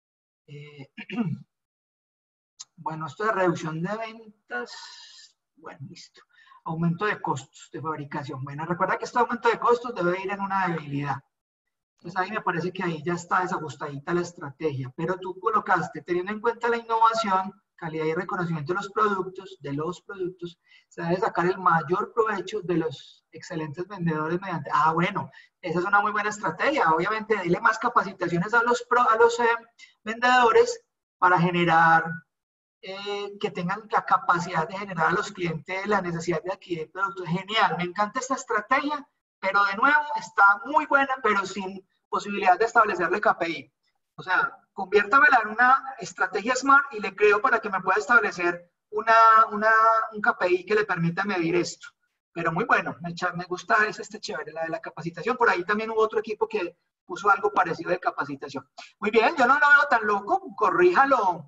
Eh, bueno, esto de reducción de ventas, bueno, listo. Aumento de costos de fabricación. Bueno, recuerda que este aumento de costos debe ir en una debilidad. Entonces ahí me parece que ahí ya está desajustadita la estrategia. Pero tú colocaste, teniendo en cuenta la innovación, calidad y reconocimiento de los productos, de los productos, se debe sacar el mayor provecho de los excelentes vendedores mediante... Ah, bueno, esa es una muy buena estrategia. Obviamente, dile más capacitaciones a los, pro, a los eh, vendedores para generar... Eh, que tengan la capacidad de generar a los clientes la necesidad de adquirir productos. Genial, me encanta esta estrategia, pero de nuevo está muy buena, pero sin posibilidad de establecerle K P I. O sea, conviértamela en una estrategia SMART y le creo para que me pueda establecer una, una, un K P I que le permita medir esto. Pero muy bueno, me, me gusta, es este chévere, la de la capacitación. Por ahí también hubo otro equipo que puso algo parecido de capacitación. Muy bien, yo no lo veo tan loco, corríjalo.